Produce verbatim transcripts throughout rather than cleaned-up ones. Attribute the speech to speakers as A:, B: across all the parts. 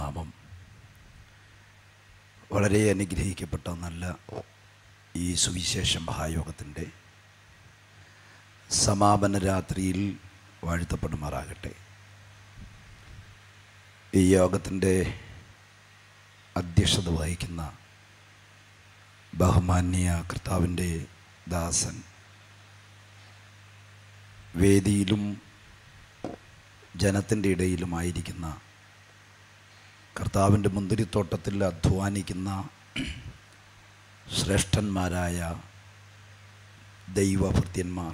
A: നാമം വളരെ അനുഗ്രഹിക്കപ്പെട്ട നല്ല ഈ സുവിശേഷ മഹായോഗത്തിൻ്റെ സമാപന രാത്രിയിൽ വാഴ്ത്തപ്പെടുമാറാകട്ടെ. ഈ യോഗത്തിൻ്റെ അധ്യക്ഷത വഹിക്കുന്ന ബഹുമാന്യ കർത്താവിൻ്റെ ദാസൻ, വേദിയിലും ജനത്തിൻ്റെ ഇടയിലുമായിരിക്കുന്ന കർത്താവിൻ്റെ മുന്തിരിത്തോട്ടത്തിൽ അധ്വാനിക്കുന്ന ശ്രേഷ്ഠന്മാരായ ദൈവഭൃത്യന്മാർ,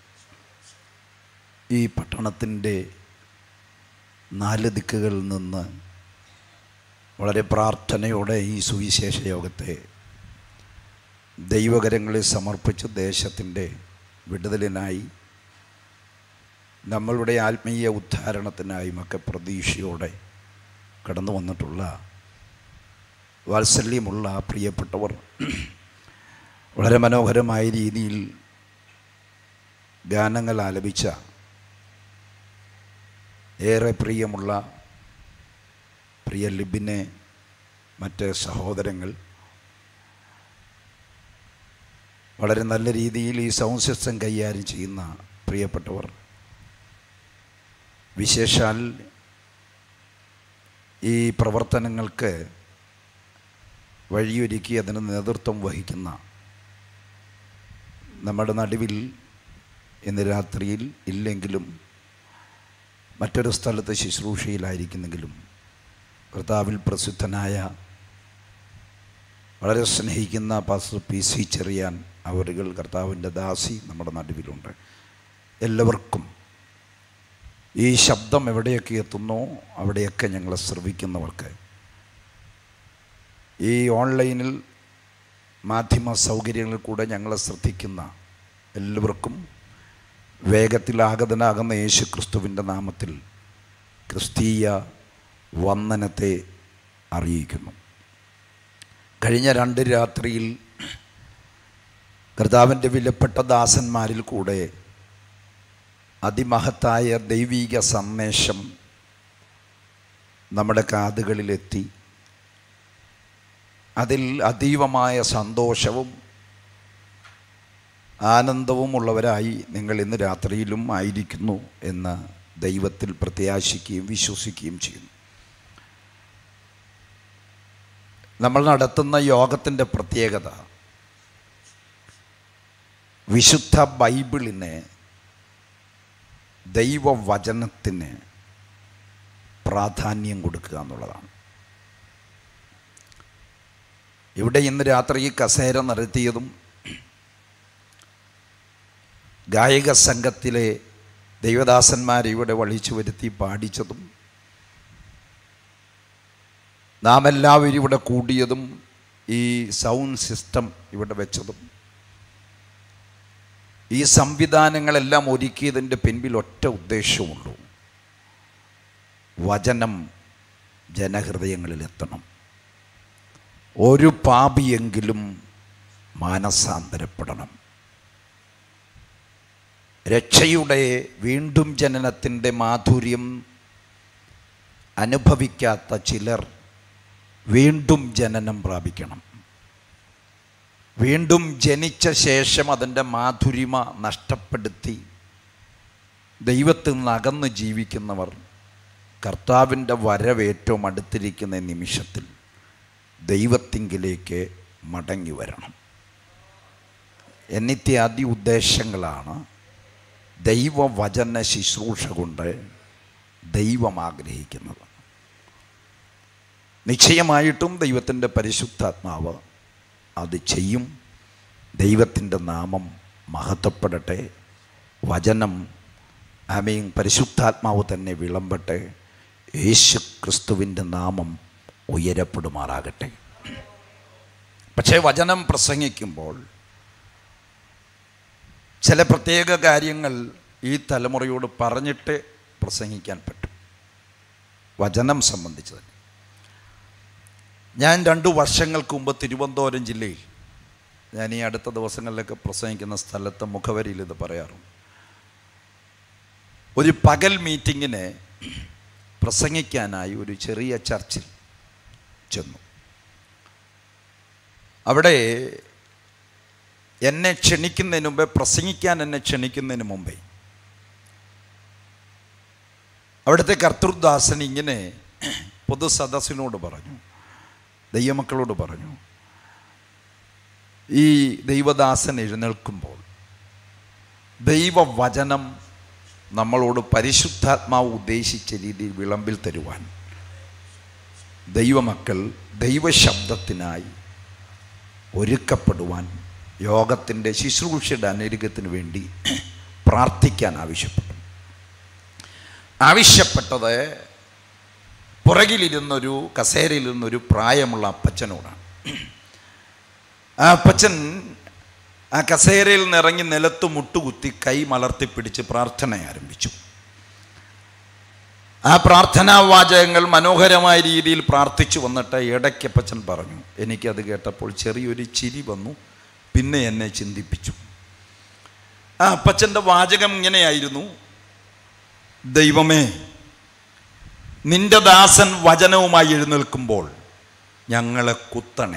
A: ഈ പട്ടണത്തിൻ്റെ നാല് ദിക്കുകളിൽ നിന്ന് വളരെ പ്രാർത്ഥനയോടെ ഈ സുവിശേഷ യോഗത്തെ ദൈവകരങ്ങളിൽ സമർപ്പിച്ച് ദേശത്തിൻ്റെ വിടുതലിനായി, നമ്മളുടെ ആത്മീയ ഉദ്ധാരണത്തിനായുമൊക്കെ പ്രതീക്ഷയോടെ കടന്നു വന്നിട്ടുള്ള വാത്സല്യമുള്ള പ്രിയപ്പെട്ടവർ, വളരെ മനോഹരമായ രീതിയിൽ ഗാനങ്ങൾ ആലപിച്ച ഏറെ പ്രിയമുള്ള പ്രിയ ലിബിനെ, മറ്റ് സഹോദരങ്ങൾ, വളരെ നല്ല രീതിയിൽ ഈ സൗണ്ട് സിസ്റ്റം കൈകാര്യം ചെയ്യുന്ന പ്രിയപ്പെട്ടവർ, വിശേഷാൽ ഈ പ്രവർത്തനങ്ങൾക്ക് വഴിയൊരുക്കി അതിന് നേതൃത്വം വഹിക്കുന്ന നമ്മുടെ നടുവിൽ ഇന്ന് രാത്രിയിൽ ഇല്ലെങ്കിലും മറ്റൊരു സ്ഥലത്ത് ശുശ്രൂഷയിലായിരിക്കുന്നെങ്കിലും കർത്താവിൽ പ്രസിദ്ധനായ, വളരെ സ്നേഹിക്കുന്ന പാസ്റ്റർ പി സി ചെറിയാൻ അവരുകൾ, കർത്താവിൻ്റെ ദാസി നമ്മുടെ നടുവിലുണ്ട്. എല്ലാവർക്കും ഈ ശബ്ദം എവിടെയൊക്കെ എത്തുന്നോ അവിടെയൊക്കെ ഞങ്ങളെ ശ്രവിക്കുന്നവർക്ക്, ഈ ഓൺലൈനിൽ മാധ്യമ സൗകര്യങ്ങളിൽ കൂടെ ഞങ്ങളെ ശ്രദ്ധിക്കുന്ന എല്ലാവർക്കും വേഗത്തിൽ ആഗതനാകുന്ന യേശു ക്രിസ്തുവിൻ്റെ നാമത്തിൽ ക്രിസ്തീയ വന്ദനത്തെ അറിയിക്കുന്നു. കഴിഞ്ഞ രണ്ട് രാത്രിയിൽ കർത്താവിൻ്റെ വിലപ്പെട്ട ദാസന്മാരിൽ കൂടെ അതിമഹത്തായ ദൈവിക സന്ദേശം നമ്മുടെ കാതുകളിലെത്തി. അതിൽ അതീവമായ സന്തോഷവും ആനന്ദവും ഉള്ളവരായി നിങ്ങൾ ഇന്ന് രാത്രിയിലും ആയിരിക്കുന്നു എന്ന് ദൈവത്തിൽ പ്രത്യാശിക്കുകയും വിശ്വസിക്കുകയും ചെയ്യുന്നു. നമ്മൾ നടത്തുന്ന യോഗത്തിൻ്റെ പ്രത്യേകത, വിശുദ്ധ ബൈബിളിനെ, ദൈവവചനത്തിന് പ്രാധാന്യം കൊടുക്കുക എന്നുള്ളതാണ്. ഇവിടെ ഇന്ന് രാത്രി കസേര നിരത്തിയതും ഗായക സംഘത്തിലെ ദൈവദാസന്മാരെ ഇവിടെ വിളിച്ചു വരുത്തി പാടിച്ചതും, നാം എല്ലാവരും ഇവിടെ കൂടിയതും, ഈ സൗണ്ട് സിസ്റ്റം ഇവിടെ വെച്ചതും, ഈ സംവിധാനങ്ങളെല്ലാം ഒരുക്കിയതിൻ്റെ പിൻപിൽ ഒറ്റ ഉദ്ദേശമുള്ളൂ: വചനം ജനഹൃദയങ്ങളിലെത്തണം. ഒരു പാപിയെങ്കിലും മാനസാന്തരപ്പെടണം. രക്ഷയുടെ വീണ്ടും ജനനത്തിൻ്റെ മാധുര്യം അനുഭവിക്കാത്ത ചിലർ വീണ്ടും ജനനം പ്രാപിക്കണം. വീണ്ടും ജനിച്ച ശേഷം അതിൻ്റെ മാധുരിമ നഷ്ടപ്പെടുത്തി ദൈവത്തിൽ നിന്ന് അകന്ന് ജീവിക്കുന്നവർ കർത്താവിൻ്റെ വരവ് ഏറ്റവും അടുത്തിരിക്കുന്ന നിമിഷത്തിൽ ദൈവത്തിങ്കിലേക്ക് മടങ്ങി വരണം. എന്നിത്യാദി ഉദ്ദേശങ്ങളാണ് ദൈവവചന ശുശ്രൂഷ കൊണ്ട് ദൈവം ആഗ്രഹിക്കുന്നത്. നിശ്ചയമായിട്ടും ദൈവത്തിൻ്റെ പരിശുദ്ധാത്മാവ് അത് ചെയ്യും. ദൈവത്തിൻ്റെ നാമം മഹത്വപ്പെടട്ടെ. വചനം ആമേൻ, പരിശുദ്ധാത്മാവ് തന്നെ വിളമ്പട്ടെ. യേശു ക്രിസ്തുവിൻ്റെ നാമം ഉയരപ്പെടുമാറാകട്ടെ. പക്ഷേ വചനം പ്രസംഗിക്കുമ്പോൾ ചില പ്രത്യേക കാര്യങ്ങൾ ഈ തലമുറയോട് പറഞ്ഞിട്ട് പ്രസംഗിക്കാൻ പറ്റും. വചനം സംബന്ധിച്ച് തന്നെ ഞാൻ രണ്ടു വർഷങ്ങൾക്ക് മുമ്പ് തിരുവനന്തപുരം ജില്ലയിൽ, ഞാൻ ഈ അടുത്ത ദിവസങ്ങളിലൊക്കെ പ്രസംഗിക്കുന്ന സ്ഥലത്ത് മുഖവരിയിൽ ഇത് പറയാറുണ്ട്, ഒരു പകൽ മീറ്റിങ്ങിന് പ്രസംഗിക്കാനായി ഒരു ചെറിയ ചർച്ചിൽ ചെന്നു. അവിടെ എന്നെ ക്ഷണിക്കുന്നതിന് മുമ്പേ, പ്രസംഗിക്കാൻ എന്നെ ക്ഷണിക്കുന്നതിന് മുമ്പേ അവിടുത്തെ കർത്തൃദാസൻ ഇങ്ങനെ പൊതുസദസ്സിനോട് പറഞ്ഞു, ദൈവമക്കളോട് പറഞ്ഞു, ഈ ദൈവദാസൻ എഴുന്നേൽക്കുമ്പോൾ ദൈവവചനം നമ്മളോട് പരിശുദ്ധാത്മാവ് ഉദ്ദേശിച്ച രീതിയിൽ വിളമ്പിൽ തരുവാൻ ദൈവമക്കൾ ദൈവശബ്ദത്തിനായി ഒരുക്കപ്പെടുവാൻ യോഗത്തിൻ്റെ ശുശ്രൂഷയുടെ അനുഗ്രഹത്തിന് വേണ്ടി പ്രാർത്ഥിക്കാൻ ആവശ്യപ്പെട്ടു. ആവശ്യപ്പെട്ടത് പുറകിലിരുന്നൊരു കസേരയിലിരുന്നൊരു പ്രായമുള്ള അപ്പച്ചനോടാണ്. ആ അപ്പച്ചൻ ആ കസേരയിൽ നിന്നിറങ്ങി നിലത്ത് മുട്ടുകുത്തി കൈ മലർത്തിപ്പിടിച്ച് പ്രാർത്ഥന ആരംഭിച്ചു. ആ പ്രാർത്ഥനാ വാചകങ്ങൾ മനോഹരമായ രീതിയിൽ പ്രാർത്ഥിച്ചു വന്നിട്ട് ഇടയ്ക്ക് അപ്പച്ചൻ പറഞ്ഞു, എനിക്കത് കേട്ടപ്പോൾ ചെറിയൊരു ചിരി വന്നു, പിന്നെ എന്നെ ചിന്തിപ്പിച്ചു. ആ അപ്പച്ചൻ്റെ വാചകം ഇങ്ങനെയായിരുന്നു, ദൈവമേ, നിന്റെ ദാസൻ വചനവുമായി എഴുന്നേൽക്കുമ്പോൾ ഞങ്ങളെ കുത്തണേ,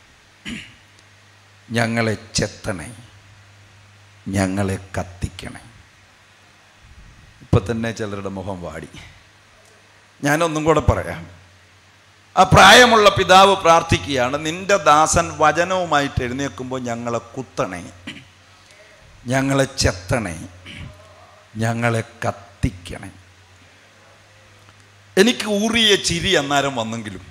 A: ഞങ്ങളെ ചെത്തണേ, ഞങ്ങളെ കത്തിക്കണേ. ഇപ്പം തന്നെ ചിലരുടെ മുഖം വാടി. ഞാനൊന്നും കൂടെ പറയാം. ആ പ്രായമുള്ള പിതാവ് പ്രാർത്ഥിക്കുകയാണ്, നിന്റെ ദാസൻ വചനവുമായിട്ട് എഴുന്നേൽക്കുമ്പോൾ ഞങ്ങളെ കുത്തണേ, ഞങ്ങളെ ചെത്തണേ, ഞങ്ങളെ കത്തിക്കണേ. എനിക്ക് ഊറിയ ചിരി അന്നേരം വന്നെങ്കിലും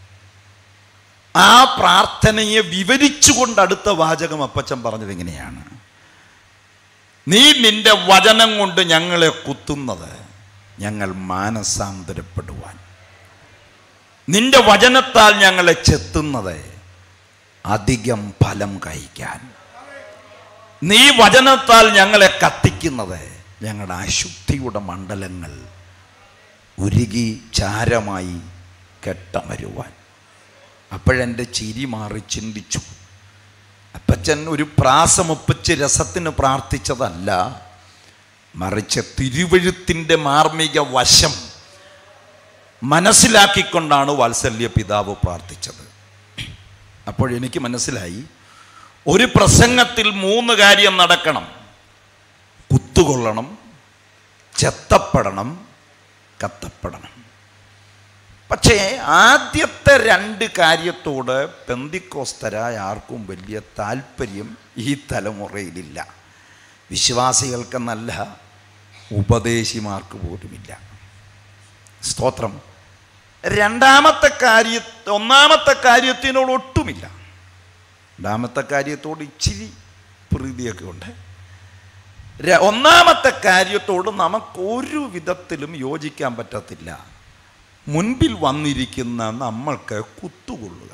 A: ആ പ്രാർത്ഥനയെ വിവരിച്ചുകൊണ്ട് അടുത്ത വാചകം അപ്പച്ചൻ പറഞ്ഞത് എങ്ങനെയാണ്, നീ നിന്റെ വചനം കൊണ്ട് ഞങ്ങളെ കുത്തുന്നത് ഞങ്ങൾ മാനസാന്തരപ്പെടുവാൻ, നിന്റെ വചനത്താൽ ഞങ്ങളെ ചെത്തുന്നത് അധികം ഫലം കഴിക്കാൻ, നീ വചനത്താൽ ഞങ്ങളെ കത്തിക്കുന്നത് ഞങ്ങളുടെ അശുദ്ധിയുടെ മണ്ഡലങ്ങൾ ഉരുകി ചാരമായി കെട്ടമരുവാൻ. അപ്പോഴെൻ്റെ ചിരി മാറി ചിന്തിച്ചു. അപ്പച്ചൻ ഒരു പ്രാസമൊപ്പിച്ച് രസത്തിന് പ്രാർത്ഥിച്ചതല്ല, മറിച്ച് തിരുവഴുത്തിൻ്റെ മാർമിക വശം മനസ്സിലാക്കിക്കൊണ്ടാണ് വാത്സല്യ പിതാവ് പ്രാർത്ഥിച്ചത്. അപ്പോഴെനിക്ക് മനസ്സിലായി, ഒരു പ്രസംഗത്തിൽ മൂന്ന് കാര്യം നടക്കണം: കുത്തുകൊള്ളണം, ചെത്തപ്പെടണം, കത്തപ്പെടണം. പക്ഷേ ആദ്യത്തെ രണ്ട് കാര്യത്തോട് പെന്തിക്കോസ്തരായ ആർക്കും വലിയ താല്പര്യം ഈ തലമുറയിലില്ല. വിശ്വാസികൾക്കെന്നല്ല, ഉപദേശിമാർക്ക് പോലുമില്ല. സ്തോത്രം. രണ്ടാമത്തെ കാര്യ ഒന്നാമത്തെ കാര്യത്തിനോട് ഒട്ടുമില്ല. രണ്ടാമത്തെ കാര്യത്തോട് ഇച്ചിരി പ്രീതിയൊക്കെ ഉണ്ട്. ഒന്നാമത്തെ കാര്യത്തോട് നമുക്കൊരു വിധത്തിലും യോജിക്കാൻ പറ്റത്തില്ല. മുൻപിൽ വന്നിരിക്കുന്ന നമ്മൾക്ക് കുത്തുകൊള്ളുക.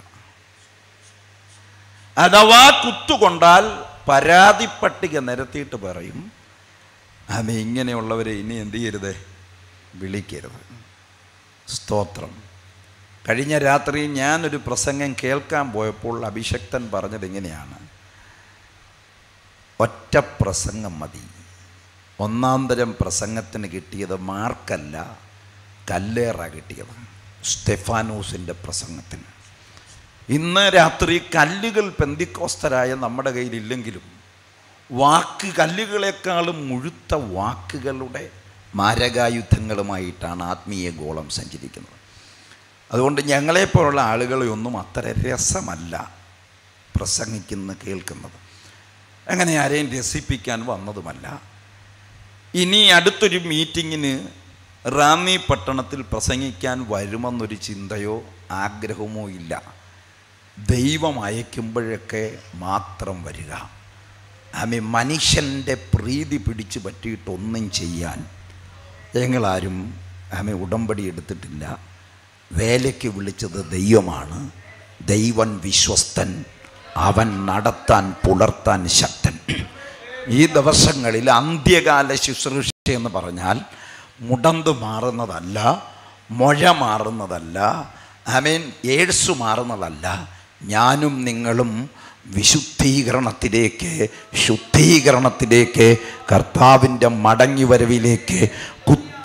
A: അഥവാ കുത്തുകൊണ്ടാൽ പരാതി പട്ടിക നിരത്തിയിട്ട് പറയും, അത് ഇങ്ങനെയുള്ളവരെ ഇനി എന്ത് ചെയ്യരുത്, വിളിക്കരുത്. സ്തോത്രം. കഴിഞ്ഞ രാത്രി ഞാനൊരു പ്രസംഗം കേൾക്കാൻ പോയപ്പോൾ അഭിഷക്തൻ പറഞ്ഞത് എങ്ങനെയാണ്, ഒറ്റ പ്രസംഗം മതി. ഒന്നാം തരം പ്രസംഗത്തിന് കിട്ടിയത് മാർക്കല്ല, കല്ലേറ കിട്ടിയത് സ്തെഫാനോസിൻ്റെ പ്രസംഗത്തിന്. ഇന്ന് രാത്രി കല്ലുകൾ പെന്തിക്കോസ്തരായ നമ്മുടെ കയ്യിലില്ലെങ്കിലും വാക്ക് കല്ലുകളെക്കാളും മുഴുത്ത വാക്കുകളുടെ മാരകായുധങ്ങളുമായിട്ടാണ് ആത്മീയ ഗോളം സഞ്ചരിക്കുന്നത്. അതുകൊണ്ട് ഞങ്ങളെപ്പോലുള്ള ആളുകളെ ഒന്നും അത്ര രസമല്ല പ്രസംഗിക്കുന്ന കേൾക്കുന്നത്. അങ്ങനെ ആരെയും രസിപ്പിക്കാൻ വന്നതുമല്ല. ഇനി അടുത്തൊരു മീറ്റിങ്ങിന് റാന്നി പട്ടണത്തിൽ പ്രസംഗിക്കാൻ വരുമെന്നൊരു ചിന്തയോ ആഗ്രഹമോ ഇല്ല. ദൈവം അയക്കുമ്പോഴൊക്കെ മാത്രം വരിക. ആമേ. മനുഷ്യൻ്റെ പ്രീതി പിടിച്ചു പറ്റിയിട്ടൊന്നും ചെയ്യാൻ ഞങ്ങളാരും ആമേ ഉടമ്പടി എടുത്തിട്ടില്ല. വേലയ്ക്ക് വിളിച്ചത് ദൈവമാണ്. ദൈവൻ വിശ്വസ്തൻ, അവൻ നടത്താൻ പുലർത്താൻ ശക്തൻ. ഈ ദിവസങ്ങളിൽ അന്ത്യകാല ശുശ്രൂഷ എന്ന് പറഞ്ഞാൽ മുടന്ത് മാറുന്നതല്ല, മൊഴ മാറുന്നതല്ല, ആമേൻ, ഏഴ്സ് മാറുന്നതല്ല. ഞാനും നിങ്ങളും വിശുദ്ധീകരണത്തിലേക്ക്, ശുദ്ധീകരണത്തിലേക്ക്, കർത്താവിൻ്റെ മടങ്ങിവരവിലേക്ക് കുത്തി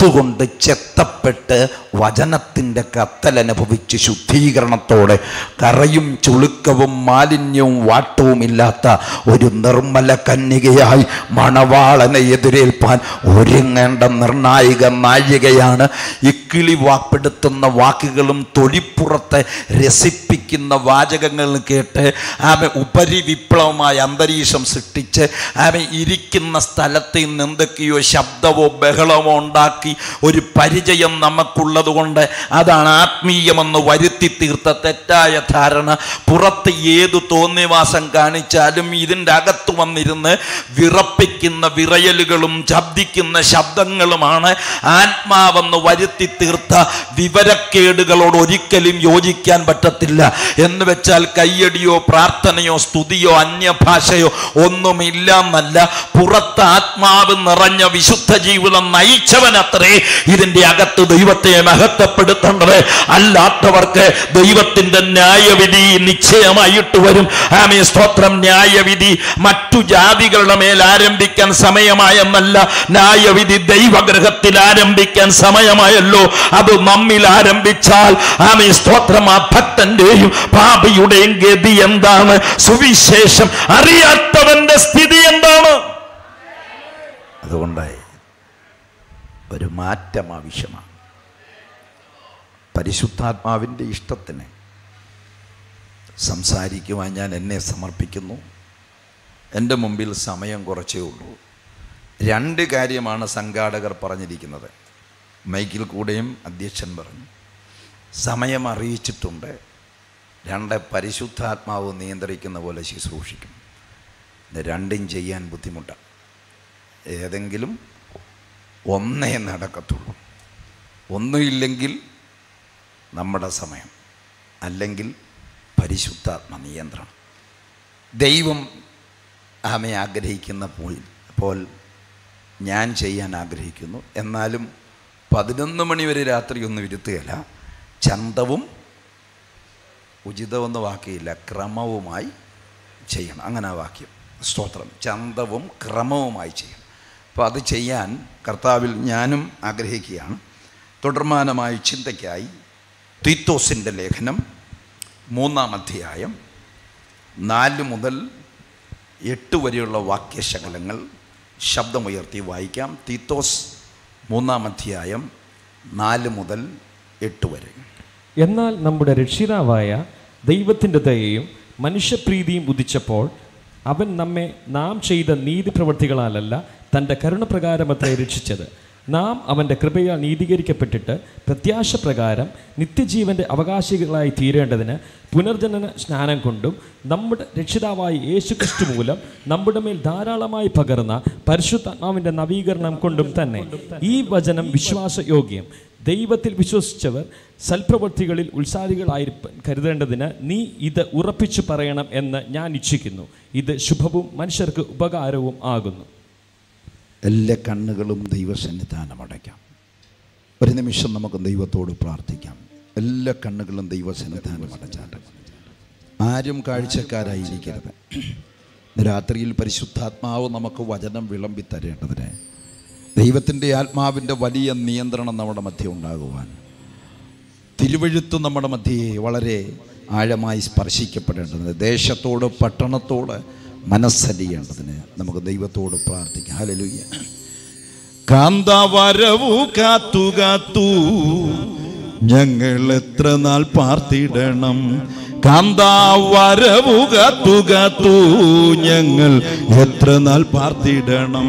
A: അകത്തുകൊണ്ട് ചെത്തപ്പെട്ട് വചനത്തിൻ്റെ കത്തലനുഭവിച്ച് ശുദ്ധീകരണത്തോടെ കറയും ചുളുക്കവും മാലിന്യവും വാട്ടവും ഇല്ലാത്ത ഒരു നിർമ്മല കന്യകയായി മണവാളനെ എതിരേൽപ്പാൻ ഒരുങ്ങേണ്ട നിർണായക നാഴികയാണ്. ഇക്കിളി വാപ്പെടുത്തുന്ന വാക്കുകളും തൊഴിപ്പുറത്തെ രസിപ്പിക്കുന്ന വാചകങ്ങളും കേട്ട് ആമെ ഉപരിവിപ്ലവമായ അന്തരീക്ഷം സൃഷ്ടിച്ച് ആമെ ഇരിക്കുന്ന സ്ഥലത്ത് നിന്ന് എന്തൊക്കെയോ ശബ്ദമോ ബഹളമോ ഉണ്ടാക്കി ഒരു പരിചയം നമുക്കുള്ളത് കൊണ്ട് അതാണ് ആത്മീയമെന്ന് വരുത്തി തീർത്ത തെറ്റായ ധാരണ. പുറത്ത് ഏതു തോന്നിവാസം കാണിച്ചാലും ഇതിൻ്റെ അകത്ത് വന്നിരുന്ന് വിറപ്പിക്കുന്ന വിറയലുകളും ശബ്ദിക്കുന്ന ശബ്ദങ്ങളുമാണ് ആത്മാവെന്ന് വരുത്തി തീർത്ത വിവരക്കേടുകളോട് ഒരിക്കലും യോജിക്കാൻ പറ്റത്തില്ല. എന്ന് വെച്ചാൽ കയ്യടിയോ പ്രാർത്ഥനയോ സ്തുതിയോ അന്യഭാഷയോ ഒന്നുമില്ല എന്നല്ല. പുറത്ത് ആത്മാവ് നിറഞ്ഞ വിശുദ്ധ ജീവിതം നയിച്ചവനത്രേ ഇതിൻ്റെ അകത്ത് ദൈവത്തെ മഹത്വപ്പെടുത്തേണ്ടത്. അല്ലാത്തവർക്ക് ദൈവത്തിൻ്റെ ന്യായവിധി നിശ്ചയമായിട്ട് വരും. ആമേ സ്തോത്രം. ന്യായവിധി മറ്റു ജാതികളുടെ മേൽ ആരംഭിക്കാൻ സമയമായെന്നല്ല, ന്യായവിധി ദൈവഗ്രഹത്തിൽ ആരംഭിക്കാൻ സമയമായല്ലോ. അത് നമ്മിൽ ആരംഭിച്ചാൽ ആമേ സ്തോത്രം ആ ഭക്തന്റെയും പാപിയുടെയും ഗതി എന്താണ്? സുവിശേഷം അറിയാത്തവന്റെ സ്ഥിതി എന്താണ്? അതുകൊണ്ടായി ഒരു മാറ്റം ആവശ്യമാണ്. പരിശുദ്ധാത്മാവിൻ്റെ ഇഷ്ടത്തിന് സംസാരിക്കുവാൻ ഞാൻ എന്നെ സമർപ്പിക്കുന്നു. എൻ്റെ മുമ്പിൽ സമയം കുറച്ചേ ഉള്ളൂ. രണ്ട് കാര്യമാണ് സംഘാടകർ പറഞ്ഞിരിക്കുന്നത്. മൈക്കിൽ കൂടെയും അധ്യക്ഷൻ പറഞ്ഞു. സമയം അറിയിച്ചിട്ടുണ്ട്. രണ്ട്, പരിശുദ്ധാത്മാവ് നിയന്ത്രിക്കുന്ന പോലെ ശുശ്രൂഷിക്കും. ഇത് രണ്ടും ചെയ്യാൻ ബുദ്ധിമുട്ടാണ്. ഏതെങ്കിലും ഒന്നേ നടക്കത്തുള്ളൂ. ഒന്നുമില്ലെങ്കിൽ നമ്മുടെ സമയം, അല്ലെങ്കിൽ പരിശുദ്ധാത്മ നിയന്ത്രണം. ദൈവം ആമെ ആഗ്രഹിക്കുന്ന അപ്പോൾ ഞാൻ ചെയ്യാൻ ആഗ്രഹിക്കുന്നു. എന്നാലും പതിനൊന്ന് മണി വരെ രാത്രി ഒന്നും ഇരുത്തുകയില്ല. ചന്തവും ഉചിതമെന്ന് വാക്കിയില്ല, ക്രമവുമായി ചെയ്യണം. അങ്ങനെ ആ വാക്യം. സ്തോത്രം. ചന്തവും ക്രമവുമായി ചെയ്യണം. അപ്പോൾ അത് ചെയ്യാൻ കർത്താവിൽ ഞാനും ആഗ്രഹിക്കുകയാണ്. തുടർമാനമായ ചിന്തയ്ക്കായി തീത്തോസിൻ്റെ ലേഖനം മൂന്നാം അധ്യായം നാല് മുതൽ എട്ട് വരെയുള്ള വാക്യശകലങ്ങൾ ശബ്ദമുയർത്തി വായിക്കാം. തീത്തോസ് മൂന്നാം അധ്യായം നാല് മുതൽ എട്ട് വരെ.
B: എന്നാൽ നമ്മുടെ രക്ഷിതാവായ ദൈവത്തിൻ്റെ ദയയും മനുഷ്യപ്രീതിയും ഉദിച്ചപ്പോൾ അവൻ നമ്മെ നാം ചെയ്ത നീതിപ്രവൃത്തികളാലല്ല തൻ്റെ കരുണപ്രകാരമത്രേ രക്ഷിച്ചത്. നാം അവൻ്റെ കൃപയാൽ നീതീകരിക്കപ്പെട്ടിട്ട് പ്രത്യാശപ്രകാരം നിത്യജീവൻ്റെ അവകാശികളായി തീരേണ്ടതിന് പുനർജനന സ്നാനം കൊണ്ടും നമ്മുടെ രക്ഷിതാവായ യേശുക്രിസ്തു മൂലം നമ്മുടെ മേൽ ധാരാളമായി പകർന്ന പരിശുദ്ധാത്മാവിൻ്റെ നവീകരണം കൊണ്ടും തന്നെ. ഈ വചനം വിശ്വാസയോഗ്യം. ദൈവത്തിൽ വിശ്വസിച്ചവർ സൽപ്രവൃത്തികളിൽ ഉത്സാഹികളായിരിക്കാൻ കരുതേണ്ടതിന് നീ ഇത് ഉറപ്പിച്ചു പറയണം എന്ന് ഞാൻ ഇച്ഛിക്കുന്നു. ഇത് ശുഭവും മനുഷ്യർക്ക് ഉപകാരവും ആകുന്നു.
A: എല്ലാ കണ്ണുകളും ദൈവസന്നിധാനം അടയ്ക്കാം. ഒരു നിമിഷം നമുക്ക് ദൈവത്തോട് പ്രാർത്ഥിക്കാം. എല്ലാ കണ്ണുകളും ദൈവസന്നിധാനം അടച്ചാട്ടെ. ആരും കാഴ്ചക്കാരായിരിക്കരുത്. രാത്രിയിൽ പരിശുദ്ധാത്മാവ് നമുക്ക് വചനം വിളമ്പി തരേണ്ടതിന് ദൈവത്തിൻ്റെ ആത്മാവിൻ്റെ വലിയ നിയന്ത്രണം നമ്മുടെ മധ്യേ ഉണ്ടാകുവാൻ, തിരുവെഴുത്ത് നമ്മുടെ മധ്യേ വളരെ ആഴമായി സ്പർശിക്കപ്പെടേണ്ടതിന്, ദേശത്തോട് പട്ടണത്തോട് മനസ്സലിയേണ്ടതിന് നമുക്ക് ദൈവത്തോട് പ്രാർത്ഥിക്കാം. ഹല്ലേലൂയ. കാന്തവരവു കാത്തു കാത്തു ഞങ്ങൾ എത്ര നാൾ പാർത്തിടണം. കാന്തവരവു കാത്തു കാത്തു ഞങ്ങൾ എത്ര നാൾ പാർത്തിടണം.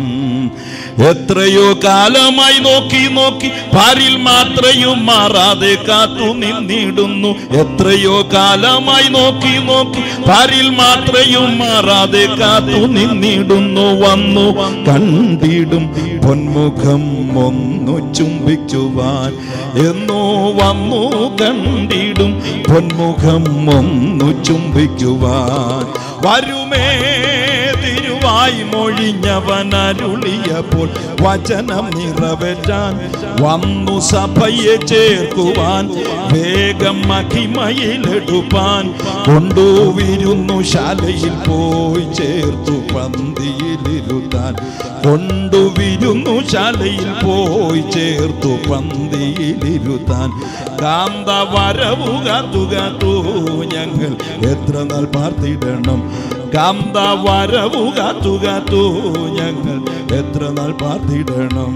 A: എത്രയോ കാലമായി നോക്കി നോക്കി പാരിൽ മാത്രയും മാറാതെ കാത്തു നിന്നിടുന്നു. എത്രയോ കാലമായി നോക്കി നോക്കി പാരിൽ മാത്രയും മാറാതെ കാത്തു നിന്നിടുന്നു. വന്നു കണ്ടിടും പൊന്മുഖം ഒന്നു ചുംബിക്കുവാൻ. എന്നോ വന്നു കണ്ടിടും പൊന്മുഖം ഒന്നു ചുംബിക്കുവാൻ. വരുമേ തിരുവാ തിരുവായി മൊഴിഞ്ഞവൻ അരുളിയപ്പോൾ വചനം നിറവേറ്റാൻ വന്നു സഭയെ ചേർക്കുവാൻ വേഗം മഹിമയിലെടുപ്പാൻ കൊണ്ടുവിരുന്നു ശാലയിൽ പോയി ചേർത്തു പന്തിയിലിരുത്താൻ കൊണ്ടുവിരുന്നു ശാലയിൽ പോയി ചേർത്തു പന്തിയിലിരുത്താൻ കാന്ത വരവു കാത്തു കാത്തു ഞങ്ങൾ എത്ര നാൾ പാർത്തിടണം കാന്ത വരവു കാത്തു കാത്തു ഞങ്ങൾ എത്ര നാൾ പാർത്തിടണം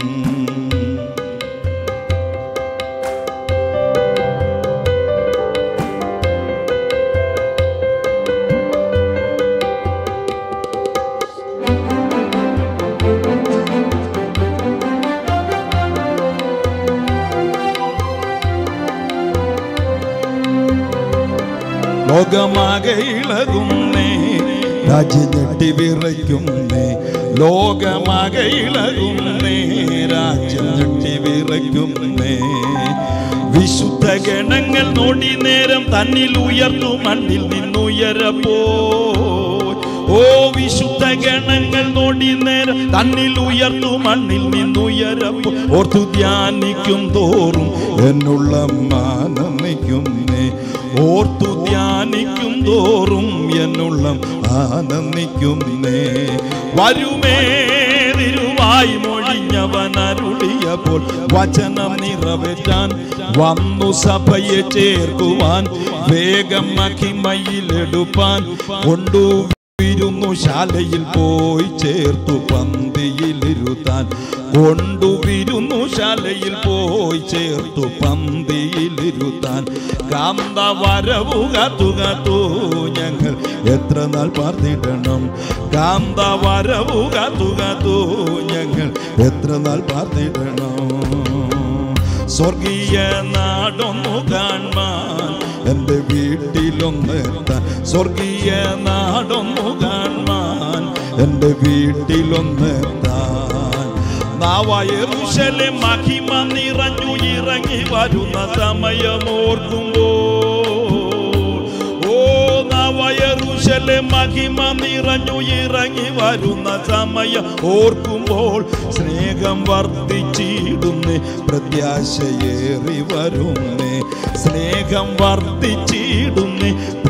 A: ലോകമാകെ ഇളകുന്നേ രാജ്യം ഞെട്ടി വിറയ്ക്കുന്നേ ലോകമാകെ ഇളകുന്നേ രാജ്യം ഞെട്ടി വിറയ്ക്കുന്നേ വിശുദ്ധ ഗണങ്ങൾ നോടി നേരം തന്നിൽ ഉയർത്തു മണ്ണിൽ നിന്നുയരപ്പോ ഓ വിശുദ്ധ ഗണങ്ങൾ നോടി നേരം തന്നിൽ ഉയർത്തു മണ്ണിൽ നിന്നുയരപ്പോ ഓർത്തു ധ്യാനിക്കും തോറും എന്നുള്ള ആനന്ദിക്കുന്നേ ഓർത്തു ധ്യാനിക്കും തോറും എന്നുള്ള ആനന്ദിക്കുന്നേ വരുമേ തിരുവായി മൊഴിഞ്ഞവൻ അരുളിയപ്പോൾ വചനം നിറവേറ്റാൻ വന്നു സഭയെ ചേർക്കുവാൻ വേഗം മഹിമയിലെടുപ്പാൻ കൊണ്ടുവിരുന്നു ശാലയിൽ പോയി ചേർത്തു പന്തിയിലിരുത്താൻ കൊണ്ടുവിരുന്നു ശാലയിൽ പോയി ചേർത്തു പന്തിയിലിരുത്താൻ കാന്ത വരവു കാത്തു കാത്തു ഞങ്ങൾ എത്ര നാൾ പാർത്തിടണം കാന്ത വരവു കാത്തു കാത്തു ഞങ്ങൾ എത്ര നാൾ പാർത്തിടണം സ്വർഗീയ നാടൊന്നു കാണാൻ എൻ്റെ വീട്ടിലൊന്നെത്താൻ സ്വർഗീയ നാടൊന്നു കാണാൻ എൻ്റെ വീട്ടിലൊന്നെത്താൻ നാവായെറുശലേം മഹിമ നിറഞ്ഞു ഇറങ്ങി വരുന്ന സമയമോർക്കുമ്പോൾ ഓ നാവായെറുശലേം മഹിമ നിറഞ്ഞു ഇറങ്ങി വരുന്ന സമയം ഓർക്കുമ്പോൾ സ്നേഹം വർദ്ധിച്ചിടുന്നേ പ്രത്യാശയേറി വരുന്നേ സ്നേഹം വർദ്ധിച്ചിടുന്നേ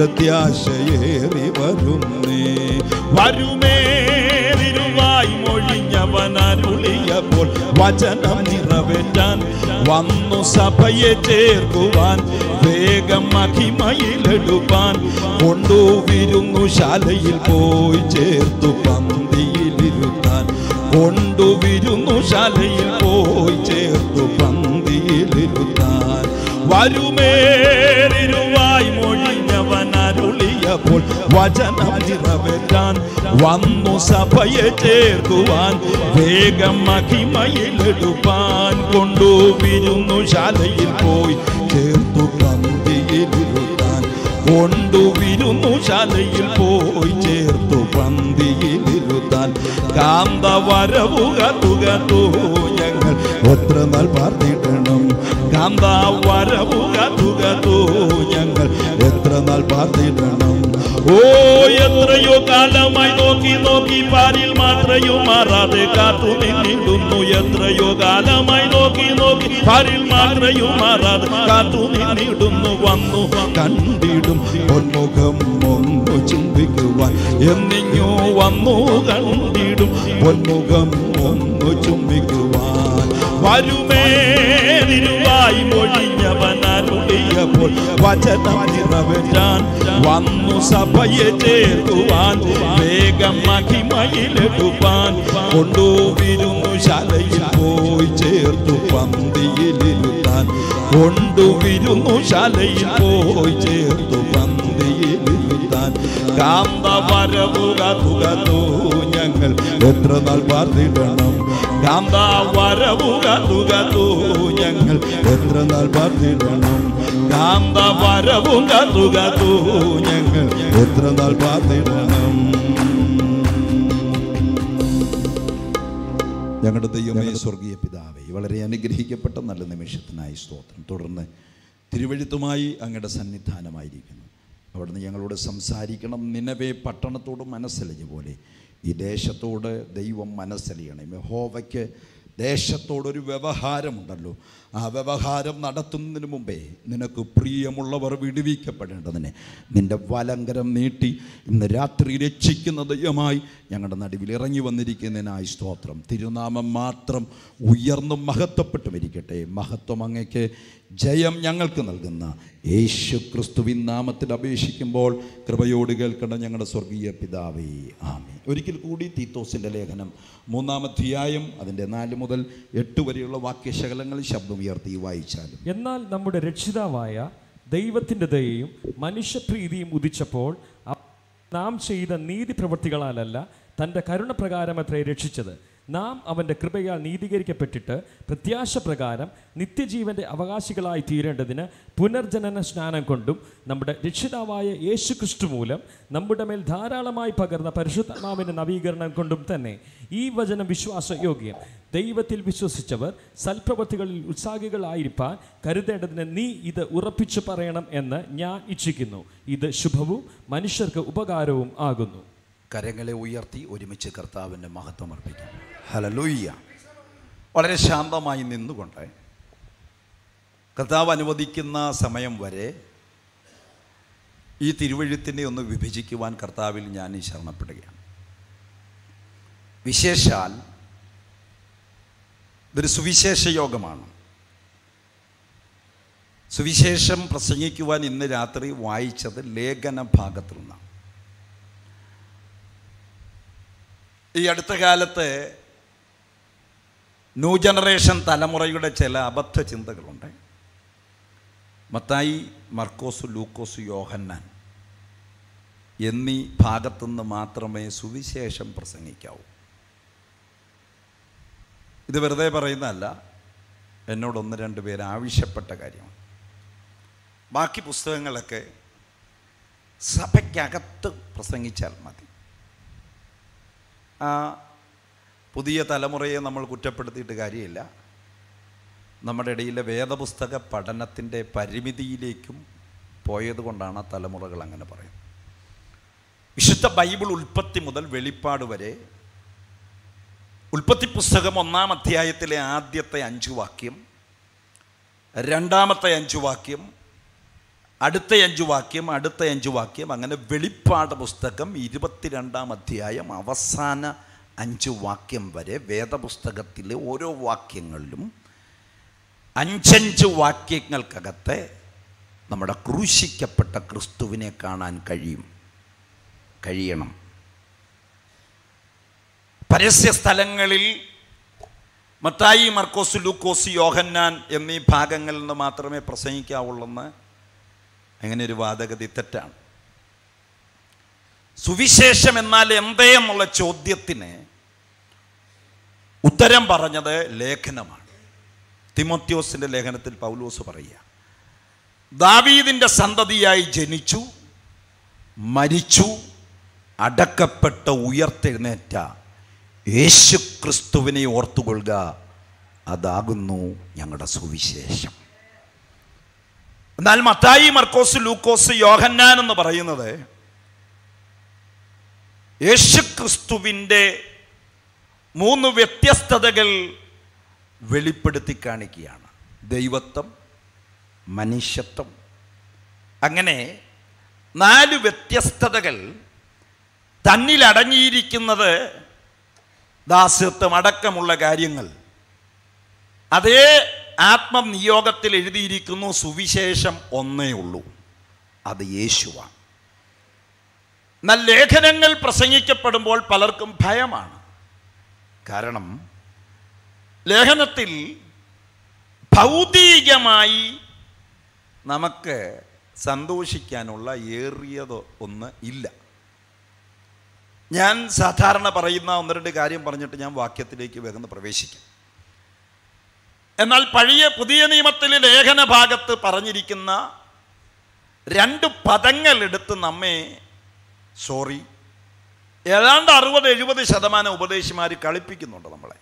A: പ്രത്യാശയേറി വരുന്നേ വരുമേ തിരുവായി മൊഴിഞ്ഞവൻ അരുളിയപ്പോൾ വചനം നിറവേറ്റാൻ വന്നു സഭയെ ചേർക്കുവാൻ വേഗം മഹിമയിലെടുപ്പാൻ കൊണ്ടുവിരുന്നു ശാലയിൽ പോയി ചേർത്തു പന്തിയിലിരുത്താൻ കൊണ്ടുവിരുന്നു ശാലയിൽ പോയി ചേർത്തു പന്തിയിലിരുത്താൻ വരുമേ തിരുവായി മൊഴിഞ്ഞവൻ അരുളിയപ്പോൾ വചനം നിറവേറ്റാൻ വന്നു സഭയെ ചേർക്കുവാൻ വേഗം മഹിമയിലെടുപ്പാൻ കൊണ്ടുവിരുന്നു ശാലയിൽ പോയി ചേർത്തു പന്തിയിലിരുത്താൻ കൊണ്ടുവിരുന്നു ശാലയിൽ പോയി ചേർത്തു പന്തിയിലിരുത്താൻ കാന്ത വരവു കാത്തു കാത്തു ഞങ്ങൾ എത്ര നാൾ പാർത്തിടണം കാന്ത വരവു കാത്തു കാത്തു ഞങ്ങൾ എത്ര നാൾ പാർത്തിടണം ഓ എത്രയോ കാലമായി നോക്കി നോക്കി പാരിൽ മാത്രയോ മാറാതെ കാത്തു നിന്നിടുന്നു എത്രയോ കാലമായി നോക്കി നോക്കി പാരിൽ മാത്രയോ മാറാതെ കാത്തു നിന്നിടുന്നു വന്നു കണ്ടിടും പൊന്മുഖം ഒന്നു ചുംബിക്കുവാൻ എന്നിങ്ങോ വന്നു കണ്ടിടും പൊന്മുഖം ഒന്നു ചുംബിക്കുവാൻ വരുമേ തിരുവായി മൊഴിഞ്ഞവൻ അരുളിയപ്പോൾ വചനം നിറവേറ്റാൻ വന്നു സഭയെ ചേർക്കുവാൻ വേഗം മഹിമയിലെടുപ്പാൻ കൊണ്ടുവിരുന്നു ശാലയിൽ പോയി ചേർത്തു പന്തിയിലിരുത്താൻ കൊണ്ടുവിരുന്നു ശാലയിൽ പോയി ചേർത്തു പന്തിയിലിരുത്താൻ കാന്ത വരവു കാത്തു കാത്തു ഞങ്ങൾ എത്ര നാൾ പാർത്തിടണം കാന്ത വരവു കാത്തു കാത്തു ഞങ്ങൾ എത്ര നാൾ പാർത്തിടണം കാന്ത വരവു കാത്തു കാത്തു ഞങ്ങൾ എത്ര നാൾ പാർത്തിടണം ഞങ്ങളുടെ ദൈവമേ സ്വർഗീയ പിതാവേ വളരെ അനുഗ്രഹിക്കപ്പെട്ട നല്ല നിമിഷത്തിനായി സ്തോത്രം തുടർന്ന് തിരുവഴുത്തുമായി അങ്ങയുടെ സന്നിധാനമായിരിക്കുന്നു അവിടുന്ന് ഞങ്ങളോട് സംസാരിക്കണം നിനവേ പട്ടണത്തോട് മനസ്സലിഞ്ഞ പോലെ ഈ ദേശത്തോട് ദൈവം മനസ്സലിയണം. യഹോവയ്ക്ക് ദേശത്തോടൊരു വ്യവഹാരമുണ്ടല്ലോ. ആ വ്യവഹാരം നടത്തുന്നതിന് മുമ്പേ നിനക്ക് പ്രിയമുള്ളവർ വിടുവിക്കപ്പെടേണ്ടതിന് നിൻ്റെ വലങ്കരം നീട്ടി ഇന്ന് രാത്രി രക്ഷിക്കുന്ന ദൈവമായി ഞങ്ങളുടെ നടുവിൽ ഇറങ്ങി വന്നിരിക്കുന്നതിനായി സ്തോത്രം. തിരുനാമം മാത്രം ഉയർന്നും മഹത്വപ്പെട്ടും ഇരിക്കട്ടെ. മഹത്വം അങ്ങയ്ക്ക്, ജയം ഞങ്ങൾക്ക് നൽകുന്ന യേശു ക്രിസ്തുവിൻ നാമത്തിൽ അപേക്ഷിക്കുമ്പോൾ കൃപയോട് കേൾക്കണം ഞങ്ങളുടെ സ്വർഗീയ പിതാവേ, ആമേൻ. ഒരിക്കൽ കൂടി തീത്തോസിൻ്റെ ലേഖനം മൂന്നാം അധ്യായം അതിൻ്റെ നാല് മുതൽ എട്ട് വരെയുള്ള വാക്യശകലങ്ങളിൽ ശബ്ദം ഉയർത്തി വായിച്ചാലും.
B: എന്നാൽ നമ്മുടെ രക്ഷിതാവായ ദൈവത്തിൻ്റെ ദയയും മനുഷ്യപ്രീതിയും ഉദിച്ചപ്പോൾ നാം ചെയ്ത നീതി പ്രവൃത്തികളാലല്ല, തൻ്റെ കരുണപ്രകാരമത്രേ രക്ഷിച്ചത്. നാം അവൻ്റെ കൃപയാൽ നീതീകരിക്കപ്പെട്ടിട്ട് പ്രത്യാശ പ്രകാരം നിത്യജീവൻ്റെ അവകാശികളായി തീരേണ്ടതിന് പുനർജനന സ്നാനം കൊണ്ടും നമ്മുടെ രക്ഷിതാവായ യേശു ക്രിസ്തു മൂലം നമ്മുടെ മേൽ ധാരാളമായി പകർന്ന പരിശുദ്ധാത്മാവിൻ്റെ നവീകരണം കൊണ്ടും തന്നെ. ഈ വചനം വിശ്വാസയോഗ്യം. ദൈവത്തിൽ വിശ്വസിച്ചവർ സൽപ്രവൃത്തികളിൽ ഉത്സാഹികളായിരിക്കാൻ കരുതേണ്ടതിന് നീ ഇത് ഉറപ്പിച്ചു പറയണം എന്ന് ഞാൻ ഇച്ഛിക്കുന്നു. ഇത് ശുഭവും മനുഷ്യർക്ക് ഉപകാരവും ആകുന്നു.
A: കരങ്ങളെ ഉയർത്തി ഒരുമിച്ച് കർത്താവിൻ്റെ മഹത്വം അർപ്പിക്കാം. ഹല്ലേലൂയ. വളരെ ശാന്തമായി നിന്നുകൊണ്ട് കർത്താവ് അനുവദിക്കുന്ന സമയം വരെ ഈ തിരുവഴുത്തിനെ ഒന്ന് വിഭജിക്കുവാൻ കർത്താവിൽ ഞാൻ ശരണപ്പെടുകയാണ്. വിശേഷാൽ ഇതൊരു സുവിശേഷ യോഗമാണ്. സുവിശേഷം പ്രസംഗിക്കുവാൻ ഇന്ന് രാത്രി വായിച്ചത് ലേഖന ഭാഗത്തിൽ നിന്നാണ്. ഈ അടുത്ത കാലത്ത് ന്യൂ ജനറേഷൻ തലമുറയുടെ ചില അബദ്ധ ചിന്തകളുണ്ട്. മത്തായി, മർക്കോസ്, ലൂക്കോസ്, യോഹന്നാൻ എന്നീ ഭാഗത്തുനിന്ന് മാത്രമേ സുവിശേഷം പ്രസംഗിക്കാവൂ. ഇത് വെറുതെ പറയുന്നതല്ല, എന്നോടൊന്ന് രണ്ട് പേര് ആവശ്യപ്പെട്ട കാര്യമാണ്. ബാക്കി പുസ്തകങ്ങളൊക്കെ സഭയ്ക്കകത്ത് പ്രസംഗിച്ചാൽ മതി. ആ പുതിയ തലമുറയെ നമ്മൾ കുറ്റപ്പെടുത്തിയിട്ട് കാര്യമില്ല. നമ്മുടെ ഇടയിലെ വേദപുസ്തക പഠനത്തിൻ്റെ പരിമിതിയിലേക്കും പോയതുകൊണ്ടാണ് ആ തലമുറകൾ അങ്ങനെ പറയുന്നത്. വിശുദ്ധ ബൈബിൾ ഉൽപ്പത്തി മുതൽ വെളിപ്പാട് വരെ, ഉൽപ്പത്തി പുസ്തകം ഒന്നാം അധ്യായത്തിലെ ആദ്യത്തെ അഞ്ചു വാക്യം, രണ്ടാമത്തെ അഞ്ചു വാക്യം, അടുത്ത അഞ്ചു വാക്യം, അടുത്ത അഞ്ചു വാക്യം, അങ്ങനെ വെളിപ്പാട് പുസ്തകം ഇരുപത്തിരണ്ടാം അധ്യായം അവസാന അഞ്ചു വാക്യം വരെ വേദപുസ്തകത്തിലെ ഓരോ വാക്യങ്ങളിലും അഞ്ചഞ്ച് വാക്യങ്ങൾക്കകത്ത് നമ്മുടെ ക്രൂശിക്കപ്പെട്ട ക്രിസ്തുവിനെ കാണാൻ കഴിയും കഴിയണം. പരസ്യ സ്ഥലങ്ങളിൽ മത്തായി, മർക്കോസ്, ലൂക്കോസ്, യോഹന്നാൻ എന്നീ ഭാഗങ്ങളിൽ നിന്ന് മാത്രമേ പ്രസംഗിക്കാവുള്ളെന്ന് അങ്ങനെ ഒരു വാദഗതി തെറ്റാണ്. സുവിശേഷം എന്നാൽ എന്തേ എന്നുള്ള ചോദ്യത്തിന് ഉത്തരം പറഞ്ഞത് ലേഖനമാണ്. തിമോത്തിയോസിൻ്റെ ലേഖനത്തിൽ പൗലോസ് പറയുക, ദാവീദിൻ്റെ സന്തതിയായി ജനിച്ചു, മരിച്ചു, അടക്കപ്പെട്ട, ഉയർത്തെഴുന്നേറ്റ യേശു ക്രിസ്തുവിനെ ഓർത്തുകൊള്ളുക, അതാകുന്നു ഞങ്ങളുടെ സുവിശേഷം. എന്നാൽ മത്തായി, മർക്കോസ്, ലൂക്കോസ്, യോഹന്നാൻ എന്ന് പറയുന്നത് യേശുക്രിസ്തുവിൻ്റെ മൂന്ന് വ്യത്യസ്തതകൾ വെളിപ്പെടുത്തി കാണിക്കുകയാണ്. ദൈവത്വം, മനുഷ്യത്വം, അങ്ങനെ നാല് വ്യത്യസ്തതകൾ തന്നിലടങ്ങിയിരിക്കുന്നത്. ദാസ്യത്വം അടക്കമുള്ള കാര്യങ്ങൾ അതേ ആത്മനിയോഗത്തിൽ എഴുതിയിരിക്കുന്നു. സുവിശേഷം ഒന്നേ ഉള്ളൂ, അത് യേശുവാണ്. എന്നാൽ ലേഖനങ്ങൾ പ്രസംഗിക്കപ്പെടുമ്പോൾ പലർക്കും ഭയമാണ്. കാരണം ലേഖനത്തിൽ ഭൗതികമായി നമുക്ക് സന്തോഷിക്കാനുള്ള ഏറിയത് ഒന്ന് ഇല്ല. ഞാൻ സാധാരണ പറയുന്ന ഒന്ന് രണ്ട് കാര്യം പറഞ്ഞിട്ട് ഞാൻ വാക്യത്തിലേക്ക് വേഗം പ്രവേശിക്കാം. എന്നാൽ പഴയ പുതിയ നിയമത്തിലെ ലേഖന ഭാഗത്ത് പറഞ്ഞിരിക്കുന്ന രണ്ട് പദങ്ങൾ എടുത്ത് നമ്മെ സോറി ഏതാണ്ട് അറുപത് എഴുപത് ശതമാനം ഉപദേശിമാർ കളിപ്പിക്കുന്നുണ്ട് നമ്മളെ.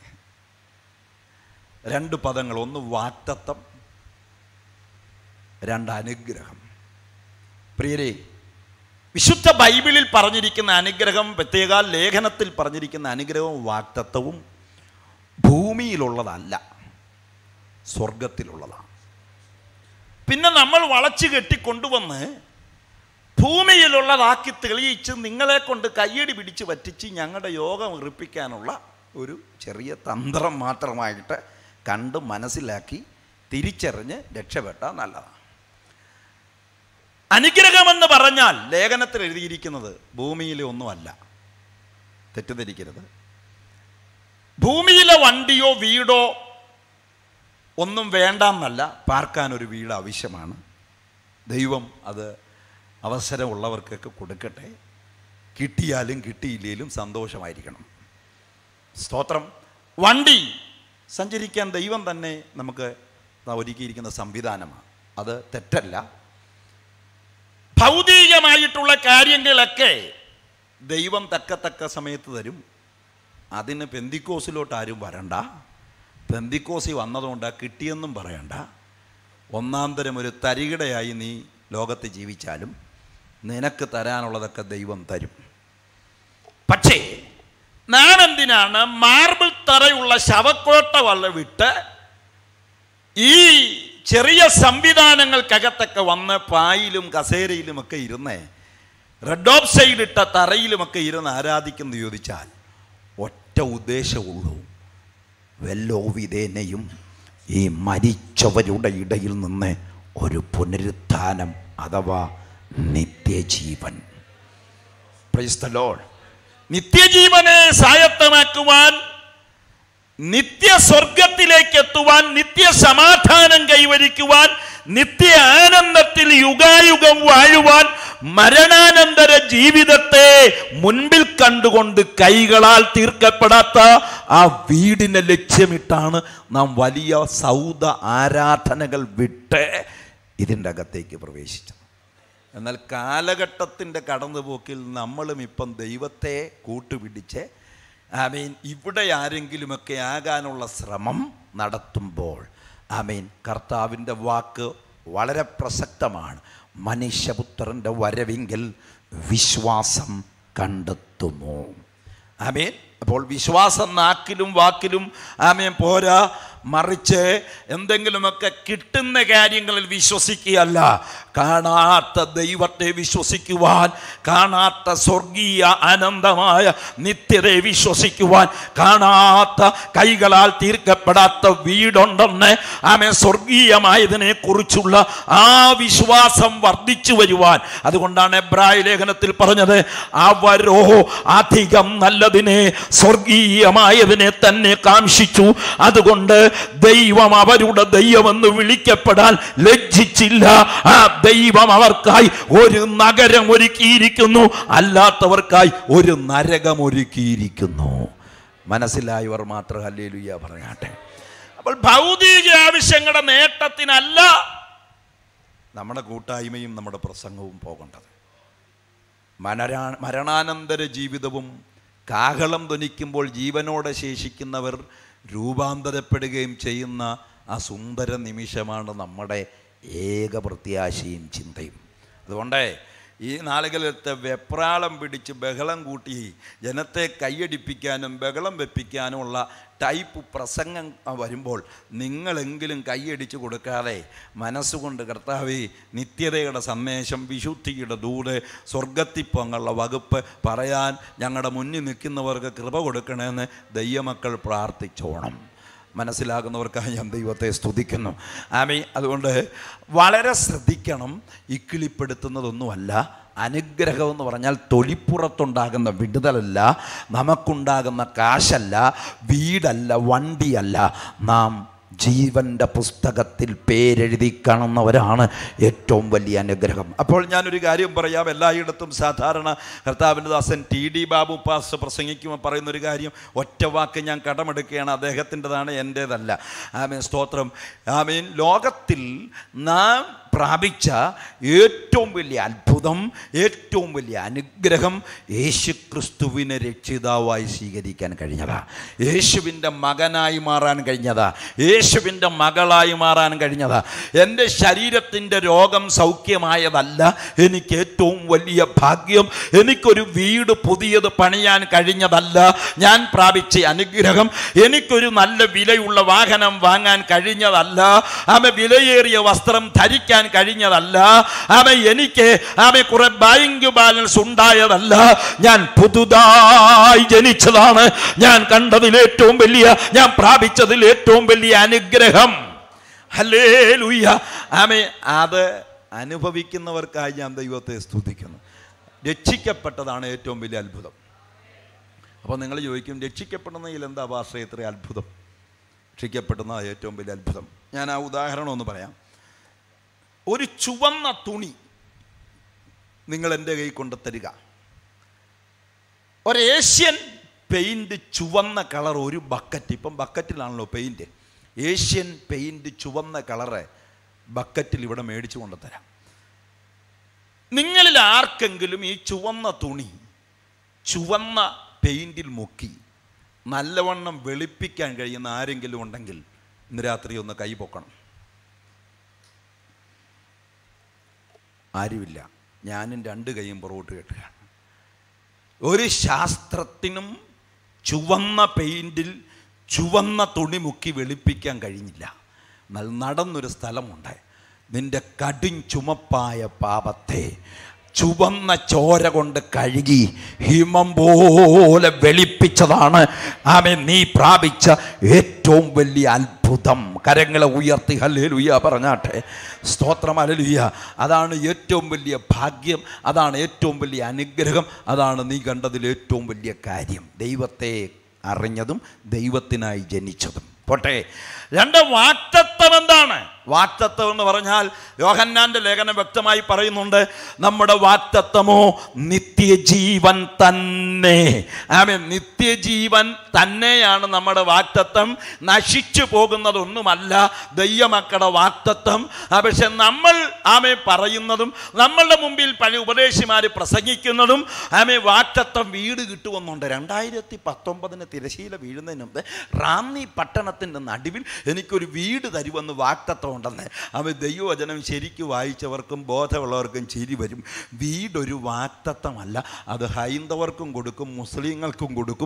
A: രണ്ട് പദങ്ങൾ, ഒന്ന് വാഗ്ദത്തം, രണ്ട് അനുഗ്രഹം. പ്രിയരെ, വിശുദ്ധ ബൈബിളിൽ പറഞ്ഞിരിക്കുന്ന അനുഗ്രഹം, പ്രത്യേക ലേഖനത്തിൽ പറഞ്ഞിരിക്കുന്ന അനുഗ്രഹവും വാഗ്ദത്തവും ഭൂമിയിലുള്ളതല്ല, സ്വർഗത്തിലുള്ളതാണ്. പിന്നെ നമ്മൾ വളച്ചു കെട്ടി കൊണ്ടുവന്ന് ഭൂമിയിലുള്ളതാക്കി തെളിയിച്ച് നിങ്ങളെ കൊണ്ട് കയ്യടി പിടിച്ച് പറ്റിച്ച് ഞങ്ങളുടെ യോഗം ഉറപ്പിക്കാനുള്ള ഒരു ചെറിയ തന്ത്രം മാത്രമായിട്ട് കണ്ട് മനസ്സിലാക്കി തിരിച്ചറിഞ്ഞ് രക്ഷപ്പെട്ടാൽ നല്ലതാണ്. അനുഗ്രഹമെന്ന് പറഞ്ഞാൽ ലേഖനത്തിൽ എഴുതിയിരിക്കുന്നത് ഭൂമിയിലെ ഒന്നുമല്ല, തെറ്റിദ്ധരിക്കരുത്. ഭൂമിയിലെ വണ്ടിയോ വീടോ ഒന്നും വേണ്ടെന്നല്ല, പാർക്കാനൊരു വീട് ആവശ്യമാണ്. ദൈവം അത് അവസരമുള്ളവർക്കൊക്കെ കൊടുക്കട്ടെ. കിട്ടിയാലും കിട്ടിയില്ലെങ്കിലും സന്തോഷമായിരിക്കണം. സ്തോത്രം. വണ്ടി സഞ്ചരിക്കാൻ ദൈവം തന്നെ നമുക്ക് ഒരുക്കിയിരിക്കുന്ന സംവിധാനമാണ്, അത് തെറ്റല്ല. ഭൗതികമായിട്ടുള്ള കാര്യങ്ങളൊക്കെ ദൈവം തക്ക തക്ക സമയത്ത് തരും. അതിന് പെന്തിക്കോസിലോട്ട് ആരും വരണ്ട. പെന്തിക്കോസി വന്നതുകൊണ്ട് കിട്ടിയെന്നും പറയണ്ട. ഒന്നാം തരം ഒരു തരികിടയായി നീ ലോകത്ത് ജീവിച്ചാലും നിനക്ക് തരാനുള്ളതൊക്കെ ദൈവം തരും. പക്ഷേ നാം എന്തിനാണ് മാർബിൾ തറയുള്ള ശവക്കോട്ട വള്ള വിട്ട് ഈ ചെറിയ സംവിധാനങ്ങൾക്കകത്തൊക്കെ വന്ന് പായിലും കസേരയിലുമൊക്കെ ഇരുന്ന് റെഡ് ഓഫ് സൈഡ് ഇട്ട തറയിലുമൊക്കെ ഇരുന്ന് ആരാധിക്കുന്നു ചോദിച്ചാൽ ഒറ്റ ഉദ്ദേശമുള്ളൂ, വെല്ലോ വിധേനയും ഈ മരിച്ചവരുടെ ഇടയിൽ നിന്ന് ഒരു പുനരുത്ഥാനം അഥവാ നിത്യജീവൻ. Praise the Lord. നിത്യജീവനെ സ്വായത്തമാക്കുവാൻ, നിത്യസ്വർഗത്തിലേക്ക് എത്തുവാൻ, നിത്യസമാധാനം കൈവരിക്കുവാൻ, നിത്യ ആനന്ദത്തിൽ യുഗായുഗം വാഴുവാൻ, മരണാനന്തര ജീവിതത്തെ മുൻപിൽ കണ്ടുകൊണ്ട് കൈകളാൽ തീർക്കപ്പെടാത്ത ആ വീടിനെ ലക്ഷ്യമിട്ടാണ് നാം വലിയ സൗദ ആരാധനകൾ വിട്ട് ഇതിൻ്റെ അകത്തേക്ക് പ്രവേശിച്ചത്. എന്നാൽ കാലഘട്ടത്തിൻ്റെ കടന്നുപോക്കിൽ നമ്മളും ഇപ്പം ദൈവത്തെ കൂട്ടുപിടിച്ച് ആമീൻ ഇവിടെ ആരെങ്കിലുമൊക്കെ ആകാനുള്ള ശ്രമം നടത്തുമ്പോൾ ആമീൻ കർത്താവിൻ്റെ വാക്ക് വളരെ പ്രസക്തമാണ്. മനുഷ്യപുത്രൻ്റെ വരവിങ്കിൽ വിശ്വാസം കണ്ടെത്തുമോ? ആമീൻ. അപ്പോൾ വിശ്വാസം നാക്കിലും വാക്കിലും ആമേൻ പോരാ, മറിച്ച് എന്തെങ്കിലുമൊക്കെ കിട്ടുന്ന കാര്യങ്ങളിൽ വിശ്വസിക്കുകയല്ല, കാണാത്ത ദൈവത്തെ വിശ്വസിക്കുവാൻ, കാണാത്ത സ്വർഗീയ അനന്തമായ നിത്യതയെ വിശ്വസിക്കുവാൻ, കാണാത്ത കൈകളാൽ തീർക്കപ്പെടാത്ത വീടുണ്ടെന്ന് ആമേൻ സ്വർഗീയമായതിനെ കുറിച്ചുള്ള ആ വിശ്വാസം വർദ്ധിച്ചു വരുവാൻ. അതുകൊണ്ടാണ് എബ്രായ ലേഖനത്തിൽ പറഞ്ഞത്, അവരോ അധികം നല്ലതിനെ സ്വർഗീയമായതിനെ തന്നെ കാംക്ഷിച്ചു, അതുകൊണ്ട് ദൈവം അവരുടെ ദൈവമെന്ന് വിളിക്കപ്പെടാൻ ലജ്ജിച്ചില്ല. ആ ദൈവം അവർക്കായി ഒരു നഗരം ഒരുക്കിയിരിക്കുന്നു, അല്ലാത്തവർക്കായി ഒരു നരകം ഒരുക്കിയിരിക്കുന്നു. മനസ്സിലായവർ മാത്രം ഹല്ലേലൂയ പറയട്ടെ. അപ്പോൾ ഭൗതിക ആവശ്യങ്ങളുടെ നേട്ടത്തിനല്ല നമ്മുടെ കൂട്ടായ്മയും നമ്മുടെ പ്രസംഗവും പോകേണ്ടത്. മരണാ മരണാനന്തര ജീവിതവും കാഹളം ധ്വനിക്കുമ്പോൾ ജീവനോടെ ശേഷിക്കുന്നവർ രൂപാന്തരപ്പെടുകയും ചെയ്യുന്ന ആ സുന്ദര നിമിഷമാണ് നമ്മുടെ ഏക പ്രത്യാശയും ചിന്തയും. അതുകൊണ്ട് ഈ നാളുകളിലത്തെ വെപ്രാളം പിടിച്ച് ബഹളം കൂട്ടി ജനത്തെ കൈയടിപ്പിക്കാനും ബഹളം വെപ്പിക്കാനുമുള്ള ടൈപ്പ് പ്രസംഗം വരുമ്പോൾ നിങ്ങളെങ്കിലും കൈയടിച്ച് കൊടുക്കാതെ മനസ്സുകൊണ്ട് കർത്താവേ നിത്യതയുടെ സന്ദേശം, വിശുദ്ധിയുടെ ദൂത്, സ്വർഗത്തിപ്പൊങ്ങുള്ള വകുപ്പ് പറയാൻ ഞങ്ങളുടെ മുന്നിൽ നിൽക്കുന്നവർക്ക് കൃപ കൊടുക്കണമെന്ന് ദൈവമക്കൾ പ്രാർത്ഥിച്ചോണം. മനസ്സിലാകുന്നവർക്കായി ഞാൻ ദൈവത്തെ സ്തുതിക്കുന്നു. ആമീൻ. അതുകൊണ്ട് വളരെ ശ്രദ്ധിക്കണം. ഇക്കിളിപ്പെടുത്തുന്നതൊന്നുമല്ല. അനുഗ്രഹം എന്ന് പറഞ്ഞാൽ തൊലിപ്പുറത്തുണ്ടാകുന്ന വിടുതലല്ല, നമുക്കുണ്ടാകുന്ന കാശല്ല, വീടല്ല, വണ്ടിയല്ല. നാം ജീവൻ്റെ പുസ്തകത്തിൽ പേരെഴുതി കാണുന്നവരാണ് ഏറ്റവും വലിയ അനുഗ്രഹം. അപ്പോൾ ഞാനൊരു കാര്യം പറയാം. എല്ലായിടത്തും സാധാരണ കർത്താവിൻ്റെ ദാസൻ ടി ഡി ബാബു പാസ് പ്രസംഗിക്കുമ്പോൾ പറയുന്നൊരു കാര്യം, ഒറ്റ വാക്ക് ഞാൻ കടമെടുക്കുകയാണ്, അദ്ദേഹത്തിൻ്റെതാണ്, എൻ്റേതല്ല. ആമീൻ. സ്തോത്രം. ആമീൻ. ലോകത്തിൽ നാം പ്രാപിച്ച ഏറ്റവും വലിയ അത്ഭുതം അത്ഭുതം, ഏറ്റവും വലിയ അനുഗ്രഹം യേശു ക്രിസ്തുവിനെ രക്ഷിതാവായി സ്വീകരിക്കാൻ കഴിഞ്ഞതാ. യേശുവിൻ്റെ മകനായി മാറാൻ കഴിഞ്ഞതാ. യേശുവിൻ്റെ മകളായി മാറാൻ കഴിഞ്ഞതാ. എൻ്റെ ശരീരത്തിൻ്റെ രോഗം സൗഖ്യമായതല്ല എനിക്ക് ഏറ്റവും വലിയ ഭാഗ്യം. എനിക്കൊരു വീട് പുതിയത് പണിയാൻ കഴിഞ്ഞതല്ല ഞാൻ പ്രാപിച്ച അനുഗ്രഹം. എനിക്കൊരു നല്ല വിലയുള്ള വാഹനം വാങ്ങാൻ കഴിഞ്ഞതല്ല. ആമ വിലയേറിയ വസ്ത്രം ധരിക്കാൻ കഴിഞ്ഞതല്ല. ആമ എനിക്ക് ആമ കുറെ ബാങ്ക് ബാലൻസ് ഉണ്ടായതല്ല. ഞാൻ പുതുതായി ജനിച്ചതാണ്. ഞാൻ കണ്ടതിൽ ഏറ്റവും വലിയ, ഞാൻ പ്രാപിച്ചതിൽ ഏറ്റവും വലിയ അനുഗ്രഹം. ഹല്ലേലൂയ. ആമേ. അത് അനുഭവിക്കുന്നവർക്കായി ഞാൻ ദൈവത്തെ സ്തുതിക്കുന്നു. രക്ഷിക്കപ്പെട്ടതാണ് ഏറ്റവും വലിയ അത്ഭുതം. അപ്പോൾ നിങ്ങൾ ചോദിക്കും, രക്ഷിക്കപ്പെടുന്നതിൽ എന്താ ഭാഷ ഇത്ര അത്ഭുതം? രക്ഷിക്കപ്പെടുന്ന ഏറ്റവും വലിയ അത്ഭുതം. ഞാൻ ആ ഉദാഹരണം ഒന്ന് പറയാം. ഒരു ചുവന്ന തുണി നിങ്ങൾ എൻ്റെ കൈ കൊണ്ട് തരിക. ഒരു ഏഷ്യൻ പെയിൻറ് ചുവന്ന കളർ ഒരു ബക്കറ്റ്, ഇപ്പം ബക്കറ്റിലാണല്ലോ പെയിൻറ്, ഏഷ്യൻ പെയിൻറ് ചുവന്ന കളറ് ബക്കറ്റിൽ ഇവിടെ മേടിച്ചു കൊണ്ടുതരാം. നിങ്ങളിൽ ആർക്കെങ്കിലും ഈ ചുവന്ന തുണി ചുവന്ന പെയിൻറ്റിൽ മുക്കി നല്ലവണ്ണം വെളുപ്പിക്കാൻ കഴിയുന്ന ആരെങ്കിലും ഉണ്ടെങ്കിൽ ഇന്ന് രാത്രി ഒന്ന് കൈ പൊക്കണം. ആരുമില്ല. ഞാനും രണ്ട് കൈയും പുറകോട്ട് കെട്ടുകയാണ്. ഒരു ശാസ്ത്രത്തിനും ചുവന്ന പെയിൻറ്റിൽ ചുവന്ന തുണി മുക്കി വെളുപ്പിക്കാൻ കഴിഞ്ഞില്ല. എന്നാൽ നടന്നൊരു സ്ഥലമുണ്ട്. നിന്റെ കടും ചുമപ്പായ പാപത്തെ ചുവന്ന ചോര കൊണ്ട് കഴുകി ഹിമം പോലെ വെളുപ്പിച്ചതാണ് ആമേ നീ പ്രാപിച്ച ഏറ്റവും വലിയ അത്ഭുതം. കരങ്ങളെ ഉയർത്തി ഹല്ലേലൂയ പറഞ്ഞാട്ടെ. സ്തോത്രം ഹല്ലേലൂയ. അതാണ് ഏറ്റവും വലിയ ഭാഗ്യം. അതാണ് ഏറ്റവും വലിയ അനുഗ്രഹം. അതാണ് നീ കണ്ടതിൽ ഏറ്റവും വലിയ കാര്യം. ദൈവത്തെ അറിഞ്ഞതും ദൈവത്തിനായി ജനിച്ചതും. പോട്ടെ, രണ്ട് വാഗ്ദത്തം എന്താണ്? വാഗ്ദത്തം എന്ന് പറഞ്ഞാൽ യോഹന്നാന്റെ ലേഖനം വ്യക്തമായി പറയുന്നുണ്ട്, നമ്മുടെ വാഗ്ദത്തമോ നിത്യജീവൻ തന്നെ. ആമേ. നിത്യജീവൻ തന്നെയാണ് നമ്മുടെ വാഗ്ദത്തം. നശിച്ചു പോകുന്നതൊന്നുമല്ല ദൈവമക്കളുടെ വാഗ്ദത്തം. പക്ഷെ നമ്മൾ ആമേ പറയുന്നതും നമ്മളുടെ മുമ്പിൽ പല ഉപദേശിമാർ പ്രസംഗിക്കുന്നതും ആമേ വാഗ്ദത്തം വീട് കിട്ടുമെന്നുണ്ട്. രണ്ടായിരത്തി പത്തൊമ്പതിന് തിരശീല വീഴുന്നതിന് മുമ്പ് റാന്നി പട്ടണത്തിൻ്റെ നടുവിൽ എനിക്കൊരു വീട് തരുമെന്ന് വാഗ്ദത്തം ഉണ്ടെന്ന്. അവൻ ദൈവവചനം ശരിക്കും വായിച്ചവർക്കും ബോധമുള്ളവർക്കും ചിരി വരും. വീടൊരു വാഗ്ദത്തമല്ല, അത് ഹൈന്ദവർക്കും കൊടുക്കും, മുസ്ലിങ്ങൾക്കും കൊടുക്കും,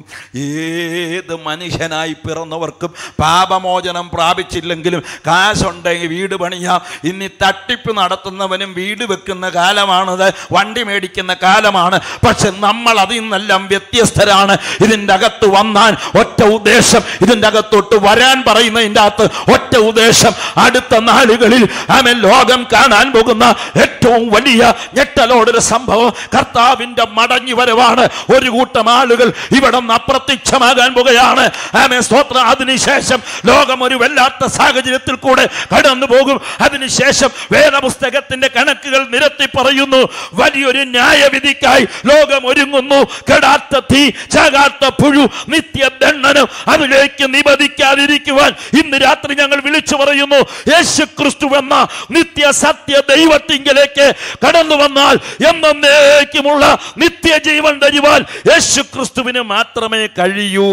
A: ഏത് മനുഷ്യനായി പിറന്നവർക്കും. പാപമോചനം പ്രാപിച്ചില്ലെങ്കിലും കാശുണ്ടെങ്കിൽ വീട് പണിയാം. ഇനി തട്ടിപ്പ് നടത്തുന്നവനും വീട് വെക്കുന്ന കാലമാണത്, വണ്ടി മേടിക്കുന്ന കാലമാണ്. പക്ഷെ നമ്മൾ അതിൽ നിന്നെല്ലാം വ്യത്യസ്തരാണ്. ഇതിൻ്റെ അകത്ത് വന്നാൽ ഒറ്റ ഉദ്ദേശം, ഇതിൻ്റെ അകത്തോട്ട് വരാൻ പറയുന്നതിൻ്റെ അകത്ത് ഒറ്റ ഉദ്ദേശം, അടുത്ത നാളുകളിൽ ആമേൻ ലോകം കാണാൻ പോകുന്ന ഏറ്റവും വലിയ ഞെട്ടലോടൊരു സംഭവം കർത്താവിന്റെ മടങ്ങി വരവാണ്. ഒരു കൂട്ടം ആളുകൾ ഇവിടെ നിന്ന് അപ്രത്യക്ഷമാകാൻ പോകുകയാണ്. ആമേൻ സ്തോത്രം. അതിനുശേഷം ലോകം ഒരു വല്ലാത്ത സാഹചര്യത്തിൽ കൂടെ കടന്നു പോകും. അതിനുശേഷം വേദപുസ്തകത്തിന്റെ കണക്കുകൾ നിരത്തി പറയുന്നു, വലിയൊരു ന്യായവിധിക്കായി ലോകം ഒരുങ്ങുന്നു. കെടാത്ത തീ, ചാകാത്ത പുഴു, നിത്യദണ്ഡനം അതിലേക്ക് നിബന്ധിക്കാതിരിക്കുവാൻ ഇന്ന് രാത്രി ഞങ്ങൾ വിളിച്ചു പറയുന്നു. യേശു ക്രിസ്തു എന്ന നിത്യ സത്യ ദൈവത്തിങ്കിലേക്ക് കടന്നു വന്നാൽ എന്നേക്കുമുള്ള നിത്യജീവൻ തരുവാൻ യേശു ക്രിസ്തുവിന് മാത്രമേ കഴിയൂ.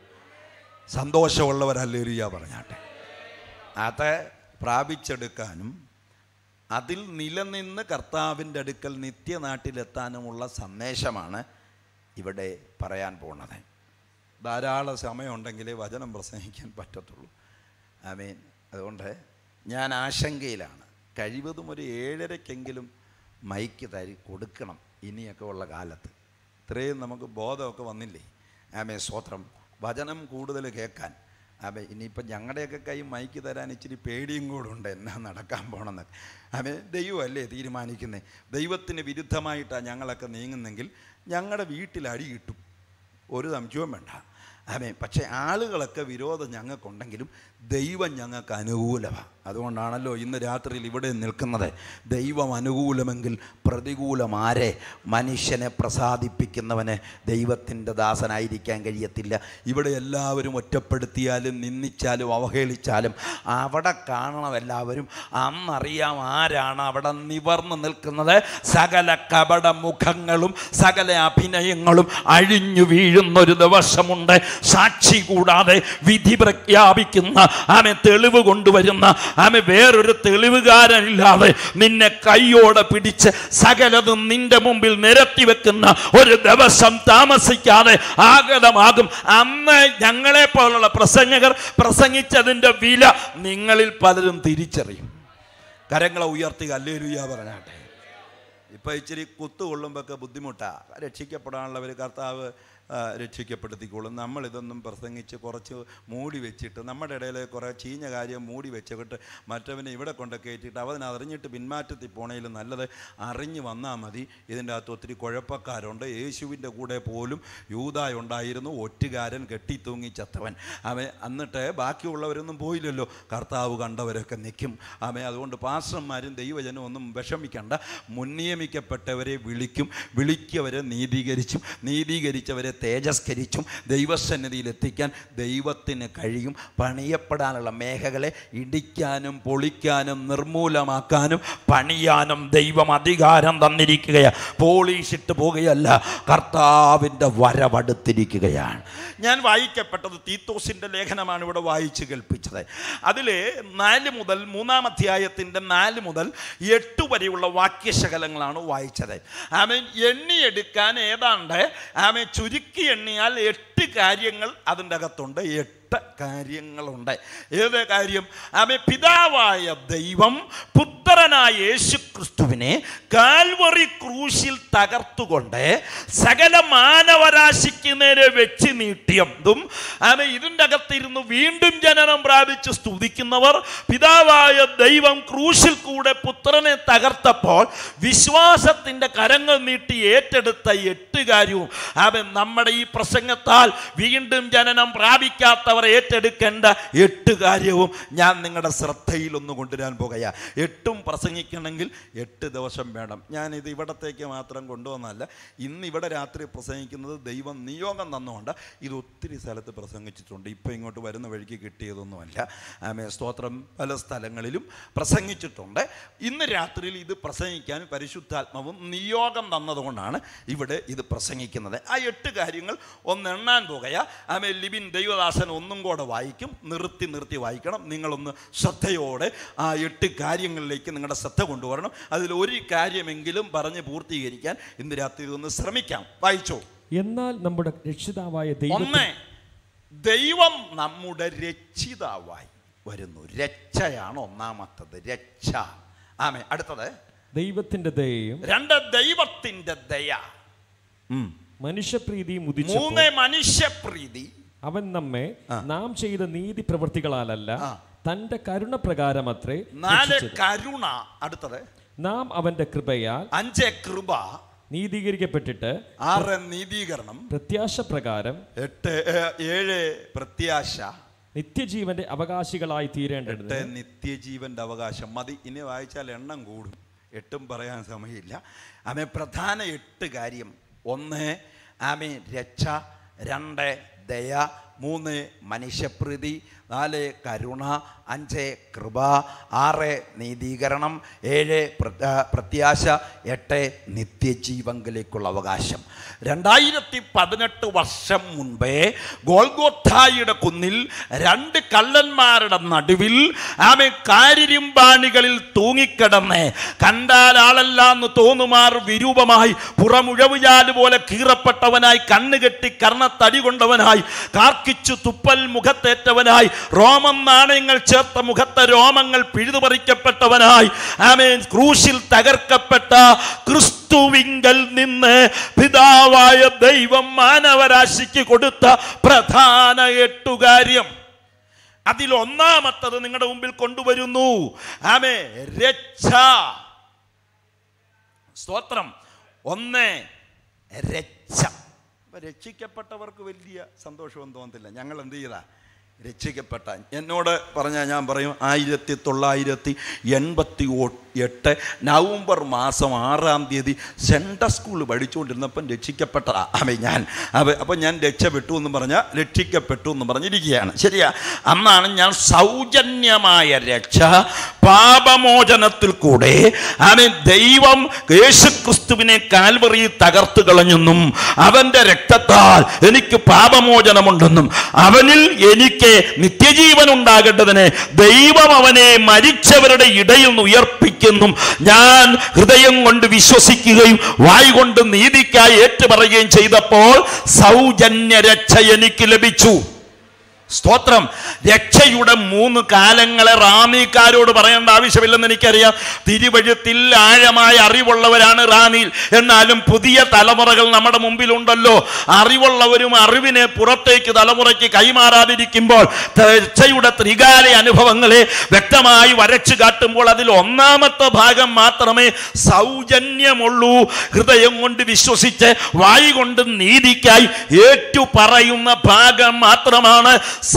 A: സന്തോഷമുള്ളവരല്ലേറിയ പറഞ്ഞാട്ടെ. അത് പ്രാപിച്ചെടുക്കാനും അതിൽ നിലനിന്ന് കർത്താവിൻ്റെ അടുക്കൽ നിത്യനാട്ടിലെത്താനുമുള്ള സന്ദേശമാണ് ഇവിടെ പറയാൻ പോകുന്നത്. ധാരാളം സമയമുണ്ടെങ്കിലേ വചനം പ്രസംഗിക്കാൻ പറ്റത്തുള്ളൂ. ആമേൻ. അതുകൊണ്ട് ഞാൻ ആശങ്കയിലാണ്. കഴിവതും ഒരു ഏഴരയ്ക്കെങ്കിലും മൈക്ക് തരി കൊടുക്കണം ഇനിയൊക്കെ ഉള്ള കാലത്ത്. ഇത്രയും നമുക്ക് ബോധമൊക്കെ വന്നില്ലേ? ആമേൻ സ്തോത്രം. വചനം കൂടുതൽ കേൾക്കാൻ. ആമേൻ. ഇനിയിപ്പം ഞങ്ങളുടെയൊക്കെ കൈ മൈക്ക് തരാൻ ഇച്ചിരി പേടിയും കൂടെ ഉണ്ട്, എന്നാ നടക്കാൻ പോകണമെന്ന്. ആമേൻ. ദൈവമല്ലേ തീരുമാനിക്കുന്നത്. ദൈവത്തിന് വിരുദ്ധമായിട്ടാണ് ഞങ്ങളൊക്കെ നീങ്ങുന്നെങ്കിൽ ഞങ്ങളുടെ വീട്ടിൽ അടി കിട്ടും, ഒരു സംശയവും വേണ്ട. ആമേൻ. പക്ഷേ ആളുകളൊക്കെ വിരോധം ഞങ്ങൾക്കുണ്ടെങ്കിലും ദൈവം ഞങ്ങൾക്ക് അനുകൂലമാണ്. അതുകൊണ്ടാണല്ലോ ഇന്ന് രാത്രിയിൽ ഇവിടെ നിൽക്കുന്നത്. ദൈവം അനുകൂലമെങ്കിൽ പ്രതികൂലമാരെ? മനുഷ്യനെ പ്രസാദിപ്പിക്കുന്നവന് ദൈവത്തിൻ്റെ ദാസനായിരിക്കാൻ കഴിയത്തില്ല. ഇവിടെ എല്ലാവരും ഒറ്റപ്പെടുത്തിയാലും നിന്ദിച്ചാലും അവഹേളിച്ചാലും അവിടെ കാണണം എല്ലാവരും. അന്നറിയാം ആരാണ് അവിടെ നിവർന്നു നിൽക്കുന്നത്. സകല കപട മുഖങ്ങളും സകല അഭിനയങ്ങളും അഴിഞ്ഞു വീഴുന്നൊരു ദിവസമുണ്ട്. സാക്ഷി കൂടാതെ വിധി പ്രഖ്യാപിക്കുന്ന ആമെ തെളിവ് കൊണ്ടുവരുന്ന ആമെ വേറൊരു തെളിവുകാരനില്ലാതെ നിന്നെ കൈയോടെ പിടിച്ച് സകലതും നിന്റെ മുമ്പിൽ നിരത്തി വെക്കുന്ന ഒരു ദിവസം താമസിക്കാതെ ആഗതമാകും. അന്ന് ഞങ്ങളെ പോലുള്ള പ്രസംഗകർ പ്രസംഗിച്ചതിൻ്റെ വില നിങ്ങളിൽ പലരും തിരിച്ചറിയും. കരങ്ങളെ ഉയർത്തി ഹല്ലേലൂയ പറഞ്ഞാട്ടെ. ഇപ്പം ഇച്ചിരി കുത്തുകൊള്ളുമ്പോഴൊക്കെ ബുദ്ധിമുട്ടാണ്. രക്ഷിക്കപ്പെടാനുള്ളവർ കർത്താവ് രക്ഷിക്കപ്പെടുത്തിക്കോളും. നമ്മളിതൊന്നും പ്രസംഗിച്ച് കുറച്ച് മൂടി വെച്ചിട്ട് നമ്മുടെ ഇടയിൽ കുറേ ചീഞ്ഞ കാര്യം മൂടി വെച്ചിട്ട് മറ്റവനെ ഇവിടെ കൊണ്ട് കയറ്റിയിട്ട് അവൻ അറിഞ്ഞിട്ട് പിന്മാറ്റത്തിൽ പോണേലും നല്ലത് അറിഞ്ഞു വന്നാൽ മതി. ഇതിൻ്റെ അകത്ത് ഒത്തിരി കുഴപ്പക്കാരുണ്ട്. യേശുവിൻ്റെ കൂടെ പോലും യൂദായുണ്ടായിരുന്നു, ഒറ്റുകാരൻ കെട്ടിത്തൂങ്ങി ചത്തവൻ. അവൻ എന്നിട്ട് ബാക്കിയുള്ളവരൊന്നും പോയില്ലല്ലോ. കർത്താവ് കണ്ടവരൊക്കെ നിൽക്കും. അവൻ അതുകൊണ്ട് പാസ്റ്റർമാരും ദൈവജനം ഒന്നും വിഷമിക്കണ്ട. മുൻനിയമിക്കപ്പെട്ടവരെ വിളിക്കും, വിളിക്കവരെ നീതീകരിച്ചും നീതീകരിച്ചവരെ തേജസ്കരിച്ചും ദൈവസന്നിധിയിൽ എത്തിക്കാൻ ദൈവത്തിന് കഴിയും. പണിയപ്പെടാനുള്ള മേഖലകളെ ഇടിക്കാനും പൊളിക്കാനും നിർമൂലമാക്കാനും പണിയാനും ദൈവം അധികാരം തന്നിരിക്കുകയാണ്. പോളിഷിട്ട് പോകുകയല്ല, കർത്താവിൻ്റെ വരവടുത്തിരിക്കുകയാണ്. ഞാൻ വായിക്കപ്പെട്ടത് തീത്തോസിൻ്റെ ലേഖനമാണ് ഇവിടെ വായിച്ച് കേൾപ്പിച്ചത്. അതിൽ നാല് മുതൽ മൂന്നാം അധ്യായത്തിൻ്റെ നാല് മുതൽ എട്ട് വരെയുള്ള വാക്യശകലങ്ങളാണ് വായിച്ചത്. ആമേൻ. എണ്ണിയെടുക്കാൻ ഏതാണ്ട് ആമേൻ ചുരുക്കി എണ്ണിയാൽ എട്ട് കാര്യങ്ങൾ അതിൻ്റെ അകത്തുണ്ട്. എട്ട് കാര്യങ്ങളുണ്ട്. ഏത് കാര്യം? ആമേൻ. പിതാവായ ദൈവം പുത്രനായ യേശു ക്രിസ്തുവിനെ കാൽവറി ക്രൂശിൽ തകർത്തുകൊണ്ട് സകല മാനവരാശിക്ക് നേരെ വെച്ച് നീട്ടിയതും ആമേൻ ഇതിൻ്റെ അകത്തിരുന്ന് വീണ്ടും ജനനം പ്രാപിച്ച് സ്തുതിക്കുന്നവർ പിതാവായ ദൈവം ക്രൂശിൽ കൂടെ പുത്രനെ തകർത്തപ്പോൾ വിശ്വാസത്തിൻ്റെ കരങ്ങൾ നീട്ടി ഏറ്റെടുത്ത എട്ട് കാര്യവും ആമേൻ നമ്മുടെ ഈ പ്രസംഗത്താൽ വീണ്ടും ജനനം പ്രാപിക്കാത്തവർ ഏറ്റെടുക്കേണ്ട എട്ട് കാര്യവും ഞാൻ നിങ്ങളുടെ ശ്രദ്ധയിൽ ഒന്ന് കൊണ്ടുവരാൻ പോകുകയാണ്. എട്ടും പ്രസംഗിക്കണമെങ്കിൽ എട്ട് ദിവസം വേണം. ഞാനിത് ഇവിടത്തേക്ക് മാത്രം കൊണ്ടുവന്നല്ല. ഇന്ന് ഇവിടെ രാത്രി പ്രസംഗിക്കുന്നത് ദൈവം നിയോഗം തന്നുകൊണ്ട് ഇത് ഒത്തിരി സ്ഥലത്ത് പ്രസംഗിച്ചിട്ടുണ്ട്. ഇപ്പോൾ ഇങ്ങോട്ട് വരുന്ന വഴിക്ക് കിട്ടിയതൊന്നുമല്ല. ആമേ സ്തോത്രം. പല സ്ഥലങ്ങളിലും പ്രസംഗിച്ചിട്ടുണ്ട്. ഇന്ന് രാത്രിയിൽ ഇത് പ്രസംഗിക്കാൻ പരിശുദ്ധാത്മാവും നിയോഗം തന്നതുകൊണ്ടാണ് ഇവിടെ ഇത് പ്രസംഗിക്കുന്നത്. ആ എട്ട് കാര്യങ്ങൾ ഒന്ന് എണ്ണാൻ പോകുകയാ. ആമേ ലിബിൻ ദൈവദാസൻ ഒന്നും കൂടെ വായിക്കും. നിർത്തി നിർത്തി വായിക്കണം. നിങ്ങളൊന്ന് ശ്രദ്ധയോടെ ആ എട്ട് കാര്യങ്ങളിലേക്ക് നിങ്ങളുടെ ശ്രദ്ധ കൊണ്ടുവരണം. അതിൽ ഒരു കാര്യമെങ്കിലും പറഞ്ഞ് പൂർത്തീകരിക്കാൻ ഇന്ന് രാത്രി ഒന്ന് ശ്രമിക്കാം. വായിച്ചോ.
B: എന്നാൽ നമ്മുടെ രക്ഷിതാവായ ദൈവം
A: ഒന്ന് ദൈവം നമ്മുടെ രക്ഷിതാവായി വരുന്നു. രക്ഷയാണ് ഒന്നാമത്തത്. രക്ഷ. ആമേ. അടുത്തത്
B: ദൈവത്തിന്റെ ദയയും.
A: രണ്ട് ദൈവത്തിന്റെ ദയ.
B: മനുഷ്യപ്രീതിയും ഉദിച്ചു.
A: മൂന്ന് മനുഷ്യപ്രീതി.
B: അവൻ നമ്മെ നാം ചെയ്ത നീതി പ്രവൃത്തികളാലല്ല തന്റെ കരുണ പ്രകാരം അത്രേ.
A: നാല് കരുണ. അടുത്തത്
B: നാം അവന്റെ കൃപയാൽ.
A: അഞ്ച് കൃപ.
B: നീതീകരിക്കപ്പെട്ടിട്ട്.
A: ആറ് നീതീകരണം.
B: പ്രത്യാശ പ്രകാരം.
A: എട്ട് ഏഴ് പ്രത്യാശ.
B: നിത്യജീവന്റെ അവകാശികളായി തീരേണ്ടത്.
A: നിത്യജീവന്റെ അവകാശം മതി. ഇനി വായിച്ചാൽ എണ്ണം കൂടും. എട്ടും പറയാൻ സമയമില്ല. ആമേ പ്രധാന എട്ട് കാര്യം. ഒന്ന് ആമേ രക്ഷ. രണ്ട് ദയ. മൂന്ന് മനുഷ്യപ്രീതി. നാല് കരുണ. അഞ്ച് കൃപ. ആറ് നീതീകരണം. ഏഴ് പ്രത്യാശ. എട്ട് നിത്യജീവങ്കിലേക്കുള്ള അവകാശം. രണ്ടായിരത്തി പതിനെട്ട് വർഷം മുൻപേ ഗോൽഗോഥായുടെ കുന്നിൽ രണ്ട് കള്ളന്മാരുടെ നടുവിൽ ആമേ കാരിരുമ്പാണികളിൽ തൂങ്ങിക്കിടന്ന് കണ്ടാൽ ആളല്ലാന്ന് തോന്നുമാർ വിരൂപമായി പുറമുഴവുചാല് പോലെ കീറപ്പെട്ടവനായി കണ്ണുകെട്ടി കർണത്തടി കൊണ്ടവനായി കാർക്കിച്ചു തുപ്പൽ മുഖത്തേറ്റവനായി റോമം നാണയങ്ങൾ ചേർത്ത മുഖത്തെ രോമങ്ങൾ പിഴുതുപറിക്കപ്പെട്ടവനായി ആമേൻ ക്രൂശിൽ തകർക്കപ്പെട്ട ക്രിസ്തുവിങ്കൽ നിന്ന് പിതാവായ ദൈവം മാനവരാശിക്ക് കൊടുത്ത പ്രധാന എട്ടു കാര്യം. അതിൽ ഒന്നാമത്തത് നിങ്ങളുടെ മുമ്പിൽ കൊണ്ടുവരുന്നു. ആമേ രക്ഷ. സ്തോത്രം. ഒന്ന് രക്ഷ. രക്ഷിക്കപ്പെട്ടവർക്ക് വലിയ സന്തോഷമൊന്നും തോന്നത്തില്ല. ഞങ്ങൾ എന്ത് ചെയ്താ രക്ഷിക്കപ്പെട്ട എന്നോട് പറഞ്ഞാൽ ഞാൻ പറയും ആയിരത്തി തൊള്ളായിരത്തി എൺപത്തി എട്ട് നവംബർ മാസം ആറാം തീയതി സെൻട്രൽ സ്കൂൾ പഠിച്ചുകൊണ്ടിരുന്നപ്പം രക്ഷിക്കപ്പെട്ടതാ അമ്മ ഞാൻ അവ അപ്പം ഞാൻ രക്ഷപ്പെട്ടു എന്ന് പറഞ്ഞാൽ രക്ഷിക്കപ്പെട്ടു എന്ന് പറഞ്ഞിരിക്കുകയാണ്. ശരിയാ, അന്നാണ് ഞാൻ സൗജന്യമായ രക്ഷ പാപമോചനത്തിൽ കൂടെ അവൻ ദൈവം യേശുക്രിസ്തുവിനെ കാൽവറി തകർത്തു കളഞ്ഞെന്നും അവൻ്റെ രക്തത്താൽ എനിക്ക് പാപമോചനമുണ്ടെന്നും അവനിൽ എനിക്ക് നിത്യജീവൻ ഉണ്ടാകേണ്ടതിന് ദൈവം അവനെ മരിച്ചവരുടെ ഇടയിൽ നിന്ന് ഉയർപ്പിക്കുന്നു ഞാൻ ഹൃദയം കൊണ്ട് വിശ്വസിക്കുകയും വായ് കൊണ്ട് നീതിക്കായി ഏറ്റുപറയുകയും ചെയ്തപ്പോൾ സൗജന്യ രക്ഷ എനിക്ക് ലഭിച്ചു. സ്തോത്രം. രക്ഷയുടെ മൂന്ന് കാലങ്ങളെ റാന്നിക്കാരോട് പറയേണ്ട ആവശ്യമില്ലെന്ന് എനിക്കറിയാം. തിരുവഴുത്തിൽ ആഴമായ അറിവുള്ളവരാണ് റാന്നിയിൽ. എന്നാലും പുതിയ തലമുറകൾ നമ്മുടെ മുമ്പിലുണ്ടല്ലോ. അറിവുള്ളവരും അറിവിനെ പുറത്തേക്ക് തലമുറയ്ക്ക് കൈമാറാതിരിക്കുമ്പോൾ രക്ഷയുടെ ത്രികാല അനുഭവങ്ങളെ വ്യക്തമായി വരച്ചു കാട്ടുമ്പോൾ അതിൽ ഒന്നാമത്തെ ഭാഗം മാത്രമേ സൗജന്യമുള്ളൂ. ഹൃദയം കൊണ്ട് വിശ്വസിച്ച് വായ് കൊണ്ട് നീതിക്കായി ഏറ്റു പറയുന്ന ഭാഗം മാത്രമാണ്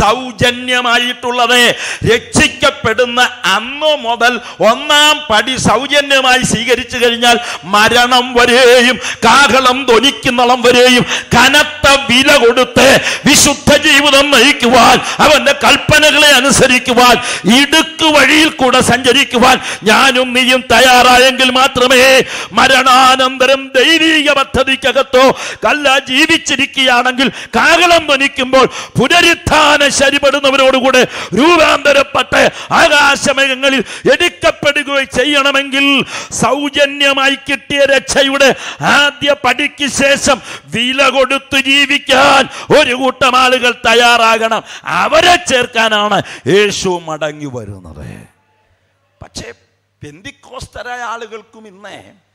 A: സൗജന്യമായിട്ടുള്ളത്. രക്ഷിക്കപ്പെടുന്ന അന്ന് മുതൽ ഒന്നാം പടി സൗജന്യമായി സ്വീകരിച്ചു കഴിഞ്ഞാൽ മരണം വരെയും കാഹളം ധ്വനിക്കുന്നളം വരെയും കനത്ത വില കൊടുത്ത് വിശുദ്ധ ജീവിതം നയിക്കുവാൻ, അവന്റെ കൽപ്പനകളെ അനുസരിക്കുവാൻ, ഇടുക്ക് വഴിയിൽ കൂടെ സഞ്ചരിക്കുവാൻ ഞാനും നീയും തയ്യാറായെങ്കിൽ മാത്രമേ മരണാനന്തരം ദൈവിക പദ്ധതിക്കകത്തോ കല്ല ജീവിച്ചിരിക്കുകയാണെങ്കിൽ കാഹളം ധ്വനിക്കുമ്പോൾ പുനരുത്ഥാന ശരിപ്പെടുന്നവരോടുകൂടെ രൂപാന്തരപ്പെട്ട് ആകാശമേഘങ്ങളിൽ എടുക്കപ്പെടുകയും ചെയ്യണമെങ്കിൽ സൗജന്യമായി കിട്ടിയ രക്ഷയുടെ ആദ്യ പടിക്ക് ശേഷം വില കൊടുത്തു ജീവിക്കാൻ ഒരു കൂട്ടം ആളുകൾ തയ്യാറാകണം. അവരെ ചേർക്കാനാണ് യേശു മടങ്ങി വരുന്നത്. പക്ഷേ പെന്തിക്കോസ്തരായ ആളുകൾക്കും ഇന്ന്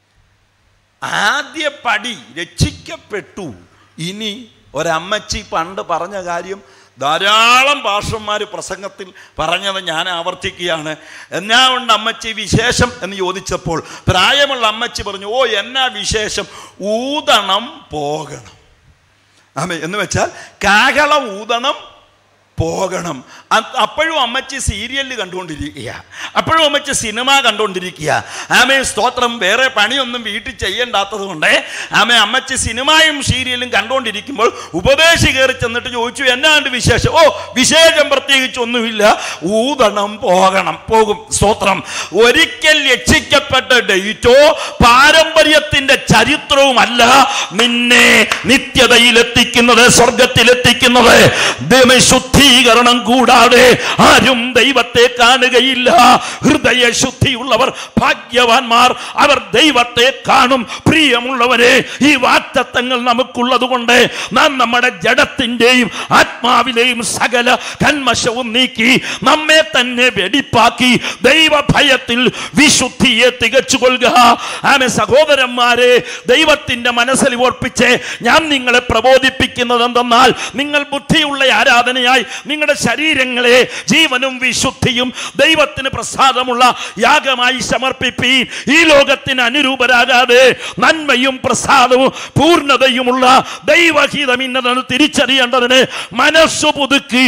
A: ആദ്യ പടി രക്ഷിക്കപ്പെട്ടു. ഇനി ഒരമ്മച്ചി പണ്ട് പറഞ്ഞ കാര്യം ധാരാളം ഭാഷന്മാർ പ്രസംഗത്തിൽ പറഞ്ഞത് ഞാൻ ആവർത്തിക്കുകയാണ്. എന്നാ ഉണ്ട് അമ്മച്ചി വിശേഷം എന്ന് ചോദിച്ചപ്പോൾ പ്രായമുള്ള അമ്മച്ചി പറഞ്ഞു, ഓ എന്നാ വിശേഷം, ഊതണം പോകണം. ആമേ എന്ന് വെച്ചാൽ കാഹളം ഊതണം പോകണം. അപ്പോഴും അമ്മച്ചി സീരിയൽ കണ്ടുകൊണ്ടിരിക്കുക, അപ്പോഴും അമ്മച്ചി സിനിമ കണ്ടുകൊണ്ടിരിക്കുക. ആമേ സ്തോത്രം. വേറെ പണിയൊന്നും വീട്ടിൽ ചെയ്യേണ്ടാത്തത് കൊണ്ട് ആമേ അമ്മച്ചി സിനിമയും സീരിയലും കണ്ടുകൊണ്ടിരിക്കുമ്പോൾ ഉപദേശി കയറി ചെന്നിട്ട് ചോദിച്ചു, എന്നാണ്ട് വിശേഷം? ഓ വിശേഷം പ്രത്യേകിച്ചൊന്നുമില്ല, ഊതണം പോകണം. പോകും. സ്തോത്രം. ഒരിക്കൽ രക്ഷിക്കപ്പെട്ട ഡേറ്റോ പാരമ്പര്യത്തിന്റെ ചരിത്രവുമല്ല നിന്നെ നിത്യതയിലെത്തിക്കുന്നത്, സ്വർഗത്തിലെത്തിക്കുന്നത്. ശുദ്ധീകരണം കൂടാതെ ആരും ദൈവത്തെ കാണുകയില്ല. ഹൃദയ ശുദ്ധിയുള്ളവർ ഭാഗ്യവാന്മാർ, അവർ ദൈവത്തെ കാണും. പ്രിയമുള്ളവരെ, ഈ വാഗ്ദത്തങ്ങൾ നമുക്കുള്ളത് കൊണ്ട് നാം നമ്മുടെ ജഡത്തിന്റെയും ആത്മാവിലെയും സകല കന്മശവും നീക്കി നമ്മെ തന്നെ വെടിപ്പാക്കി ദൈവഭയത്തിൽ വിശുദ്ധിയെ തികച്ചുകൊള്ളുക. ആമേ സഹോദരന്മാരെ, ദൈവത്തിന്റെ മനസ്സിൽ ഓർപ്പിച്ച് ഞാൻ നിങ്ങളെ പ്രബോധിപ്പിക്കുന്നത് എന്തെന്നാൽ, നിങ്ങൾ ബുദ്ധിയുള്ള ആരാധനയായി നിങ്ങളുടെ ശരീരങ്ങളെ ജീവനും വിശുദ്ധിയും ദൈവത്തിന് പ്രസാദമുള്ള യാഗമായി സമർപ്പിപ്പീൻ. ഈ ലോകത്തിന് അനുരൂപരാകാതെ നന്മയും പ്രസാദവും പൂർണ്ണതയുമുള്ള ദൈവഹിതം ഇന്നതെന്ന് തിരിച്ചറിയേണ്ടതിന് മനസ്സു പുതുക്കി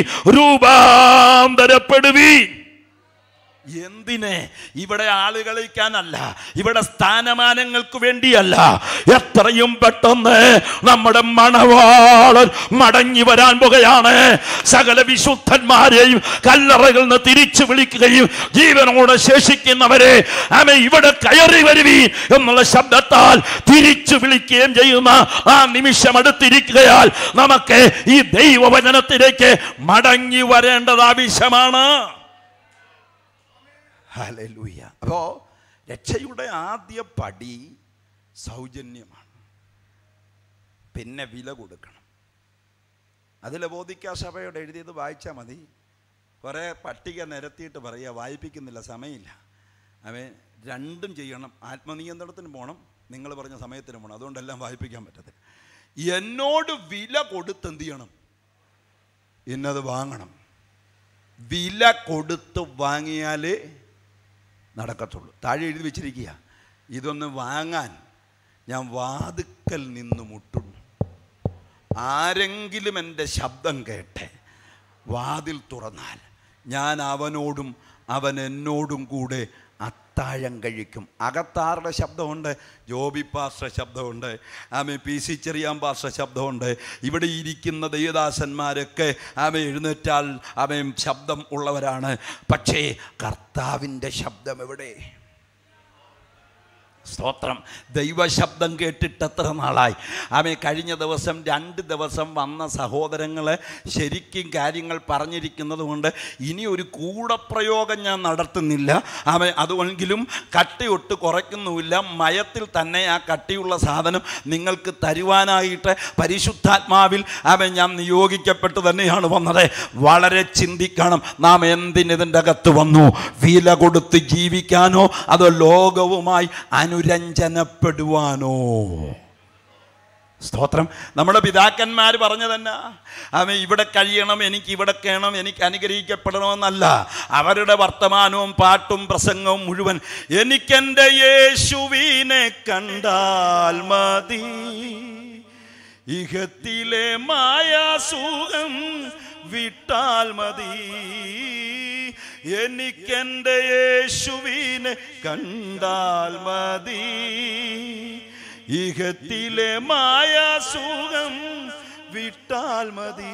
A: രൂപാന്തരപ്പെടുവീൻ. എന്തിനെ? ഇവിടെ ആളുകളിക്കാനല്ല, ഇവിടെ സ്ഥാനമാനങ്ങൾക്ക് വേണ്ടിയല്ല. എത്രയും പെട്ടെന്ന് നമ്മുടെ മണവാളൻ മടങ്ങി വരാൻ പോകുകയാണ്. സകല വിശുദ്ധന്മാരെയും കല്ലറകളിൽ നിന്ന് തിരിച്ചു വിളിക്കുകയും ജീവനോടെ ശേഷിക്കുന്നവരെ ആമേ ഇവിടെ കയറി വരുവീൻ എന്നുള്ള ശബ്ദത്താൽ തിരിച്ചു വിളിക്കുകയും ചെയ്യുന്ന ആ നിമിഷം അടുത്തിരിക്കുകയാൽ നമുക്ക് ഈ ദൈവവചനത്തിലേക്ക് മടങ്ങി വരേണ്ടത് ആവശ്യമാണ്. ഹല്ലേലൂയ. അപ്പോൾ രക്ഷയുടെ ആദ്യ പടി സൗജന്യമാണ്. പിന്നെ വില കൊടുക്കണം. അതിൽ ബോധിക്കാ സഭയോട് എഴുതിയത് വായിച്ചാൽ മതി. കുറേ പട്ടിക നിരത്തിയിട്ട് പറയുക, വായിപ്പിക്കുന്നില്ല, സമയമില്ല. അവൻ രണ്ടും ചെയ്യണം. ആത്മനിയന്ത്രണത്തിന് പോകണം, നിങ്ങൾ പറഞ്ഞ സമയത്തിന് പോകണം. അതുകൊണ്ടെല്ലാം വായിപ്പിക്കാൻ പറ്റത്തില്ല. എന്നോട് വില കൊടുത്ത് എന്ത് ചെയ്യണം? ഇന്നത് വാങ്ങണം. വില കൊടുത്ത് വാങ്ങിയാലേ നടക്കത്തുള്ളൂ. താഴെ എഴുതി വെച്ചിരിക്കുക, ഇതൊന്ന് വാങ്ങാൻ ഞാൻ വാതുക്കൽ നിന്ന് മുട്ടുന്നു. ആരെങ്കിലും എൻ്റെ ശബ്ദം കേട്ട് വാതിൽ തുറന്നാൽ ഞാൻ അവനോടും അവൻ എന്നോടും കൂടെ അത്താഴം കഴിക്കും. അകത്താറുടെ ശബ്ദമുണ്ട്, ജോബി പാസ്റ്റർ ശബ്ദമുണ്ട്, ആമേ പി സി ചെറിയാൻ പാസ്റ്റർ ശബ്ദമുണ്ട്. ഇവിടെ ഇരിക്കുന്ന ദൈവദാസന്മാരൊക്കെ ആമേ എഴുന്നേറ്റാൽ ആമേ ശബ്ദം ഉള്ളവരാണ്. പക്ഷേ കർത്താവിൻ്റെ ശബ്ദം എവിടെ? സ്തോത്രം. ദൈവശബ്ദം കേട്ടിട്ട് എത്ര നാളായി? ആമേ കഴിഞ്ഞ ദിവസം രണ്ട് ദിവസം വന്ന സഹോദരങ്ങളെ ശരിക്കും കാര്യങ്ങൾ പറഞ്ഞിരിക്കുന്നത് കൊണ്ട് ഇനി ഒരു കൂടപ്രയോഗം ഞാൻ നടത്തുന്നില്ല. ആമേ അതുകൊണ്ടെങ്കിലും കട്ടിയൊട്ട് കുറയ്ക്കുന്നുമില്ല. മയത്തിൽ തന്നെ ആ കട്ടിയുള്ള സാധനം നിങ്ങൾക്ക് തരുവാനായിട്ട് പരിശുദ്ധാത്മാവിൽ ആമേ ഞാൻ നിയോഗിക്കപ്പെട്ട് തന്നെയാണ് വന്നത്. വളരെ ചിന്തിക്കണം, നാം എന്തിനിതിൻ്റെ അകത്ത് വന്നു? വില കൊടുത്ത് ജീവിക്കാനോ അതോ ലോകവുമായി അനുരഞ്ജനപ്പെടുവാനോ? സ്തോത്രം. നമ്മുടെ പിതാക്കന്മാർ പറഞ്ഞു തന്നെ അവൻ ഇവിടെ കഴിയണം, എനിക്ക് ഇവിടെ കേണം, എനിക്ക് അനുഗ്രഹിക്കപ്പെടണമെന്നല്ല. അവരുടെ വർത്തമാനവും പാട്ടും പ്രസംഗവും മുഴുവൻ എനിക്കെൻ്റെ യേശുവിനെ കണ്ടാൽ മതി, ഇഹത്തിലെ മായാസുഖം വിട്ടാൽ മതി, എനിക്കെൻ്റെ യേശുവിനെ കണ്ടാൽ മതി, ഇഹത്തിലെ മായാസുഖം വിട്ടാൽ മതി.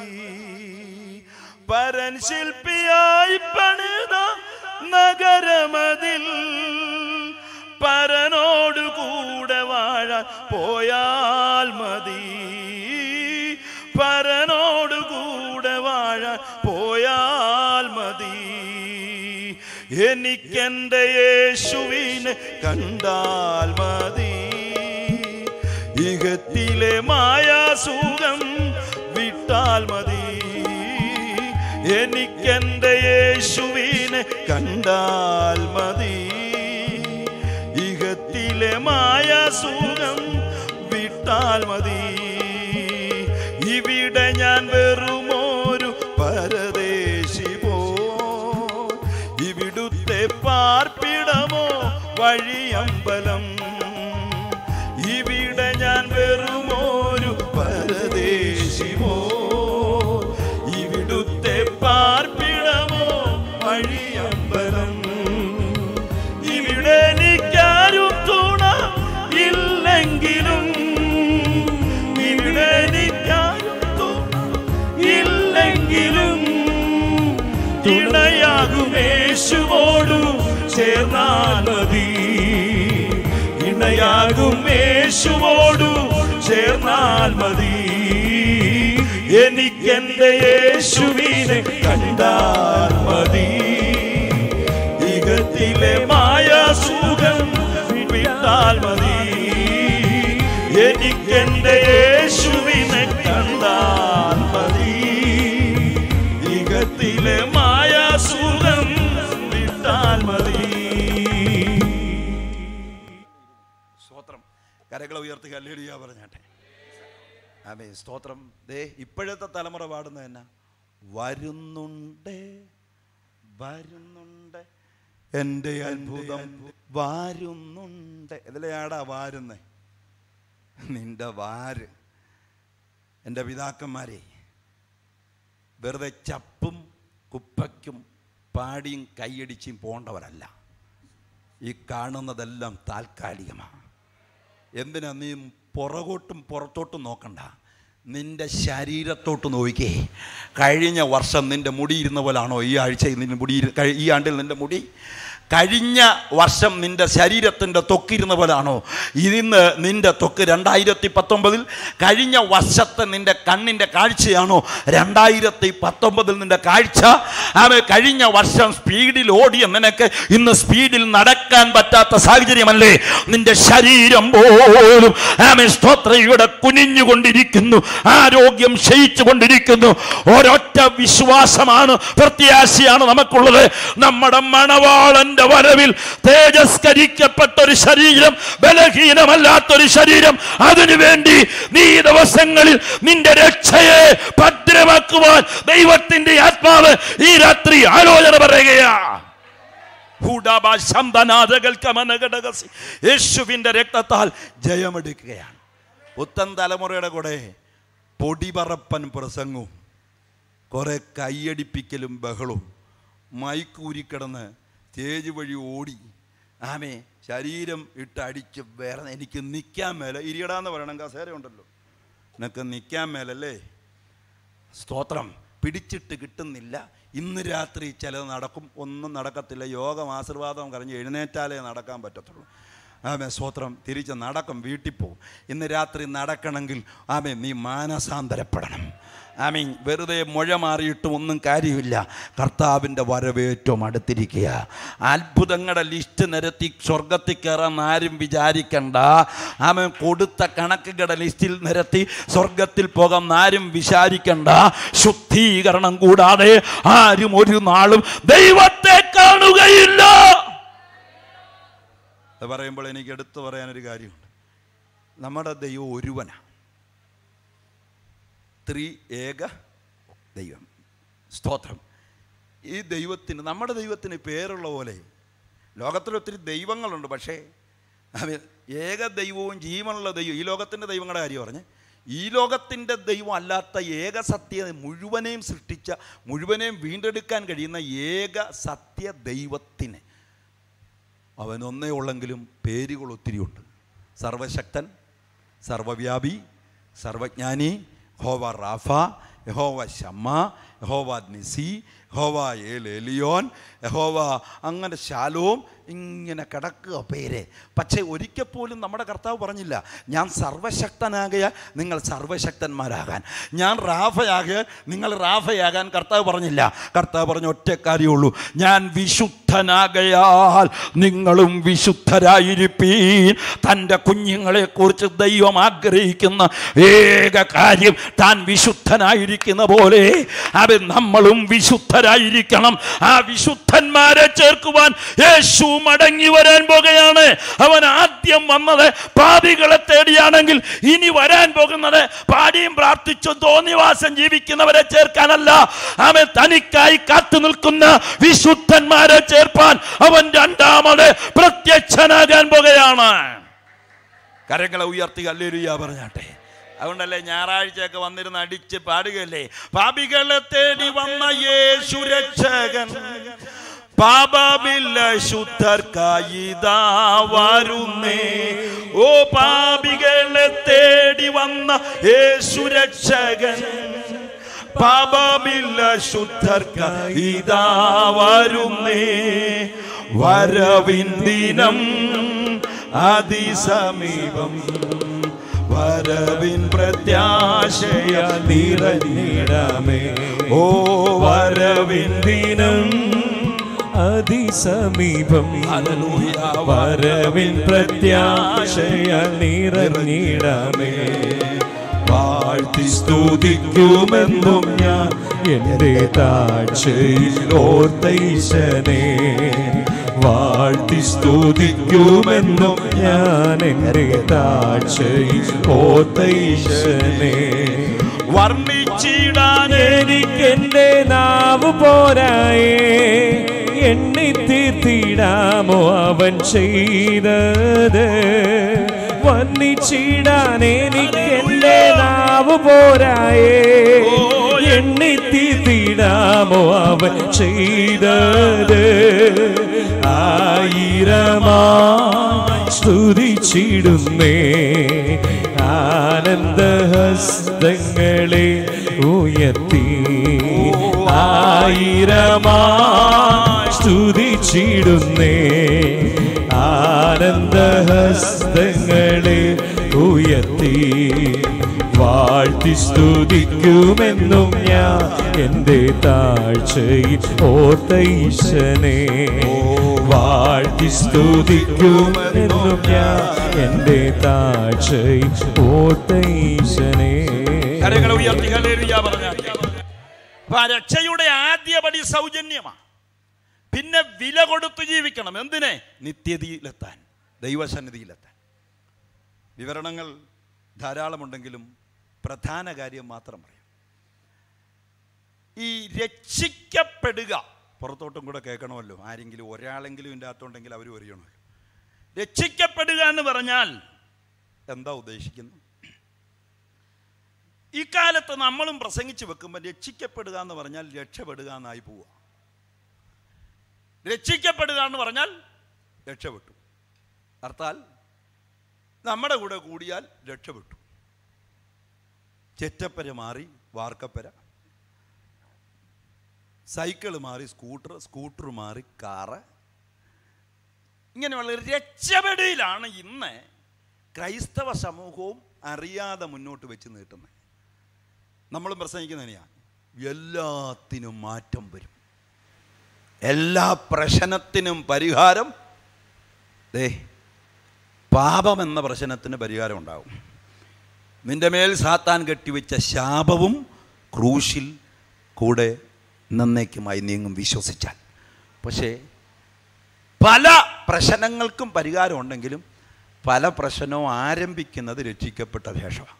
A: പരൻ ശില്പിയായി പണിത നഗരമതിൽ പരനോടു കൂടെ വാഴാൻ പോയാൽ മതി, പരനോടു കൂടെ വാഴാൻ പോയാൽ മതി, എനിക്കെൻ്റെ യേശുവിനെ കണ്ടാൽ മതി, ഇഹത്തിലെ മായാസുഖം വിട്ടാൽ മതി, എനിക്കെൻ്റെ യേശുവിനെ കണ്ടാൽ മതി, ഇഹത്തിലെ മായാസുഖം വിട്ടാൽ മതി. ഇവിടെ ഞാൻ വെറുമൊരു പരദേശി പോ, ഇവിടുത്തെ പാർപ്പിടമോ വഴിയമ്പലം, ഇവിടെ ഞാൻ വെറുമൊരു പരദേശി പോ, ഇവിടുത്തെ പാർപ്പിടമോ വഴിയമ്പലം, ഇവിടെ എനിക്കാരും തുണ ഇല്ലെങ്കിലും, ഇവിടെ എനിക്കാരും തുണ ഇല്ലെങ്കിലും ഇണയാകും യേശുവോടു ചേർന്നാൽ മതി, ഇണയാകും യേശുവോടു ചേർന്നാൽ മതി, എനിക്കെൻ്റെ യേശുവിനെ കണ്ടാൽ മതി, ഇഹത്തിലെ മായാസുഖം വിട്ടാൽ മതി, എനിക്കെൻ്റെ യേശുവിനെ കണ്ടാൽ മതി, ഇഹത്തിലെ മായാസുഖം വിട്ടാൽ മതി. സ്തോത്രം. കരകളെ ഉയർത്തി ഹല്ലേലൂയ പറഞ്ഞാട്ടെ. ആമേൻ. സ്തോത്രം. ദേ ഇപ്പോഴത്തെ തലമുറ പാടുന്നത് തന്നെ വരുന്നുണ്ട് വരുന്നുണ്ട് എൻ്റെ അത്ഭുതം വാരുന്നുണ്ട്. ഇതിലെയാടാ വാരുന്നേ? നിന്റെ വാര്. എൻ്റെ പിതാക്കന്മാരെ വെറുതെ ചപ്പും കുപ്പയ്ക്കും പാടിയും കൈയടിച്ചും പോണ്ടവരല്ല. ഈ കാണുന്നതെല്ലാം താൽക്കാലികമാണ്. എന്തിനാ നീ പുറകോട്ടും പുറത്തോട്ടും നോക്കണ്ട, നിന്റെ ശരീരത്തോട്ട് നോക്കിക്കേ. കഴിഞ്ഞ വർഷം നിന്റെ മുടി ഇരുന്ന പോലാണോ ഈ ആഴ്ച നിന്റെ മുടി, ഈ ആണ്ടിൽ നിന്റെ മുടി? കഴിഞ്ഞ വർഷം നിന്റെ ശരീരത്തിൻ്റെ തൊക്കിരുന്ന പോലാണോ ഇന്ന് നിന്റെ തൊക്ക്? രണ്ടായിരത്തി പത്തൊമ്പതിൽ കഴിഞ്ഞ വർഷത്തെ നിന്റെ കണ്ണിൻ്റെ കാഴ്ചയാണോ രണ്ടായിരത്തി പത്തൊമ്പതിൽ നിന്റെ കാഴ്ച? ആമേ, കഴിഞ്ഞ വർഷം സ്പീഡിൽ ഓടിയ നിനക്ക് ഇന്ന് സ്പീഡിൽ നടക്കാൻ പറ്റാത്ത സാഹചര്യമല്ലേ? നിന്റെ ശരീരം പോലും ആമേ സ്തോത്രം ഇവിടെ കുനിഞ്ഞുകൊണ്ടിരിക്കുന്നു, ആരോഗ്യം ക്ഷയിച്ചു കൊണ്ടിരിക്കുന്നു. ഒരൊറ്റ വിശ്വാസമാണ്, പ്രത്യാശയാണ് നമുക്കുള്ളത്. നമ്മുടെ മണവാളൻ വരവിൽ തേജസ്കരിക്കപ്പെട്ട ഒരു ശരീരം, ബലഹീനമല്ലാത്തൊരു ശരീരം. അതിനുവേണ്ടി നീ ദിവസങ്ങളിൽ നിന്റെ രക്ഷയെ ഭദ്രമാക്കുവാൻ ദൈവത്തിന്റെ ആത്മാവ് ഈ രാത്രി ആലോചന പറയുകയാ. യേശുവിന്റെ രക്തത്താൽ ജയമെടുക്കുകയാണ്. പുത്തൻ തലമുറയുടെ കൂടെ പൊടിപറപ്പൻ പ്രസംഗവും കുറേ കൈയടിപ്പിക്കലും ബഹളവും, മൈക്കൂരിക്കിടന്ന് സ്റ്റേജ് വഴി ഓടി, ആമേ ശരീരം ഇട്ടടിച്ച് വേറെ എനിക്ക് നിൽക്കാൻ മേലെ, ഇരിയടാന്ന് പറയണം, കസേര ഉണ്ടല്ലോ, നിനക്ക് നിൽക്കാൻ മേലല്ലേ. സ്തോത്രം. പിടിച്ചിട്ട് കിട്ടുന്നില്ല. ഇന്ന് രാത്രി ചിലത് നടക്കും, ഒന്നും നടക്കത്തില്ല. യോഗം ആശീർവാദം കഴിഞ്ഞ് എഴുന്നേറ്റാലേ നടക്കാൻ പറ്റത്തുള്ളൂ. ആമേ സ്തോത്രം. തിരിച്ച് നടക്കും, വീട്ടിൽ പോകും. ഇന്ന് രാത്രി നടക്കണമെങ്കിൽ ആമേ നീ മാനസാന്തരപ്പെടണം. ആമീൻ. വെറുതെ മുഴ മാറിയിട്ടും ഒന്നും കാര്യമില്ല. കർത്താവിൻ്റെ വരവേറ്റവും അടുത്തിരിക്കുക. അത്ഭുതങ്ങളുടെ ലിസ്റ്റ് നിരത്തി സ്വർഗത്തിൽ കയറാൻ ആരും വിചാരിക്കണ്ട. ആമൻ. കൊടുത്ത കണക്കുകളുടെ ലിസ്റ്റിൽ നിരത്തി സ്വർഗത്തിൽ പോകാൻ ആരും വിചാരിക്കണ്ട. ശുദ്ധീകരണം കൂടാതെ ആരും ഒരു നാളും ദൈവത്തെ കാണുകയില്ല. അത് പറയുമ്പോൾ എനിക്ക് എടുത്തു പറയാനൊരു കാര്യമുണ്ട്. നമ്മുടെ ദൈവം ഒരുവനാണ്. ത്രീ ഏക ദൈവം. സ്തോത്രം. ഈ ദൈവത്തിന്, നമ്മുടെ ദൈവത്തിന് പേരുള്ള പോലെ ലോകത്തിലൊത്തിരി ദൈവങ്ങളുണ്ട്. പക്ഷേ ഏക ദൈവവും ജീവനുള്ള ദൈവം, ഈ ലോകത്തിൻ്റെ ദൈവങ്ങളുടെ കാര്യം പറഞ്ഞ്, ഈ ലോകത്തിൻ്റെ ദൈവം അല്ലാത്ത ഏക സത്യ മുഴുവനെയും സൃഷ്ടിച്ച, മുഴുവനെയും വീണ്ടെടുക്കാൻ കഴിയുന്ന ഏക സത്യ ദൈവത്തിന് അവനൊന്നേ ഉള്ളെങ്കിലും പേരുകൾ ഒത്തിരിയുണ്ട്. സർവശക്തൻ, സർവവ്യാപി, സർവജ്ഞാനി, യഹോവ റാഫ, യഹോവ ശമ്മ, യഹോവ നിസി, യഹോവ ഏൽ എലിയോൻ, യഹോവ അങ്ങനെ ശാലോം, ഇങ്ങനെ കിടക്കുക പേര്. പക്ഷേ ഒരിക്കൽ പോലും നമ്മുടെ കർത്താവ് പറഞ്ഞില്ല ഞാൻ സർവശക്തനാകയാൽ നിങ്ങൾ സർവശക്തന്മാരാകാൻ, ഞാൻ റാഫയാകയാൽ നിങ്ങൾ റാഫയാകാൻ കർത്താവ് പറഞ്ഞില്ല. കർത്താവ് പറഞ്ഞ ഒറ്റ കാര്യമുള്ളൂ, ഞാൻ വിശുദ്ധനാകയാൽ നിങ്ങളും വിശുദ്ധരായിരിപ്പീൻ. തൻ്റെ കുഞ്ഞുങ്ങളെക്കുറിച്ച് ദൈവം ആഗ്രഹിക്കുന്ന ഏക കാര്യം താൻ വിശുദ്ധനായിരിക്കുന്ന പോലെ അവൻ നമ്മളും വിശുദ്ധരായിരിക്കണം. ആ വിശുദ്ധന്മാരെ ചേർക്കുവാൻ യേശു മടങ്ങി വരാൻ പോകുകയാണ്. അവൻ ആദ്യം വന്നത് പാപികളെ തേടിയാണെങ്കിൽ ഇനി വരാൻ പോകുന്നത് പാടിയും പ്രാർത്ഥിച്ചും തോന്നിവാസം ജീവിക്കുന്നവരെ ചേർക്കാനല്ല, അവൻ തനിക്കായി കാത്തു നിൽക്കുന്ന വിശുദ്ധന്മാരെ ചേർപ്പാൻ അവൻ രണ്ടാമത് പ്രത്യക്ഷനാകാൻ പോകുകയാണ്. കരങ്ങളെ ഉയർത്തി ഹല്ലേലൂയ പറഞ്ഞാട്ടെ. അതുകൊണ്ടല്ലേ ഞായറാഴ്ചയൊക്കെ വന്നിരുന്ന് അടിച്ച് പാടുകയല്ലേ, പാപികളെ തേടി വന്ന യേശു രക്ഷകൻ, പാപമില്ല ശുദ്ധർക്കായിതാ വരുന്നേ. ഓ പാപികളെ തേടി വന്ന യേശു രക്ഷകൻ, പാപമില്ല ശുദ്ധർക്കായിതാ വരുന്നേ. വരവിൻ ദിനം അതിസമീപം, വരവിൻ പ്രത്യാശയ നിറഞ്ഞിടമേ. ഓ വരവിൻ ദിനം
B: അതിസമീപം, വരവിൻ പ്രത്യാശയ നിറഞ്ഞിടമേ. വാഴ്ത്തി സ്തുതിക്കുമെന്നും ഞാൻ എൻ്റെ താഴ്ചയിൽ ഓർത്തൈശനെ, വാഴ്ത്തി സ്തുതിക്കുമെന്നും ഞാൻ എൻ്റെ താഴ്ചയിൽ ഓർത്തൈശനെ. വർണ്ണിച്ചിടാൻ എനിക്കെൻ്റെ നാവ് പോരായേ, എണ്ണി തീർത്തിടാമോ അവൻ ചെയ്തത്. വർണ്ണിച്ചിടാൻ എനിക്കെൻ്റെ നാവ് പോരായേ, എണ്ണി തീർത്തിടാമോ അവൻ ചെയ്തത്. ആയിരമായി സ്തുതിച്ചിടുന്നേ, ആനന്ദഹസ്തങ്ങളെ ഉയർത്തി. ആയിരമായി സ്തുതിച്ചിടുന്നേ, ആനന്ദഹസ്തങ്ങളെ ഉയർത്തി. വാഴ്ത്തി സ്തുതിക്കുമെന്നും ഞാൻ എൻ്റെ താഴ്ചയിൽ ഓർത്തൈശനെ, വാഴ്ത്തി സ്തുതിക്കുമെന്നും ഞാൻ എൻ്റെ താഴ്ചയിൽ ഓർത്തൈശനെ.
A: രക്ഷയുടെ ആദ്യപടി സൗജന്യമാണ്. പിന്നെ വില കൊടുത്തു ജീവിക്കണം. എന്തിനെ? നിത്യതയിലെത്താൻ, ദൈവസന്നിധിയിലെത്താൻ. വിവരണങ്ങൾ ധാരാളമുണ്ടെങ്കിലും പ്രധാന കാര്യം മാത്രം പറയാം. ഈ രക്ഷിക്കപ്പെടുക, പുറത്തോട്ടും കൂടെ കേൾക്കണമല്ലോ, ആരെങ്കിലും ഒരാളെങ്കിലും ഇതിൻ്റെ അകത്തുണ്ടെങ്കിൽ അവർ അറിയണമല്ലോ. രക്ഷിക്കപ്പെടുക എന്ന് പറഞ്ഞാൽ എന്താ ഉദ്ദേശിക്കുന്നത്? ഇക്കാലത്ത് നമ്മളും പ്രസംഗിച്ച് വെക്കുമ്പോൾ രക്ഷിക്കപ്പെടുക എന്ന് പറഞ്ഞാൽ രക്ഷപ്പെടുക എന്നായി പോവുക. രക്ഷിക്കപ്പെടുക എന്ന് പറഞ്ഞാൽ രക്ഷപ്പെട്ടു, അർത്ഥാൽ നമ്മുടെ കൂടെ കൂടിയാൽ രക്ഷപ്പെട്ടു. ചെറ്റപ്പര മാറി വാർക്കപ്പര, സൈക്കിള് മാറി സ്കൂട്ടർ, സ്കൂട്ടർ മാറി കാറ്, ഇങ്ങനെയുള്ള രക്ഷപ്പെടയിലാണ് ഇന്ന് ക്രൈസ്തവ സമൂഹവും അറിയാതെ മുന്നോട്ട് വെച്ച് നീട്ടുന്നത്. നമ്മളും പ്രസംഗിക്കുന്നതിനെയാണ് എല്ലാത്തിനും മാറ്റം വരും, എല്ലാ പ്രശ്നത്തിനും പരിഹാരം. ദേ, പാപം എന്ന പ്രശ്നത്തിന് പരിഹാരം ഉണ്ടാവും. നിന്റെ മേൽ സാത്താൻ കെട്ടിവെച്ച ശാപവും ക്രൂശിൽ കൂടെ നന്നേക്കുമായി നീങ്ങും വിശ്വസിച്ചാൽ. പക്ഷേ പല പ്രശ്നങ്ങൾക്കും പരിഹാരം ഉണ്ടെങ്കിലും പല പ്രശ്നവും ആരംഭിക്കുന്നത് രക്ഷിക്കപ്പെട്ട ശേഷമാണ്.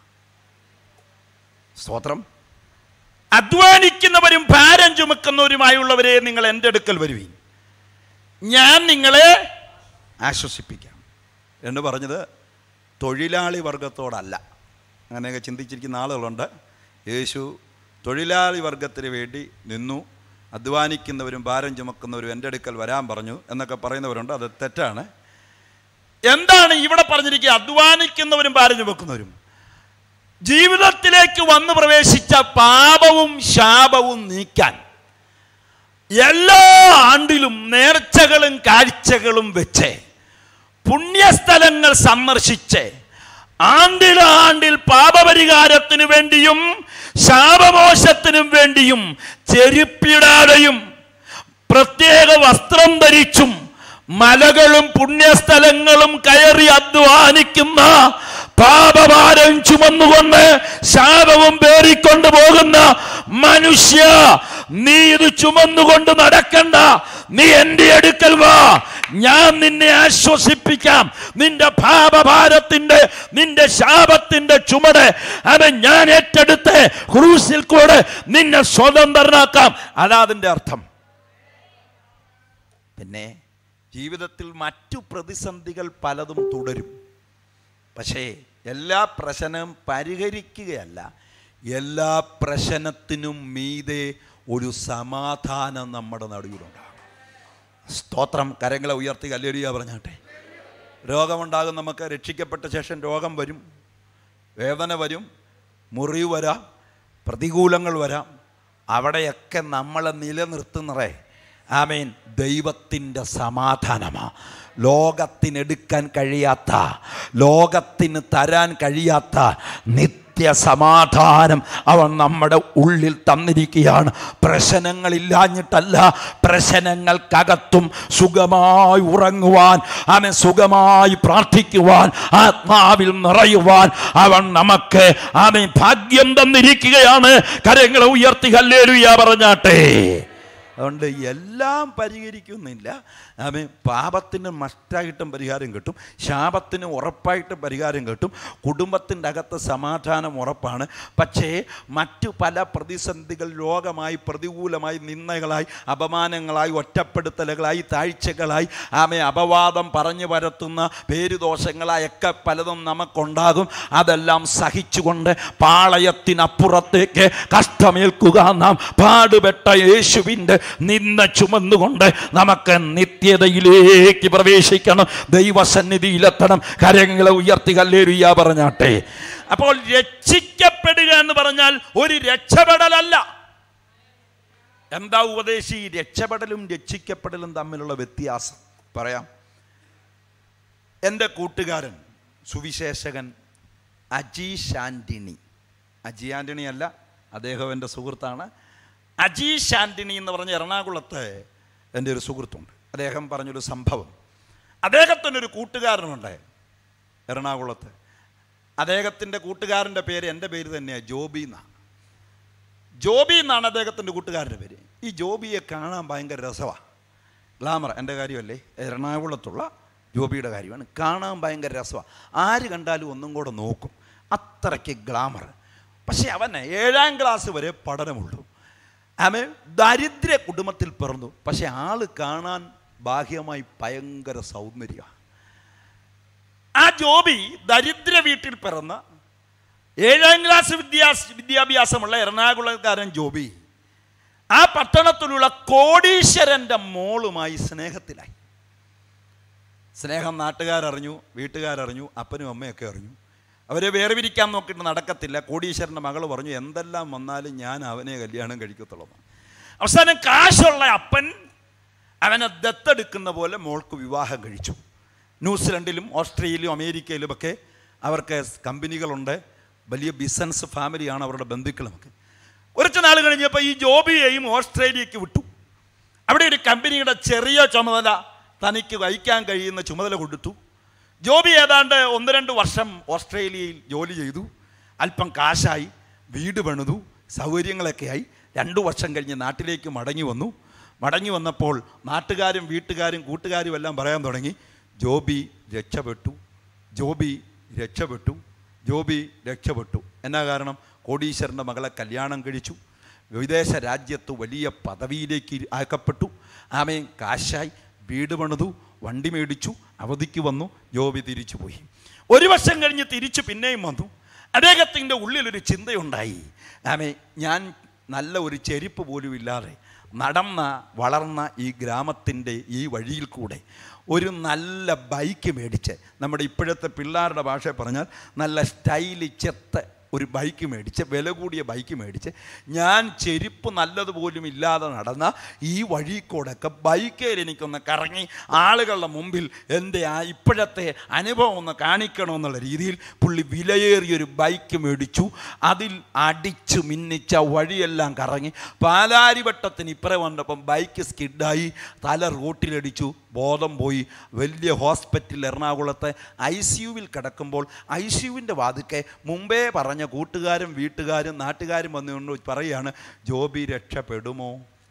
A: സ്തോത്രം. അധ്വാനിക്കുന്നവരും ഭാരം ചുമക്കുന്നവരുമായുള്ളവരെ നിങ്ങൾ എൻ്റെ അടുക്കൽ വരുവീൻ, ഞാൻ നിങ്ങളെ ആശ്വസിപ്പിക്കാം എന്ന് പറഞ്ഞത് തൊഴിലാളി വർഗത്തോടല്ല. അങ്ങനെയൊക്കെ ചിന്തിച്ചിരിക്കുന്ന ആളുകളുണ്ട്. യേശു തൊഴിലാളി വർഗത്തിന് വേണ്ടി നിന്നു, അധ്വാനിക്കുന്നവരും ഭാരം ചുമക്കുന്നവരും എൻ്റെ അടുക്കൽ വരാൻ പറഞ്ഞു എന്നൊക്കെ പറയുന്നവരുണ്ട്. അത് തെറ്റാണ്. എന്താണ് ഇവിടെ പറഞ്ഞിരിക്കുക? അധ്വാനിക്കുന്നവരും ഭാരം ചുമക്കുന്നവരും. ജീവിതത്തിലേക്ക് വന്നു പ്രവേശിച്ച പാപവും ശാപവും നീക്കാൻ എല്ലാ ആണ്ടിലും നേർച്ചകളും കാഴ്ചകളും വെച്ച് പുണ്യസ്ഥലങ്ങൾ സന്ദർശിച്ച് ആണ്ടിലാണ്ടിൽ പാപപരിഹാരത്തിനു വേണ്ടിയും ശാപമോശത്തിനും വേണ്ടിയും ചെരുപ്പിടാതെയും പ്രത്യേക വസ്ത്രം ധരിച്ചും മലകളും പുണ്യസ്ഥലങ്ങളും കയറി അധ്വാനിക്കുന്ന, പാപഭാരം ചുമന്നുകൊണ്ട് ശാപവും പേറിക്കൊണ്ട് പോകുന്ന മനുഷ്യ, നീ ഇത് ചുമന്നുകൊണ്ട് നടക്കണ്ട, നീ എൻ്റെ അടുക്കൽ വാ, ഞാൻ നിന്നെ ആശ്വസിപ്പിക്കാം. നിന്റെ പാപഭാരത്തിന്റെ, നിന്റെ ശാപത്തിന്റെ ചുമട് അത് ഞാൻ ഏറ്റെടുത്ത് ക്രൂസിൽ കൂടെ നിന്നെ സ്വതന്ത്രനാക്കാം. അതാ അതിൻ്റെ അർത്ഥം. പിന്നെ ജീവിതത്തിൽ മറ്റു പ്രതിസന്ധികൾ പലതും തുടരും. പക്ഷേ എല്ലാ പ്രശ്നവും പരിഹരിക്കുകയല്ല, എല്ലാ പ്രശ്നത്തിനും മീതെ ഒരു സമാധാനം നമ്മുടെ നടുവിലുണ്ടാകും. സ്തോത്രം. കരങ്ങളെ ഉയർത്തി ഹല്ലേലൂയ പറഞ്ഞാട്ടെ. രോഗമുണ്ടാകും. നമുക്ക് രക്ഷിക്കപ്പെട്ട ശേഷം രോഗം വരും, വേദന വരും, മുറിവ് വരാം, പ്രതികൂലങ്ങൾ വരാം. അവിടെയൊക്കെ നമ്മളെ നിലനിർത്തുന്നറേ ആമേൻ ദൈവത്തിൻ്റെ സമാധാനമാണ്. ലോകത്തിനെടുക്കാൻ കഴിയാത്ത, ലോകത്തിന് തരാൻ കഴിയാത്ത നിത്യസമാധാനം അവൻ നമ്മുടെ ഉള്ളിൽ തന്നിരിക്കുകയാണ്. പ്രശ്നങ്ങളില്ലാഞ്ഞിട്ടല്ല, പ്രശ്നങ്ങൾക്കകത്തും സുഖമായി ഉറങ്ങുവാൻ, അവൻ സുഖമായി പ്രാർത്ഥിക്കുവാൻ, ആത്മാവിൽ നിറയുവാൻ അവൻ നമുക്ക് അവൻ ഭാഗ്യം തന്നിരിക്കുകയാണ്. കരങ്ങളെ ഉയർത്തി ഹല്ലേലൂയ പറഞ്ഞാട്ടെ. അതുകൊണ്ട് എല്ലാം പരിഹരിക്കുന്നില്ല. ആമേൻ. പാപത്തിന് മസ്റ്റായിട്ടും പരിഹാരം കിട്ടും, ശാപത്തിന് ഉറപ്പായിട്ടും പരിഹാരം കിട്ടും, കുടുംബത്തിൻ്റെ അകത്ത് സമാധാനം ഉറപ്പാണ്. പക്ഷേ മറ്റു പല പ്രതിസന്ധികൾ, രോഗമായി, പ്രതികൂലമായി, നിന്ദകളായി, അപമാനങ്ങളായി, ഒറ്റപ്പെടുത്തലുകളായി, താഴ്ചകളായി, ആമേ അപവാദം പറഞ്ഞു പരത്തുന്ന പേരുദോഷങ്ങളായൊക്കെ പലതും നമുക്കുണ്ടാകും. അതെല്ലാം സഹിച്ചുകൊണ്ട് പാളയത്തിനപ്പുറത്തേക്ക് കഷ്ടമേൽക്കുക. നാം പാടുപെട്ട യേശുവിൻ്റെ നിന്ന ചുമന്നുകൊണ്ട് നമുക്ക് നിത്യതയിലേക്ക് പ്രവേശിക്കണം, ദൈവസന്നിധിയിലെത്തണം. കരങ്ങളെ ഉയർത്തി ഹല്ലേലൂയ പറഞ്ഞാട്ടെ. അപ്പോൾ രക്ഷിക്കപ്പെടുക എന്ന് പറഞ്ഞാൽ ഒരു രക്ഷപ്പെടലല്ല. എന്താ ഉപദേശി? രക്ഷപ്പെടലും രക്ഷിക്കപ്പെടലും തമ്മിലുള്ള വ്യത്യാസം പറയാം. എൻ്റെ കൂട്ടുകാരൻ സുവിശേഷകൻ അജീഷ് ആൻ്റണി, അജി ആൻ്റണി അല്ല, അദ്ദേഹം എൻ്റെ സുഹൃത്താണ്. അജീഷ് ആൻ്റണി എന്ന് പറഞ്ഞ എറണാകുളത്ത് എൻ്റെ ഒരു സുഹൃത്തുണ്ട്. അദ്ദേഹം പറഞ്ഞൊരു സംഭവം. അദ്ദേഹത്തിനൊരു കൂട്ടുകാരനുണ്ട് എറണാകുളത്ത്. അദ്ദേഹത്തിൻ്റെ കൂട്ടുകാരൻ്റെ പേര് എൻ്റെ പേര് തന്നെയാണ്, ജോബി എന്നാണ്. ജോബി എന്നാണ് അദ്ദേഹത്തിൻ്റെ കൂട്ടുകാരൻ്റെ പേര്. ഈ ജോബിയെ കാണാൻ ഭയങ്കര രസമാണ്, ഗ്ലാമർ. എൻ്റെ കാര്യമല്ലേ, എറണാകുളത്തുള്ള ജോബിയുടെ കാര്യമാണ്. കാണാൻ ഭയങ്കര രസമാണ്, ആര് കണ്ടാലും ഒന്നും കൂടെ നോക്കും, അത്രയ്ക്ക് ഗ്ലാമർ. പക്ഷേ അവന് ഏഴാം ക്ലാസ് വരെ പഠനമുള്ളൂ. അവൻ ദരിദ്ര കുടുംബത്തിൽ പിറന്നു. പക്ഷെ ആള് കാണാൻ ബാഹ്യമായി ഭയങ്കര സൗന്ദര്യമാണ്. ആ ജോബി ദരിദ്ര വീട്ടിൽ പിറന്ന ഏഴാം ക്ലാസ് വിദ്യാ വിദ്യാഭ്യാസമുള്ള എറണാകുളക്കാരൻ ജോബി ആ പട്ടണത്തിലുള്ള കോടീശ്വരൻ്റെ മോളുമായി സ്നേഹത്തിലായി. സ്നേഹം നാട്ടുകാരറിഞ്ഞു, വീട്ടുകാരറിഞ്ഞു, അപ്പനും അമ്മയൊക്കെ അറിഞ്ഞു. അവരെ വേർപിരിക്കാൻ നോക്കിയിട്ട് നടക്കത്തില്ല. കോടീശ്വരൻ്റെ മകൾ പറഞ്ഞു, എന്തെല്ലാം വന്നാലും ഞാൻ അവനെ കല്യാണം കഴിക്കത്തുള്ളൂ. അവസാനം കാശുള്ള അപ്പൻ അവനെ ദത്തെടുക്കുന്ന പോലെ മോൾക്ക് വിവാഹം കഴിച്ചു. ന്യൂസിലൻഡിലും ഓസ്ട്രേലിയയിലും അമേരിക്കയിലുമൊക്കെ അവർക്ക് കമ്പനികളുണ്ട്, വലിയ ബിസിനസ് ഫാമിലിയാണ് അവരുടെ ബന്ധുക്കളുമൊക്കെ. കുറച്ച് നാൾ കഴിഞ്ഞപ്പോൾ ഈ ജോബിയെയും ഓസ്ട്രേലിയക്ക് വിട്ടു. അവിടെ ഒരു കമ്പനിയുടെ ചെറിയ ചുമതല തനിക്ക് വഹിക്കാൻ കഴിയുന്ന ചുമതല കൊടുത്തു. ജോബി ഏതാണ്ട് ഒന്ന് രണ്ട് വർഷം ഓസ്ട്രേലിയയിൽ ജോലി ചെയ്തു. അല്പം കാശായി, വീട് പണിതു, സൗകര്യങ്ങളൊക്കെ ആയി. രണ്ടു വർഷം കഴിഞ്ഞ് നാട്ടിലേക്ക് മടങ്ങി വന്നു. മടങ്ങി വന്നപ്പോൾ നാട്ടുകാരും വീട്ടുകാരും കൂട്ടുകാരും എല്ലാം പറയാൻ തുടങ്ങി, ജോബി രക്ഷപ്പെട്ടു, ജോബി രക്ഷപ്പെട്ടു, ജോബി രക്ഷപ്പെട്ടു. എന്നാ കാരണം? കോടീശ്വരൻ്റെ മകളെ കല്യാണം കഴിച്ചു, വിദേശ രാജ്യത്ത് വലിയ പദവിയിലേക്ക് ആക്കപ്പെട്ടു, ആമേൻ, കാശായി, വീട് പണിതു, വണ്ടി മേടിച്ചു, അവധിക്ക് വന്നു. ജോബി തിരിച്ചു പോയി. ഒരു വർഷം കഴിഞ്ഞ് തിരിച്ചു പിന്നെയും വന്നു. അദ്ദേഹത്തിൻ്റെ ഉള്ളിലൊരു ചിന്തയുണ്ടായി, ആമേ, ഞാൻ നല്ല ഒരു ചെരുപ്പ് പോലും ഇല്ലാതെ നടന്ന വളർന്ന ഈ ഗ്രാമത്തിൻ്റെ ഈ വഴിയിൽ കൂടെ ഒരു നല്ല ബൈക്ക് മേടിച്ച്, നമ്മുടെ ഇപ്പോഴത്തെ പിള്ളേരുടെ ഭാഷ പറഞ്ഞാൽ നല്ല സ്റ്റൈലി ചെത്ത ഒരു ബൈക്ക് മേടിച്ച്, വില കൂടിയ ബൈക്ക് മേടിച്ച്, ഞാൻ ചെരുപ്പ് നല്ലതുപോലും ഇല്ലാതെ നടന്ന ഈ വഴി കൂടെയൊക്കെ ബൈക്കേൽ എനിക്കൊന്ന് കറങ്ങി ആളുകളുടെ മുമ്പിൽ എൻ്റെ ആ ഇപ്പോഴത്തെ അനുഭവം ഒന്ന് കാണിക്കണമെന്നുള്ള രീതിയിൽ പുള്ളി വിലയേറിയൊരു ബൈക്ക് മേടിച്ചു. അതിൽ അടിച്ചു മിന്നിച്ച വഴിയെല്ലാം കറങ്ങി പാലാരിവട്ടത്തിന് ഇപ്പുറം വന്നപ്പം ബൈക്ക് സ്കിഡായി, തല റോട്ടിലടിച്ചു, ബോധം പോയി. വലിയ ഹോസ്പിറ്റൽ എറണാകുളത്തെ ഐ സി യുവിൽ കിടക്കുമ്പോൾ ഐ സി യുവിൻ്റെ വാതിക്കെ മുമ്പേ പറഞ്ഞ കൂട്ടുകാരും വീട്ടുകാരും നാട്ടുകാരും വന്നുകൊണ്ട് പറയുകയാണ്, ജോബി രക്ഷപ്പെടുമോ,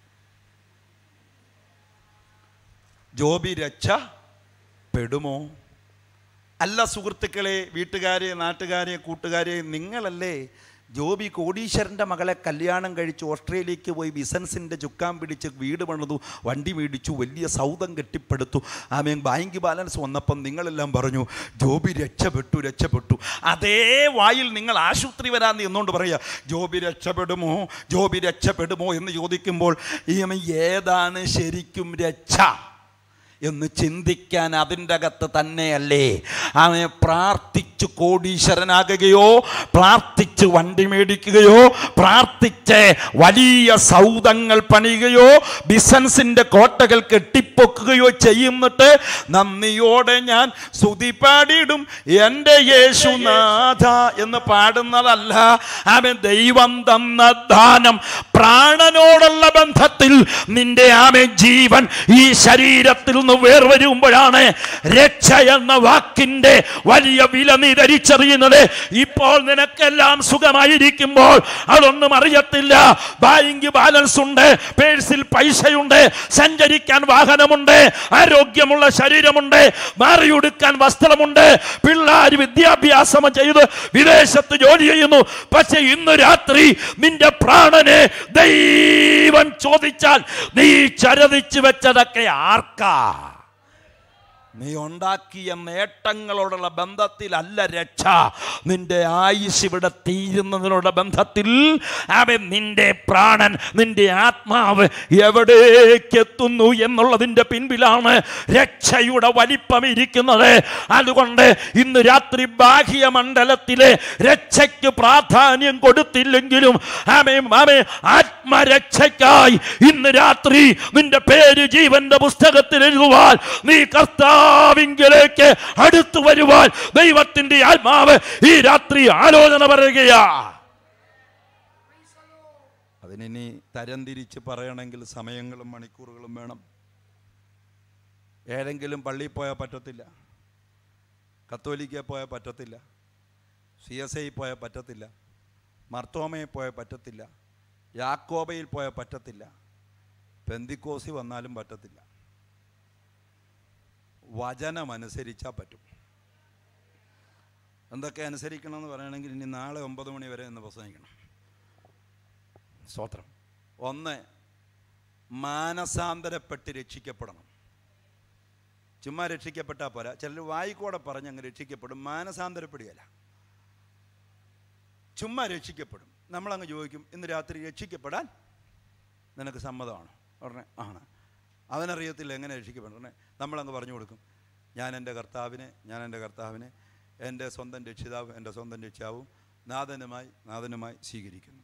A: ജോബി രക്ഷപ്പെടുമോ? അല്ല സുഹൃത്തുക്കളെ, വീട്ടുകാരെ, നാട്ടുകാരെ, കൂട്ടുകാരെ, നിങ്ങളല്ലേ ജോബി കോടീശ്വരൻ്റെ മകളെ കല്യാണം കഴിച്ച് ഓസ്ട്രേലിയക്ക് പോയി ബിസിനസിൻ്റെ ചുക്കാൻ പിടിച്ച് വീട് പണിതു, വണ്ടി മേടിച്ചു, വലിയ സൗദം കെട്ടിപ്പടുത്തു, ആമേൻ, ബാങ്ക് ബാലൻസ് വന്നപ്പം നിങ്ങളെല്ലാം പറഞ്ഞു ജോബി രക്ഷപ്പെട്ടു രക്ഷപ്പെട്ടു. അതേ വായിൽ നിങ്ങൾ ആശുപത്രി വരാൻ എന്നുകൊണ്ട് പറയുക, ജോബി രക്ഷപ്പെടുമോ, ജോബി രക്ഷപ്പെടുമോ എന്ന് ചോദിക്കുമ്പോൾ ഈ ഏതാണ് ശരിക്കും രക്ഷ എന്ന് ചിന്തിക്കാൻ അതിൻ്റെ അകത്ത് തന്നെയല്ലേ അവനെ പ്രാർത്ഥിച്ച് കോടീശ്വരനാകുകയോ, പ്രാർത്ഥിച്ച് വണ്ടി മേടിക്കുകയോ, പ്രാർത്ഥിച്ച് വലിയ സൗദങ്ങൾ പണിയുകയോ, ബിസിനസിൻ്റെ കോട്ടകൾ കെട്ടിപ്പൊക്കുകയോ ചെയ്യുന്നിട്ട് നന്ദിയോടെ ഞാൻ സ്തുതി പാടിയിടും എൻ്റെ യേശുനാഥ എന്ന് പാടുന്നതല്ല. അവൻ ദൈവം തന്ന ദാനം, പ്രാണനോടുള്ള ബന്ധത്തിൽ നിന്റെ ആമേ ജീവൻ ഈ ശരീരത്തിൽ നിന്ന് വേർവരുമ്പോഴാണ് രക്ഷ എന്ന വാക്കിന്റെ വലിയ വില നീ ധരിച്ചറിയുന്നത്. ഇപ്പോൾ നിനക്കെല്ലാം സുഖമായിരിക്കുമ്പോൾ അതൊന്നും അറിയത്തില്ല. ബാങ്ക് ബാലൻസ് ഉണ്ട്, പേഴ്സിൽ പൈസയുണ്ട്, സഞ്ചരിക്കാൻ വാഹനമുണ്ട്, ആരോഗ്യമുള്ള ശരീരമുണ്ട്, മാറിയുടുക്കാൻ വസ്ത്രമുണ്ട്, പിള്ളേർ വിദ്യാഭ്യാസം ചെയ്ത് വിദേശത്ത് ജോലി ചെയ്യുന്നു. പക്ഷെ ഇന്ന് രാത്രി നിന്റെ പ്രാണനെ ദൈവം ചോദിച്ചാൽ നീ ചരതിച്ചു വെച്ചതൊക്കെ ആർക്കാ? നീ ഉണ്ടാക്കിയ നേട്ടങ്ങളോടുള്ള ബന്ധത്തിലല്ല രക്ഷ. നിന്റെ ആയുസ് ഇവിടെ തീരുന്നതിനുള്ള ബന്ധത്തിൽ അവൻ നിന്റെ പ്രാണൻ, നിന്റെ ആത്മാവ് എവിടേക്ക് എത്തുന്നു എന്നുള്ളതിൻ്റെ പിൻപിലാണ് രക്ഷയുടെ വലിപ്പം ഇരിക്കുന്നത്. അതുകൊണ്ട് ഇന്ന് രാത്രി ബാഹ്യമണ്ഡലത്തിലെ രക്ഷയ്ക്ക് പ്രാധാന്യം കൊടുത്തില്ലെങ്കിലും ആമേ ആമേ ആത്മരക്ഷയ്ക്കായി ഇന്ന് രാത്രി നിന്റെ പേര് ജീവന്റെ പുസ്തകത്തിൽ എഴുതുവാൻ, നീ കർത്താവ് ിലേക്ക് അടുത്തു വരുവാൻ ദൈവത്തിന്റെ ആത്മാവ് ഈ രാത്രി ആലോചന പറയുകയാ. അതിനി തരംതിരിച്ച് പറയണമെങ്കിൽ സമയങ്ങളും മണിക്കൂറുകളും വേണം. ഏതെങ്കിലും പള്ളിയിൽ പോയാൽ പറ്റത്തില്ല, കത്തോലിക്കയിൽ പോയാൽ പറ്റത്തില്ല, സി എസ് ഐ പോയാൽ പറ്റത്തില്ല, മർത്തോമയിൽ പോയാൽ പറ്റത്തില്ല, യാക്കോബയിൽ പോയാൽ പറ്റത്തില്ല, പെന്തിക്കോസി വന്നാലും പറ്റത്തില്ല. വചനമനുസരിച്ചാൽ പറ്റും. എന്തൊക്കെ അനുസരിക്കണമെന്ന് പറയണമെങ്കിൽ ഇനി നാളെ ഒമ്പത് മണി വരെ എന്ന് പ്രസംഗിക്കണം. സ്തോത്രം. ഒന്ന്, മാനസാന്തരപ്പെട്ട് രക്ഷിക്കപ്പെടണം. ചുമ്മാ രക്ഷിക്കപ്പെട്ടാൽ പോരാ. ചിലർ വായിക്കൂടെ പറഞ്ഞ് അങ്ങ് രക്ഷിക്കപ്പെടും, മാനസാന്തരപ്പെടുകയല്ല. ചുമ്മാ രക്ഷിക്കപ്പെടും. നമ്മളങ്ങ് ചോദിക്കും, ഇന്ന് രാത്രി രക്ഷിക്കപ്പെടാൻ നിനക്ക് സമ്മതമാണോ? ഉടനെ ആണ്. അവനറിയത്തില്ല എങ്ങനെ രക്ഷിക്കപ്പെടും. ഉടനെ നമ്മളങ്ങ് പറഞ്ഞു കൊടുക്കും, ഞാൻ എൻ്റെ കർത്താവിനെ ഞാൻ എൻ്റെ കർത്താവിനെ എൻ്റെ സ്വന്തം രക്ഷിതാവ് എൻ്റെ സ്വന്തം രക്ഷിതാവും നാഥനുമായി നാഥനുമായി സ്വീകരിക്കുന്നു.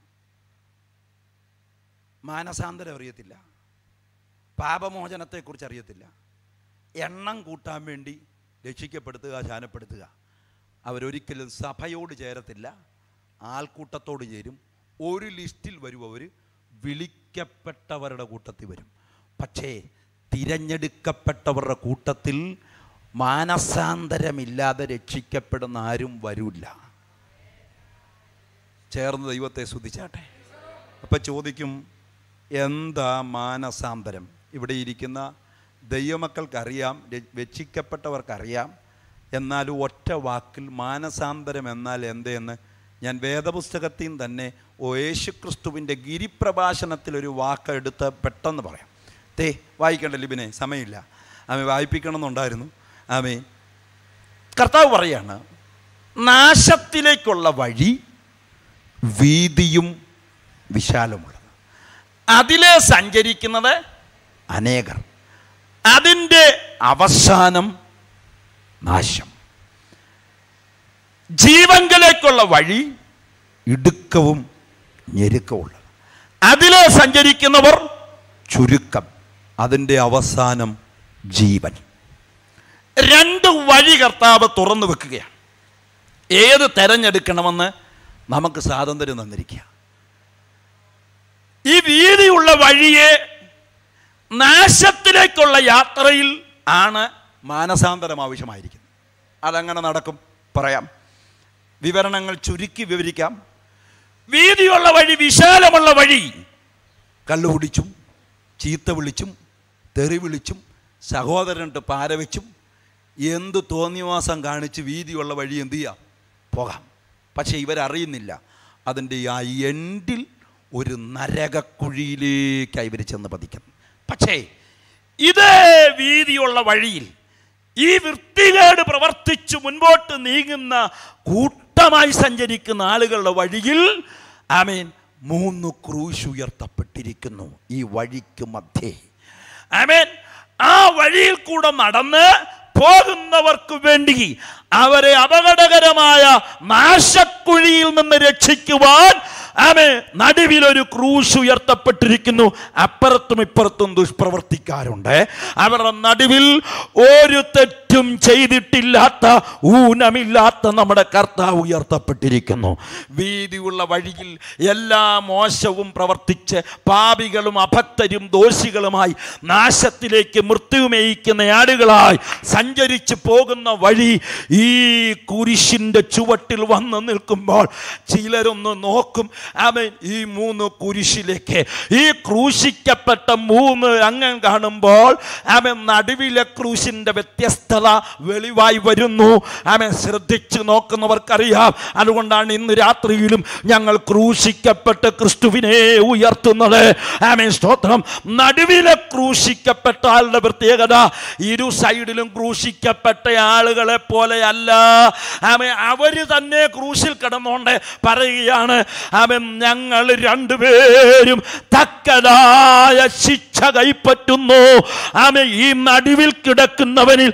A: മാനസാന്തരം അറിയത്തില്ല, പാപമോചനത്തെക്കുറിച്ച് അറിയത്തില്ല. എണ്ണം കൂട്ടാൻ വേണ്ടി രക്ഷിക്കപ്പെടുത്തുക, ശാനപ്പെടുത്തുക. അവരൊരിക്കലും സഭയോട് ചേരത്തില്ല, ആൾക്കൂട്ടത്തോട് ചേരും. ഒരു ലിസ്റ്റിൽ വരും, അവർ വിളിക്കപ്പെട്ടവരുടെ കൂട്ടത്തിൽ വരും. പക്ഷേ തിരഞ്ഞെടുക്കപ്പെട്ടവരുടെ കൂട്ടത്തിൽ മാനസാന്തരമില്ലാതെ രക്ഷിക്കപ്പെടുന്ന ആരും വരില്ല. ചേർന്ന് ദൈവത്തെ സ്തുതിച്ചാട്ടെ. അപ്പം ചോദിക്കും, എന്താ മാനസാന്തരം? ഇവിടെ ഇരിക്കുന്ന ദൈവമക്കൾക്കറിയാം, രക്ഷിക്കപ്പെട്ടവർക്കറിയാം. എന്നാലും ഒറ്റ വാക്കിൽ മാനസാന്തരം എന്നാൽ എന്തെന്ന് ഞാൻ വേദപുസ്തകത്തിൽ നിന്ന് തന്നെ യേശുക്രിസ്തുവിൻ്റെ ഗിരിപ്രഭാഷണത്തിലൊരു വാക്ക് എടുത്ത് പെട്ടെന്ന് പറയാം. തേ വായിക്കേണ്ട ലിബിനെ, സമയമില്ല. ആമേ വായിപ്പിക്കണമെന്നുണ്ടായിരുന്നു. ആമേ കർത്താവ് പറയാണ്, നാശത്തിലേക്കുള്ള വഴി വീതിയും വിശാലമുള്ളത്, അതിലെ സഞ്ചരിക്കുന്നത് അനേകർ, അതിൻ്റെ അവസാനം നാശം. ജീവങ്കലേക്കുള്ള വഴി ഇടുക്കവും ഞെരുക്കമുള്ളത്, അതിലെ സഞ്ചരിക്കുന്നവർ ചുരുക്കം, അതിൻ്റെ അവസാനം ജീവൻ. രണ്ട് വഴി കർത്താവ് തുറന്നു വെക്കുകയാണ്. ഏത് തെരഞ്ഞെടുക്കണമെന്ന് നമുക്ക് സ്വാതന്ത്ര്യം തന്നിരിക്കുക. ഈ വീതിയുള്ള വഴിയെ നാശത്തിലേക്കുള്ള യാത്രയിൽ ആണ് മാനസാന്തരം ആവശ്യമായിരിക്കുന്നത്. അതങ്ങനെ നടക്കും, പറയാം. വിവരണങ്ങൾ ചുരുക്കി വിവരിക്കാം. വീതിയുള്ള വഴി, വിശാലമുള്ള വഴി, കള്ളുകുടിച്ചും ചീത്ത വിളിച്ചും തെറി വിളിച്ചും സഹോദരനിട്ട് പാരവെച്ചും എന്ത് തോന്നിവാസം കാണിച്ച് വീതിയുള്ള വഴി എന്തു ചെയ്യാം, പോകാം. പക്ഷേ ഇവരറിയുന്നില്ല, അതിൻ്റെ ആ എൻഡിൽ ഒരു നരകക്കുഴിയിലേക്കായി ഇവർ ചെന്ന് പതിക്കുന്നു. പക്ഷേ ഇതേ വീതിയുള്ള വഴിയിൽ ഈ വൃത്തികേട് പ്രവർത്തിച്ചു മുൻപോട്ട് നീങ്ങുന്ന കൂട്ടമായി സഞ്ചരിക്കുന്ന ആളുകളുടെ വഴിയിൽ ആമേൻ മൂന്ന് ക്രൂശ് ഉയർത്തപ്പെട്ടിരിക്കുന്നു ഈ വഴിക്ക് മധ്യേ. ആമേൻ ആ വഴിയിൽ കൂടെ നടന്ന് പോകുന്നവർക്ക് വേണ്ടി അവരെ അപകടകരമായ നാശക്കുഴിയിൽ നിന്ന് രക്ഷിക്കുവാൻ ആമേ നടുവിലൊരു ക്രൂശ് ഉയർത്തപ്പെട്ടിരിക്കുന്നു. അപ്പുറത്തും ഇപ്പുറത്തും ദുഷ്പ്രവർത്തിക്കാരുണ്ട്. അവരുടെ നടുവിൽ ഒരു തെറ്റും ചെയ്തിട്ടില്ലാത്ത, ഊനമില്ലാത്ത നമ്മുടെ കർത്താവ് ഉയർത്തപ്പെട്ടിരിക്കുന്നു. വീതിയുള്ള വഴിയിൽ എല്ലാ മോശവും പ്രവർത്തിച്ച് പാപികളും അഭക്തരും ദോഷികളുമായി നാശത്തിലേക്ക് മൃത്യുമേയിക്കുന്ന ആടുകളായി സഞ്ചരിച്ചു പോകുന്ന വഴി ഈ കുരിശിൻ്റെ ചുവട്ടിൽ വന്ന് നിൽക്കുമ്പോൾ ചിലരൊന്ന് നോക്കും. ആമേൻ ഈ മൂന്ന് കുരിശിലേക്ക്, ഈ ക്രൂശിക്കപ്പെട്ട മൂന്ന് അംഗം കാണുമ്പോൾ ആമേൻ നടുവിലെ ക്രൂശിൻ്റെ വ്യത്യസ്തത വെളിവായി വരുന്നു. ആമേൻ ശ്രദ്ധിച്ചു നോക്കുന്നവർക്കറിയാം. അതുകൊണ്ടാണ് ഇന്ന് രാത്രിയിലും ഞങ്ങൾ ക്രൂശിക്കപ്പെട്ട് ക്രിസ്തുവിനെ ഉയർത്തുന്നത്. ആമേൻ സ്തോത്രം. നടുവിലെ ക്രൂശിക്കപ്പെട്ട ആളുടെ പ്രത്യേകത ഇരു സൈഡിലും ക്രൂശിക്കപ്പെട്ട ആളുകളെ പോലെയല്ല. ആമേൻ അവര് തന്നെ ക്രൂശിൽ കിടന്നുകൊണ്ട് പറയുകയാണ്, ആമേൻ ഞങ്ങൾ രണ്ടുപേരും തക്കതായ ശിക്ഷ കൈപ്പറ്റുന്നു. ആമേൻ ഈ നടുവിൽ കിടക്കുന്നവനിൽ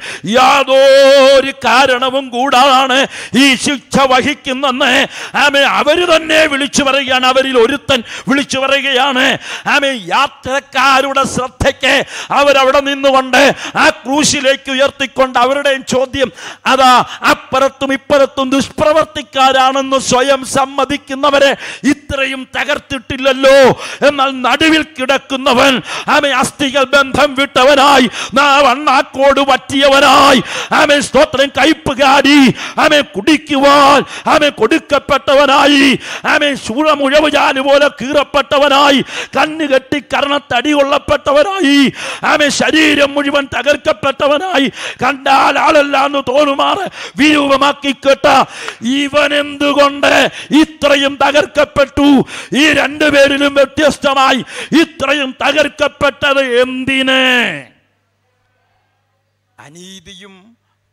A: യാതൊരു കാരണവും കൂടാതാണ് ഈ ശിക്ഷ വഹിക്കുന്നെന്ന് ആമേൻ അവര് തന്നെ വിളിച്ചു പറയുകയാണ്. അവരിൽ ഒരുത്തൻ വിളിച്ചു പറയുകയാണ്. ആമേൻ യാത്രക്കാരുടെ ശ്രദ്ധയ്ക്ക് അവരവിടെ നിന്നുകൊണ്ട് ആ ക്രൂശിലേക്ക് ഉയർത്തിക്കൊണ്ട് അവരുടെയും ചോദ്യം അതാ, അപ്പുറത്തും ഇപ്പുറത്തും ദുഷ്പ്രവർത്തിക്കാരാണെന്ന് സ്വയം സമ്മതിക്കുന്നവരെ ഇത്രയും തകർത്തിട്ടില്ലല്ലോ. എന്നാൽ നടുവിൽ കിടക്കുന്നവൻ ആമേൻ അസ്ഥികൾ ബന്ധം വിട്ടവനായി, വണ്ണാക്കോട് പറ്റിയവനായി, ആമേൻ സ്തോത്രം കയ്പുകാരി, ആമേൻ കുടിക്കുവാൻ ആമേൻ കൊടുക്കപ്പെട്ടവനായി, ആമേൻ ശൂളമുഴവുചാല് പോലെ കീറപ്പെട്ടവനായി, കണ്ണുകെട്ടി കർണത്തടി കൊള്ളപ്പെട്ടവനായി, ആമേൻ ശരീരം മുഴുവൻ തകർക്കപ്പെട്ടവനായി, കണ്ടാൽ ആളല്ലാന്ന് തോന്നുമാറ് വിരൂപമാക്കി കേട്ട ഇവൻ എന്തുകൊണ്ട് ഇത്രയും തകർക്കപ്പെട്ടു? ഈ രണ്ടുപേരിലും വ്യത്യസ്തമായി ഇത്രയും തകർക്കപ്പെട്ടത് എന്തിന്? അനീതിയും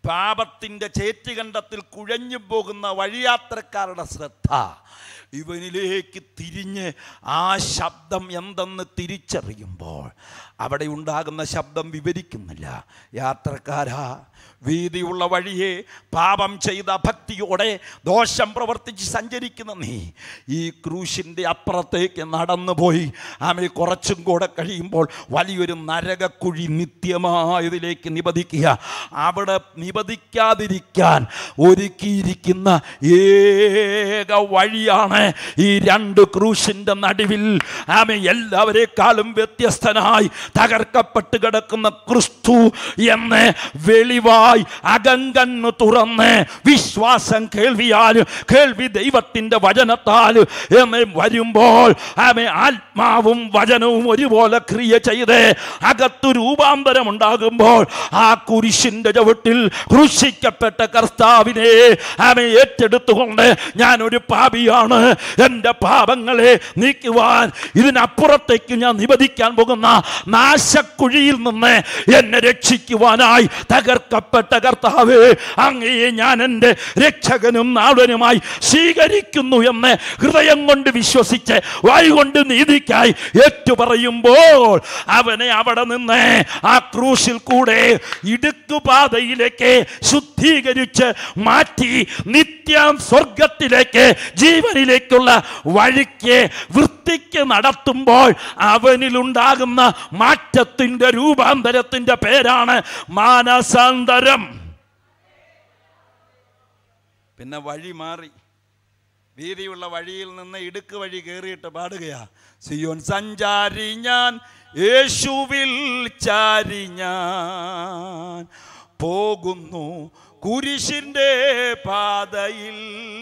A: പാപത്തിൻ്റെ ചേറ്റുകണ്ടത്തിൽ കുഴഞ്ഞു പോകുന്ന വഴിയാത്രക്കാരുടെ ശ്രദ്ധ ഇവനിലേക്ക് തിരിഞ്ഞ് ആ ശബ്ദം എന്തെന്ന് തിരിച്ചറിയുമ്പോൾ അവിടെ ഉണ്ടാകുന്ന ശബ്ദം വിവരിക്കുന്നില്ല. യാത്രക്കാരാ, വീതിയുള്ള വഴിയെ പാപം ചെയ്ത ഭക്തിയോടെ ദോഷം പ്രവർത്തിച്ച് സഞ്ചരിക്കുന്ന നീ ഈ ക്രൂശിൻ്റെ അപ്പുറത്തേക്ക് നടന്നുപോയി ആമേ കുറച്ചും കൂടെ കഴിയുമ്പോൾ വലിയൊരു നരകക്കുഴി നിത്യമായതിലേക്ക് നിപതിക്കുക. അവിടെ നിപതിക്കാതിരിക്കാൻ ഒരുക്കിയിരിക്കുന്ന ഏക വഴിയാണ് ഈ രണ്ട് ക്രൂശിൻ്റെ നടുവിൽ ആമേ എല്ലാവരെക്കാളും വ്യത്യസ്തനായി തകർക്കപ്പെട്ട് കിടക്കുന്ന ക്രിസ്തു എന്ന് വെളിവായി അകങ്കണ്ണു തുറന്ന് വിശ്വാസം കേൾവിയാൽ, കേൾവി ദൈവത്തിന്റെ വചനത്താൽ വരുമ്പോൾ ആമേ ആത്മാവും വചനവും ഒരുപോലെ ക്രിയ ചെയ്ത് അകത്തു രൂപാന്തരം ഉണ്ടാകുമ്പോൾ ആ കുരിശിന്റെ ചവിട്ടിൽ ക്രൂശിക്കപ്പെട്ട കർത്താവിനെ ആമേ ഏറ്റെടുത്തുകൊണ്ട് ഞാനൊരു പാപിയാണ്, എൻ്റെ പാപങ്ങളെ നീക്കുവാൻ ഇതിനപ്പുറത്തേക്ക് ഞാൻ നിവദിക്കാൻ പോകുന്ന നാശക്കുഴിയിൽ നിന്ന് എന്നെ രക്ഷിക്കുവാനായി തകർക്കപ്പെട്ട കർത്താവേ, അങ്ങയെ ഞാൻ എൻ്റെ രക്ഷകനും നാഥനുമായി സ്വീകരിക്കുന്നു എന്ന് ഹൃദയം കൊണ്ട് വിശ്വസിച്ച് വായുകൊണ്ട് നീതിക്കായി ഏറ്റുപറയുമ്പോൾ അവനെ അവിടെ നിന്ന് ആ ക്രൂശിൽ കൂടെ ഇടുക്കുപാതയിലേക്ക് ശുദ്ധീകരിച്ച് മാറ്റി നിത്യം സ്വർഗത്തിലേക്ക് ജീവനിലേക്കുള്ള വഴിക്ക് വൃത്തിക്ക് നടത്തുമ്പോൾ അവനിലുണ്ടാകുന്ന മാറ്റത്തിൻ്റെ രൂപാന്തരത്തിൻ്റെ പേരാണ് മാനസാന്തരം. പിന്നെ വഴി മാറി, വീതിയുള്ള വഴിയിൽ നിന്ന് ഇടുക്ക് വഴി കയറിയിട്ട് പാടുകയാ, സിയോൻ സഞ്ചാരി ഞാൻ, യേശുവിൽ ചാരി ഞാൻ പോകുന്നു കുരിശിൻ്റെ പാതയിൽ.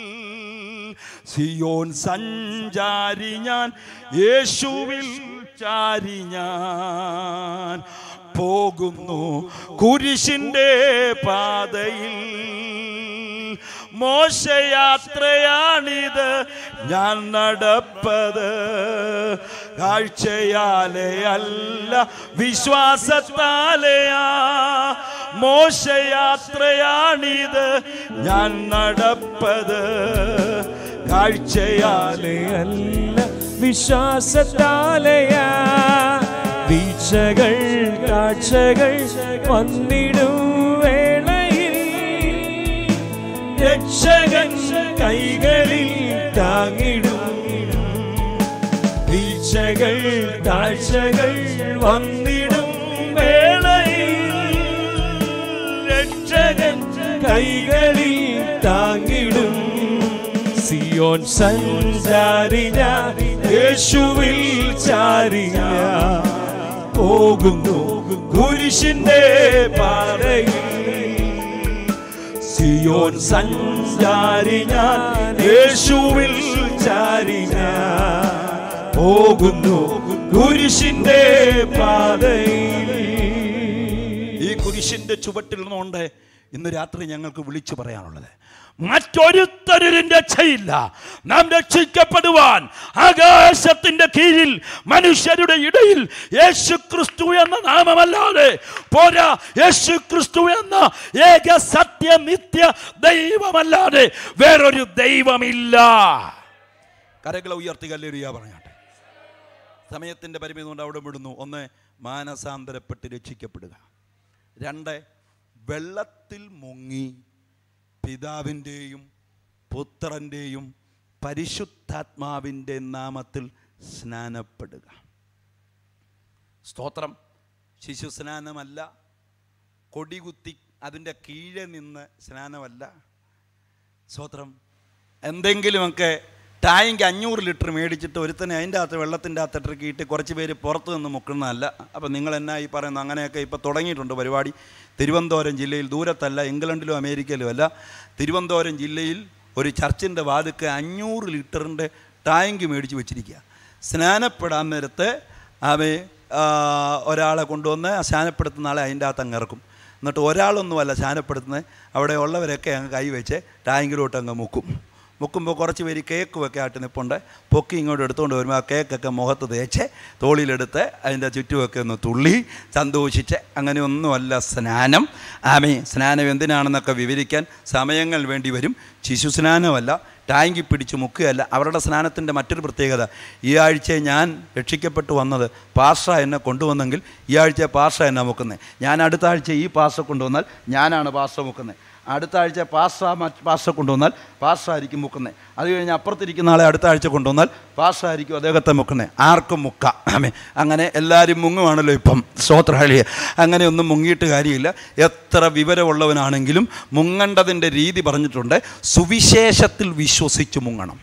A: സിയോൻ സഞ്ചാരി ഞാൻ, യേശുവിൽ ചാരി ഞാൻ പോകുന്നു കുരിശിൻ്റെ പാതയിൽ. മോശയാത്രയാണിത് ഞാൻ നടപ്പത്, കാഴ്ചയാലെ അല്ല വിശ്വാസത്താലെയാ. മോശയാത്രയാണിത് ഞാൻ നടപ്പത്, കാഴ്ചയാലെ അല്ല
B: വിശ്വാസത്താലെയാ. വീഴ്ചകൾ കാഴ്ചകൾ വന്നിടും വേളയിൽ രക്ഷകൻ കൈകളിൽ താങ്ങിടും. വീഴ്ചകൾ കാഴ്ചകൾ വന്നിടും വേളയിൽ രക്ഷകൻ കൈകളിൽ താങ്ങിടും. സിയോൻ സഞ്ചാരി ഞാൻ, യേശുവിൽ ചാരി ഞാൻ പോകുന്നു കുരിശിന്റെ പാതയിൽ. സിയോൻ സഞ്ചാരി ഞാൻ, യേശുവിൽ ചാരി ഞാൻ പോകുന്നു കുരിശിന്റെ പാതയിൽ.
A: ഈ കുരിശിന്റെ ചുവട്ടിൽ നിന്നുകൊണ്ട് ഇന്ന് രാത്രി ഞങ്ങൾക്ക് വിളിച്ചു പറയാനുള്ളത്, മറ്റൊരുത്തരും രക്ഷയില്ല. നാം രക്ഷിക്കപ്പെടുവാൻ ആകാശത്തിന്റെ കീഴിൽ മനുഷ്യരുടെ ഇടയിൽ യേശു ക്രിസ്തു എന്ന നാമമല്ലാതെ പോരാ. യേശു ക്രിസ്തു എന്ന ഏക സത്യ നിത്യ ദൈവമല്ലാതെ വേറൊരു ദൈവമില്ല. കരകളെ ഉയർത്തി ഹല്ലേലൂയ പറഞ്ഞാട്ടെ. സമയത്തിന്റെ പരിമിതി കൊണ്ട് അവിടെ വിടുന്നു. ഒന്ന്, മാനസാന്തരപ്പെട്ട് രക്ഷിക്കപ്പെടുക. രണ്ട്, വെള്ളത്തിൽ മുങ്ങി പിതാവിൻ്റെയും പുത്രൻ്റെയും പരിശുദ്ധാത്മാവിൻ്റെ നാമത്തിൽ സ്നാനപ്പെടുക. സ്തോത്രം. ശിശു സ്നാനമല്ല, കൊടികുത്തി അതിൻ്റെ കീഴെ നിന്ന് സ്നാനമല്ല. സ്തോത്രം. എന്തെങ്കിലുമൊക്കെ ടാങ്ക് അഞ്ഞൂറ് ലിറ്റർ മേടിച്ചിട്ട് ഒരുത്തനെ അതിൻ്റെ അകത്ത് വെള്ളത്തിൻ്റെ അകത്ത് ഇട്ടിട്ട് കുറച്ച് പേര് പുറത്ത് നിന്ന് മുക്കുന്നതല്ല. അപ്പം നിങ്ങൾ എന്നാ ഈ പറയുന്നത്? അങ്ങനെയൊക്കെ ഇപ്പോൾ തുടങ്ങിയിട്ടുണ്ട് പരിപാടി. തിരുവനന്തപുരം ജില്ലയിൽ, ദൂരത്തല്ല, ഇംഗ്ലണ്ടിലും അമേരിക്കയിലും അല്ല, തിരുവനന്തപുരം ജില്ലയിൽ ഒരു ചർച്ചിൻ്റെ വാതിക്ക് അഞ്ഞൂറ് ലിറ്ററിൻ്റെ ടാങ്ക് മേടിച്ച് വെച്ചിരിക്കുക. സ്നാനപ്പെടാൻ നേരത്ത് അവയെ ഒരാളെ കൊണ്ടുവന്ന് സ്നാനപ്പെടുത്തുന്ന ആളെ അതിൻ്റെ അകത്ത് അങ്ങ് ഇറക്കും. എന്നിട്ട് ഒരാളൊന്നുമല്ല സ്നാനപ്പെടുത്തുന്നത്, അവിടെ ഉള്ളവരൊക്കെ അങ്ങ് കൈവച്ച് ടാങ്കിലോട്ട് അങ്ങ് മുക്കും. മുക്കുമ്പോൾ കുറച്ച് പേര് കേക്കുമൊക്കെ ആയിട്ട് നിൽപ്പുണ്ട്. പൊക്കി ഇങ്ങോട്ട് എടുത്തുകൊണ്ട് വരുമ്പോൾ ആ കേക്കൊക്കെ മുഖത്ത് തേച്ച് തോളിലെടുത്ത് അതിൻ്റെ ചുറ്റുമൊക്കെ ഒന്ന് തുള്ളി സന്തോഷിച്ച്. അങ്ങനെയൊന്നുമല്ല സ്നാനം. ആമേ. സ്നാനം എന്തിനാണെന്നൊക്കെ വിവരിക്കാൻ സമയങ്ങൾ വേണ്ടി വരും. ശിശു സ്നാനമല്ല, ടാങ്കി പിടിച്ച് മുക്കുകയല്ല. അവരുടെ സ്നാനത്തിൻ്റെ മറ്റൊരു പ്രത്യേകത, ഈ ആഴ്ച ഞാൻ രക്ഷിക്കപ്പെട്ടു വന്നത് പാഷ എന്നെ കൊണ്ടുവന്നെങ്കിൽ ഈ ആഴ്ച പാഷ എന്നെ മുക്കുന്നത്. ഞാൻ അടുത്ത ആഴ്ച ഈ പാഷ കൊണ്ടുവന്നാൽ ഞാനാണ് പാഷ മുക്കുന്നത്. അടുത്ത ആഴ്ച പാഷ പാഷ കൊണ്ടുവന്നാൽ പാഷ ആയിരിക്കും മുക്കുന്നത്. അത് കഴിഞ്ഞ് അപ്പുറത്തിരിക്കുന്ന ആളെ അടുത്ത ആഴ്ച കൊണ്ടുവന്നാൽ പാഷ ആയിരിക്കും അദ്ദേഹത്തെ മുക്കുന്നത്. ആർക്കും മുക്കാം. ആമേ. അങ്ങനെ എല്ലാവരും മുങ്ങുവാണല്ലോ ഇപ്പം. സ്തോത്രഹല്ലേലൂയ. അങ്ങനെ ഒന്നും മുങ്ങിയിട്ട് കാര്യമില്ല. എത്ര വിവരമുള്ളവനാണെങ്കിലും മുങ്ങേണ്ടതിൻ്റെ രീതി പറഞ്ഞിട്ടുണ്ട്. സുവിശേഷത്തിൽ വിശ്വസിച്ച് മുങ്ങണം.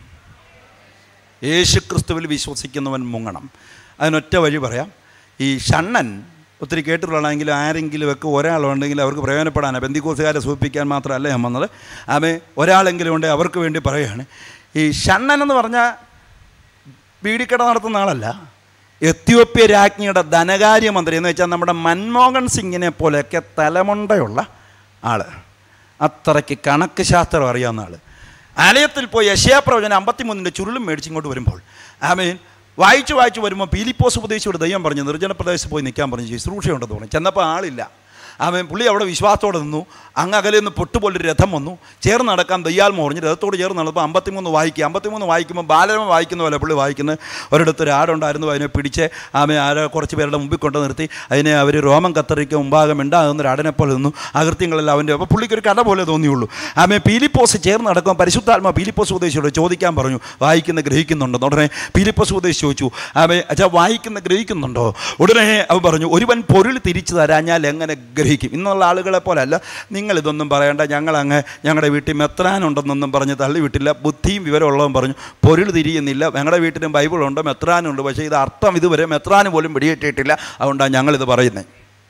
A: യേശു ക്രിസ്തുവിൽ വിശ്വസിക്കുന്നവൻ മുങ്ങണം. അതിനൊറ്റ വഴി പറയാം. ഈ ഷണ്ണൻ ഒത്തിരി കേട്ടിട്ടുള്ളതാണെങ്കിൽ ആരെങ്കിലുമൊക്കെ ഒരാളുണ്ടെങ്കിൽ അവർക്ക് പ്രയോജനപ്പെടാനാണ്. ബന്ധിക്കോസുകാരെ സൂചിപ്പിക്കാൻ മാത്രമല്ല ഞാൻ വന്നത്. ആമേ. ഒരാളെങ്കിലും ഉണ്ടെങ്കിൽ അവർക്ക് വേണ്ടി പറയുകയാണ്. ഈ ഷണ്ണൻ എന്ന് പറഞ്ഞാൽ ബീഡിക്കട നടത്തുന്ന ആളല്ല. എത്യോപ്യ രാജ്ഞിയുടെ ധനകാര്യമന്ത്രി എന്ന് വെച്ചാൽ നമ്മുടെ മൻമോഹൻ സിംഗിനെ പോലെയൊക്കെ തലമുണ്ടയുള്ള ആൾ. അത്രയ്ക്ക് കണക്ക് ശാസ്ത്രം അറിയാവുന്ന ആൾ. ആലയത്തിൽ പോയി യെശയ്യാ പ്രവചനം അമ്പത്തിമൂന്നിൻ്റെ ചുരുളും മേടിച്ചിങ്ങോട്ട് വരുമ്പോൾ ആമേൻ വായിച്ചു വായിച്ചു വരുമ്പോൾ പീലിപ്പോസ് ഉപദേശിയോട് ദൈവം പറഞ്ഞു നിർജ്ജന പ്രദേശത്ത് പോയി നിൽക്കാൻ പറഞ്ഞു. ശുശ്രൂഷയുണ്ടെന്ന് പറഞ്ഞു. ചെന്നപ്പോൾ ആളില്ല. അവൻ പുള്ളി അവിടെ വിശ്വാസത്തോടെ നിന്നു. അങ്ങ് അകലെ നിന്ന് പൊട്ടുപോലൊരു രഥം വന്നു. ചേർന്ന് നടക്കാൻ ദയ്യാൽമ പറഞ്ഞു. രഥത്തോട് ചേർന്ന് നടന്നപ്പോൾ അമ്പത്തിമൂന്ന് വായിക്കുക. അമ്പത്തിമൂന്ന് വായിക്കുമ്പോൾ ബാലരമ വായിക്കുന്ന പോലെ പുള്ളി വായിക്കുന്നത്. ഒരിടത്ത് ഒരു ആടുണ്ടായിരുന്നു. അതിനെ പിടിച്ച് ആമെ ആരെ കുറച്ച് പേരുടെ മുമ്പിൽ കൊണ്ട് നിർത്തി അതിനെ അവർ രോമം കത്തറിക്ക് മുമ്പാകം ഉണ്ടാകുന്നൊരു ആടിനെ പോലെ നിന്നു. അകൃത്യങ്ങളെല്ലാം അവൻ്റെ. അപ്പോൾ പുള്ളിക്കൊരു കഥ പോലെ തോന്നിയുള്ളൂ. ആമെ പീലിപ്പോസ് ചേർന്ന് നടക്കുമ്പോൾ പരിശുദ്ധാത്മ പീലിപ്പോസ് ഉപദേശിയോട് ചോദിക്കാൻ പറഞ്ഞു, വായിക്കുന്ന ഗ്രഹിക്കുന്നുണ്ടോ? ഉടനെ പീലിപ്പോസ് ഉപദേശിച്ച് ചോദിച്ചു, ആമെ അച്ഛാ വായിക്കുന്ന ഗ്രഹിക്കുന്നുണ്ടോ? ഉടനെ അവൻ പറഞ്ഞു, ഒരുവൻ പൊരുൾ തിരിച്ചു തരാഞ്ഞാൽ എങ്ങനെ ഗ്രഹിക്കും? ഇന്നുള്ള ആളുകളെ പോലെ അല്ല. നിങ്ങളിതൊന്നും പറയണ്ട, ഞങ്ങളങ്ങ് ഞങ്ങളുടെ വീട്ടിൽ മെത്രാനുണ്ടെന്നൊന്നും പറഞ്ഞ് തള്ളിവിട്ടില്ല. ബുദ്ധിയും വിവരമുള്ളവൻ പറഞ്ഞു, പൊരുൾ തിരിയുന്നില്ല. ഞങ്ങളുടെ വീട്ടിലും ബൈബിളുണ്ട്, മെത്രാനുണ്ട്. പക്ഷേ ഇത് അർത്ഥം ഇതുവരെ മെത്രാന് പോലും പിടികിട്ടിയിട്ടില്ല. അതുകൊണ്ടാണ് ഞങ്ങളിത് പറയുന്നത്.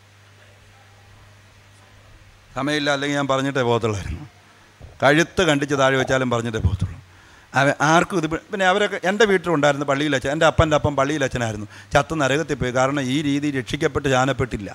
A: സമയമില്ല, അല്ലെങ്കിൽ ഞാൻ പറഞ്ഞിട്ടേ പോകത്തുള്ളായിരുന്നു. കഴുത്ത് കണ്ടിച്ച് താഴെ വെച്ചാലും പറഞ്ഞിട്ടേ പോകത്തുള്ളൂ. അവ ആർക്കും ഇത്. പിന്നെ അവരൊക്കെ എൻ്റെ വീട്ടിലുണ്ടായിരുന്നു പള്ളിയിലച്ഛൻ. എൻ്റെ അപ്പൻ്റെ അപ്പം പള്ളിയിലച്ഛനായിരുന്നു. ചത്ത് നരകത്തിൽ പോയി. കാരണം ഈ രീതി രക്ഷിക്കപ്പെട്ട് ചാനപ്പെട്ടില്ല.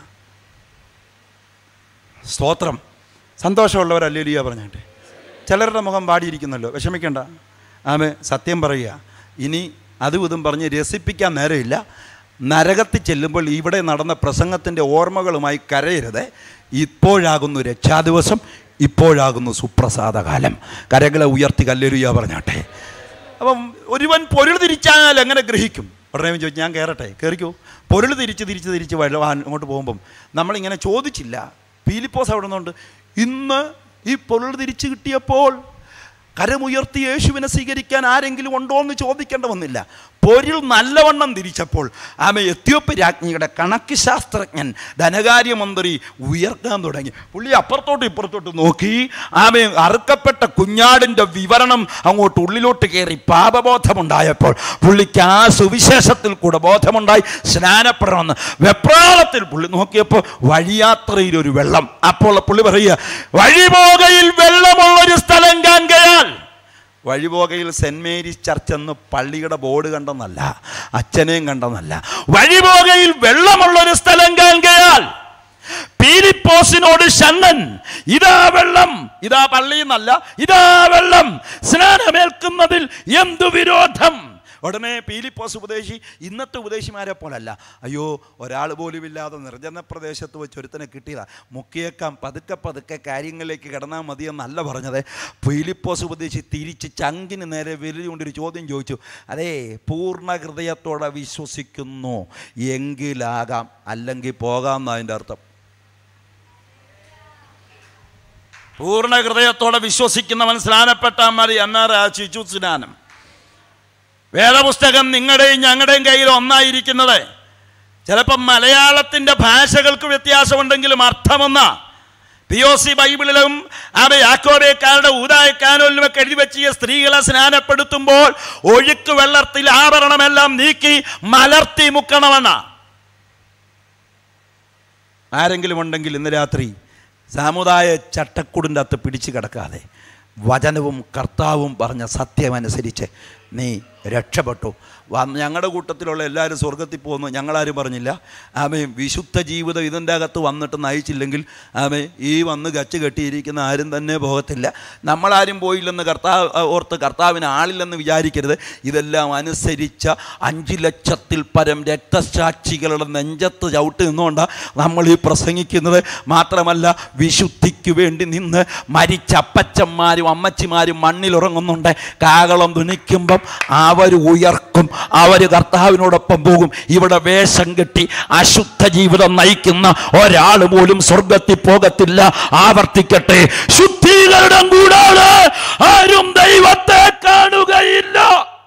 A: സ്തോത്രം. സന്തോഷമുള്ളവരല്ലേ ലിയ പറഞ്ഞിട്ട്. ചിലരുടെ മുഖം പാടിയിരിക്കുന്നല്ലോ, വിഷമിക്കണ്ട. ആമേ. സത്യം പറയുക. ഇനി അതും ഇതും പറഞ്ഞ് രസിപ്പിക്കാൻ നേരമില്ല. നരകത്തിൽ ചെല്ലുമ്പോൾ ഇവിടെ നടന്ന പ്രസംഗത്തിൻ്റെ ഓർമ്മകളുമായി കരയരുത്. ഇപ്പോഴാകുന്നു രക്ഷാദിവസം, ഇപ്പോഴാകുന്നു സുപ്രസാദകാലം. കരകളെ ഉയർത്തി ഹല്ലേലൂയ പറഞ്ഞാട്ടെ. അപ്പം ഒരുവൻ പൊരുൾ തിരിച്ചാൽ എങ്ങനെ ഗ്രഹിക്കും? ഉടനെ ചോദിച്ചു, ഞാൻ കയറട്ടെ? കയറിക്കോ. പൊരുൾ തിരിച്ച് തിരിച്ച് തിരിച്ച് വഴ അങ്ങോട്ട് പോകുമ്പം നമ്മളിങ്ങനെ ചോദിച്ചില്ല. പീലിപ്പോസ് അവിടെ നിന്നുണ്ട്. ഇന്ന് ഈ പൊരുൾ തിരിച്ചു കിട്ടിയപ്പോൾ കരമുയർത്തി യേശുവിനെ സ്വീകരിക്കാൻ ആരെങ്കിലും ഉണ്ടോ എന്ന് ചോദിക്കേണ്ട വന്നില്ല. പൊരുൾ നല്ലവണ്ണം തിരിച്ചപ്പോൾ ആമെ എത്യോപ്യ രാജ്ഞിയുടെ കണക്ക് ശാസ്ത്രജ്ഞൻ ധനകാര്യമന്ത്രി ഉയർക്കാൻ തുടങ്ങി. പുള്ളി അപ്പുറത്തോട്ട് ഇപ്പുറത്തോട്ട് നോക്കി. ആമെ അറുക്കപ്പെട്ട കുഞ്ഞാടിൻ്റെ വിവരണം അങ്ങോട്ട് ഉള്ളിലോട്ട് കയറി. പാപബോധമുണ്ടായപ്പോൾ പുള്ളിക്ക് ആ സുവിശേഷത്തിൽ കൂടെ ബോധമുണ്ടായി. സ്നാനപ്പെടണമെന്ന് വെപ്രാളത്തിൽ പുള്ളി നോക്കിയപ്പോൾ വഴിയാത്രയിലൊരു വെള്ളം. അപ്പോൾ പുള്ളി പറയുക, വഴിപോകയിൽ വെള്ളമുള്ളൊരു സ്ഥലം കാണുകയാൽ. വഴിപോകയിൽ സെൻറ് മേരീസ് ചർച്ച് എന്ന് പള്ളിയുടെ ബോർഡ് കണ്ടെന്നല്ല, അച്ഛനെയും കണ്ടെന്നല്ല. വഴിപോകയിൽ വെള്ളമുള്ളൊരു സ്ഥലം കാണുകയാൽ പീലിപ്പോസിനോട് ഷണ്ണൻ, ഇതാ വെള്ളം, ഇതാ പള്ളിയെന്നല്ല, ഇതാ വെള്ളം, സ്നാനമേൽക്കുന്നതിൽ എന്തു വിരോധം? ഉടനെ പീലിപ്പോസ് ഉപദേശി ഇന്നത്തെ ഉപദേശിമാരെ പോലല്ല. അയ്യോ, ഒരാൾ പോലും ഇല്ലാതെ നിർജ്ജന പ്രദേശത്ത് വെച്ച് ഒരുത്തനെ കിട്ടിയതാ, മുക്കിയേക്കാം, പതുക്കെ പതുക്കെ കാര്യങ്ങളിലേക്ക് കിടന്നാൽ മതിയെന്നല്ല പറഞ്ഞത്. പീലിപ്പോസ് ഉപദേശി തിരിച്ച് ചങ്കിന് നേരെ വിരലുകൊണ്ടൊരു ചോദ്യം ചോദിച്ചു. അതേ, പൂർണ്ണ ഹൃദയത്തോടെ വിശ്വസിക്കുന്നു എങ്കിലാകാം, അല്ലെങ്കിൽ പോകാം എന്നതിൻ്റെ അർത്ഥം. പൂർണ്ണ ഹൃദയത്തോടെ വിശ്വസിക്കുന്നവൻ സ്നാനപ്പെട്ടാൽ മതി. എന്നാ ശിശു സ്നാനം. വേദപുസ്തകം നിങ്ങളുടെയും ഞങ്ങളുടെയും കയ്യിൽ ഒന്നായിരിക്കുന്നത്. ചിലപ്പം മലയാളത്തിൻ്റെ ഭാഷകൾക്ക് വ്യത്യാസമുണ്ടെങ്കിലും അർത്ഥമൊന്നാ. പി ഒ സി ബൈബിളിലും അവ യാക്കോബേക്കാരുടെ ഊദായക്കാനോലിലുമൊക്കെ എഴുതി വെച്ചിയ സ്ത്രീകളെ സ്നാനപ്പെടുത്തുമ്പോൾ ഒഴുക്ക് വെള്ളത്തിൽ ആഭരണമെല്ലാം നീക്കി മലർത്തി മുക്കണമെന്ന. ആരെങ്കിലും ഉണ്ടെങ്കിൽ ഇന്ന് രാത്രി സാമുദായ ചട്ടക്കൂടിൻ്റെ അകത്ത് പിടിച്ചു കിടക്കാതെ വചനവും കർത്താവും പറഞ്ഞ സത്യമനുസരിച്ച് നീ രക്ഷപ്പെട്ടു. വന്ന് ഞങ്ങളുടെ കൂട്ടത്തിലുള്ള എല്ലാവരും സ്വർഗത്തിൽ പോകുന്നു, ഞങ്ങളാരും പറഞ്ഞില്ല. ആമേ, വിശുദ്ധ ജീവിതം ഇതിൻ്റെ അകത്ത് വന്നിട്ട് നയിച്ചില്ലെങ്കിൽ ആമേ ഈ വന്ന് ഗച്ച് കെട്ടിയിരിക്കുന്ന ആരും തന്നെ പോകത്തില്ല. നമ്മളാരും പോയില്ലെന്ന് കർത്താവ് ഓർത്ത് കർത്താവിന് ആളില്ലെന്ന് വിചാരിക്കരുത്. ഇതെല്ലാം അനുസരിച്ച അഞ്ച് ലക്ഷത്തിൽ പരം രക്തസാക്ഷികളുടെ നെഞ്ചത്ത് ചവിട്ട് നിന്നുകൊണ്ടാണ് നമ്മൾ ഈ പ്രസംഗിക്കുന്നത്. മാത്രമല്ല വിശുദ്ധിക്ക് വേണ്ടി നിന്ന് മരിച്ച അപ്പച്ചന്മാരും അമ്മച്ചിമാരും മണ്ണിലുറങ്ങുന്നുണ്ട്. കാഹളം ധ്വനിക്കുമ്പം അവർ ഉയർക്കും, അവർ കർത്താവിനോടൊപ്പം പോകും. ഇവിടെ വേഷം കെട്ടി അശുദ്ധ ജീവിതം നയിക്കുന്ന ഒരാൾ പോലും സ്വർഗത്തിൽ പോകത്തില്ല. ആവർത്തിക്കട്ടെ, ശുദ്ധീകരണം കൂടാതെ ആരും ദൈവത്തെ കാണുകയില്ല.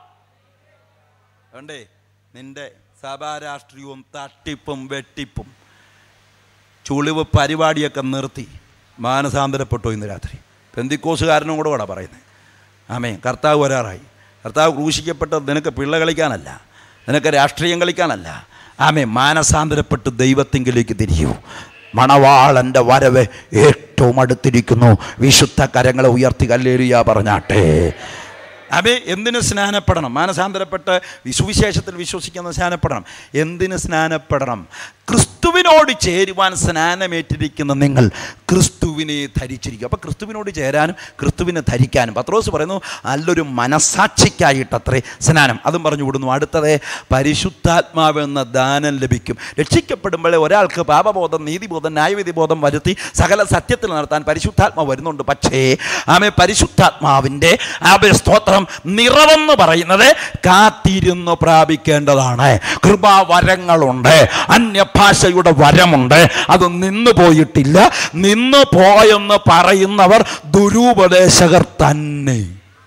A: കണ്ടേ, നിന്റെ സഭാരാഷ്ട്രീയവും തട്ടിപ്പും വെട്ടിപ്പും ചുളിവ് പരിപാടിയൊക്കെ നിർത്തി മാനസാന്തരപ്പെട്ടു ഇന്ന് രാത്രി. പെന്തിക്കോസുകാരനും കൂടെ കൂടെ പറയുന്നത്. ആമേ, കർത്താവ് വരാറായി. കർത്താവ് ക്രൂശിക്കപ്പെട്ടത് നിനക്ക് പിള്ള കളിക്കാനല്ല, നിനക്ക് രാഷ്ട്രീയം കളിക്കാനല്ല. ആമേ, മാനസാന്തരപ്പെട്ട് ദൈവത്തിങ്കിലേക്ക് തിരിയൂ. മണവാളൻ്റെ വരവ് ഏറ്റവും അടുത്തിരിക്കുന്നു. വിശുദ്ധ കരങ്ങളെ ഉയർത്തി ഹല്ലേലൂയ പറഞ്ഞാട്ടെ. അബേ, എന്തിന് സ്നാനപ്പെടണം? മാനസാന്തരപ്പെട്ട് സുവിശേഷത്തിൽ വിശ്വസിക്കുന്ന സ്നാനപ്പെടണം. എന്തിന് സ്നാനപ്പെടണം? ക്രിസ്തുവിനോട് ചേരുവാൻ സ്നാനമേറ്റിരിക്കുന്ന നിങ്ങൾ ക്രിസ്തുവിനെ ധരിച്ചിരിക്കും. അപ്പോൾ ക്രിസ്തുവിനോട് ചേരാനും ക്രിസ്തുവിനെ ധരിക്കാനും പത്രോസ് പറയുന്നു നല്ലൊരു മനസാക്ഷിക്കായിട്ടത്രേ സ്നാനം. അതും പറഞ്ഞു വിടുന്നു. അടുത്തത് പരിശുദ്ധാത്മാവെന്ന ദാനം ലഭിക്കും. രക്ഷിക്കപ്പെടുമ്പോഴേ ഒരാൾക്ക് പാപബോധം, നീതിബോധം, ന്യായവിധി ബോധം വരുത്തി സകല സത്യത്തിൽ നടത്താൻ പരിശുദ്ധാത്മാവ് വരുന്നുണ്ട്. പക്ഷേ ആമേ, പരിശുദ്ധാത്മാവിൻ്റെ ആമേ സ്തോത്രം നിറവെന്ന് പറയുന്നത് കാത്തിരുന്ന് പ്രാപിക്കേണ്ടതാണ്. കൃപാവരങ്ങളുണ്ട്, അന്യഭാഷയുടെ വരമുണ്ട്, അത് നിന്നു പോയിട്ടില്ല. നിന്നു പോയെന്ന് പറയുന്നവർ ദുരുപദേശകർ തന്നെ.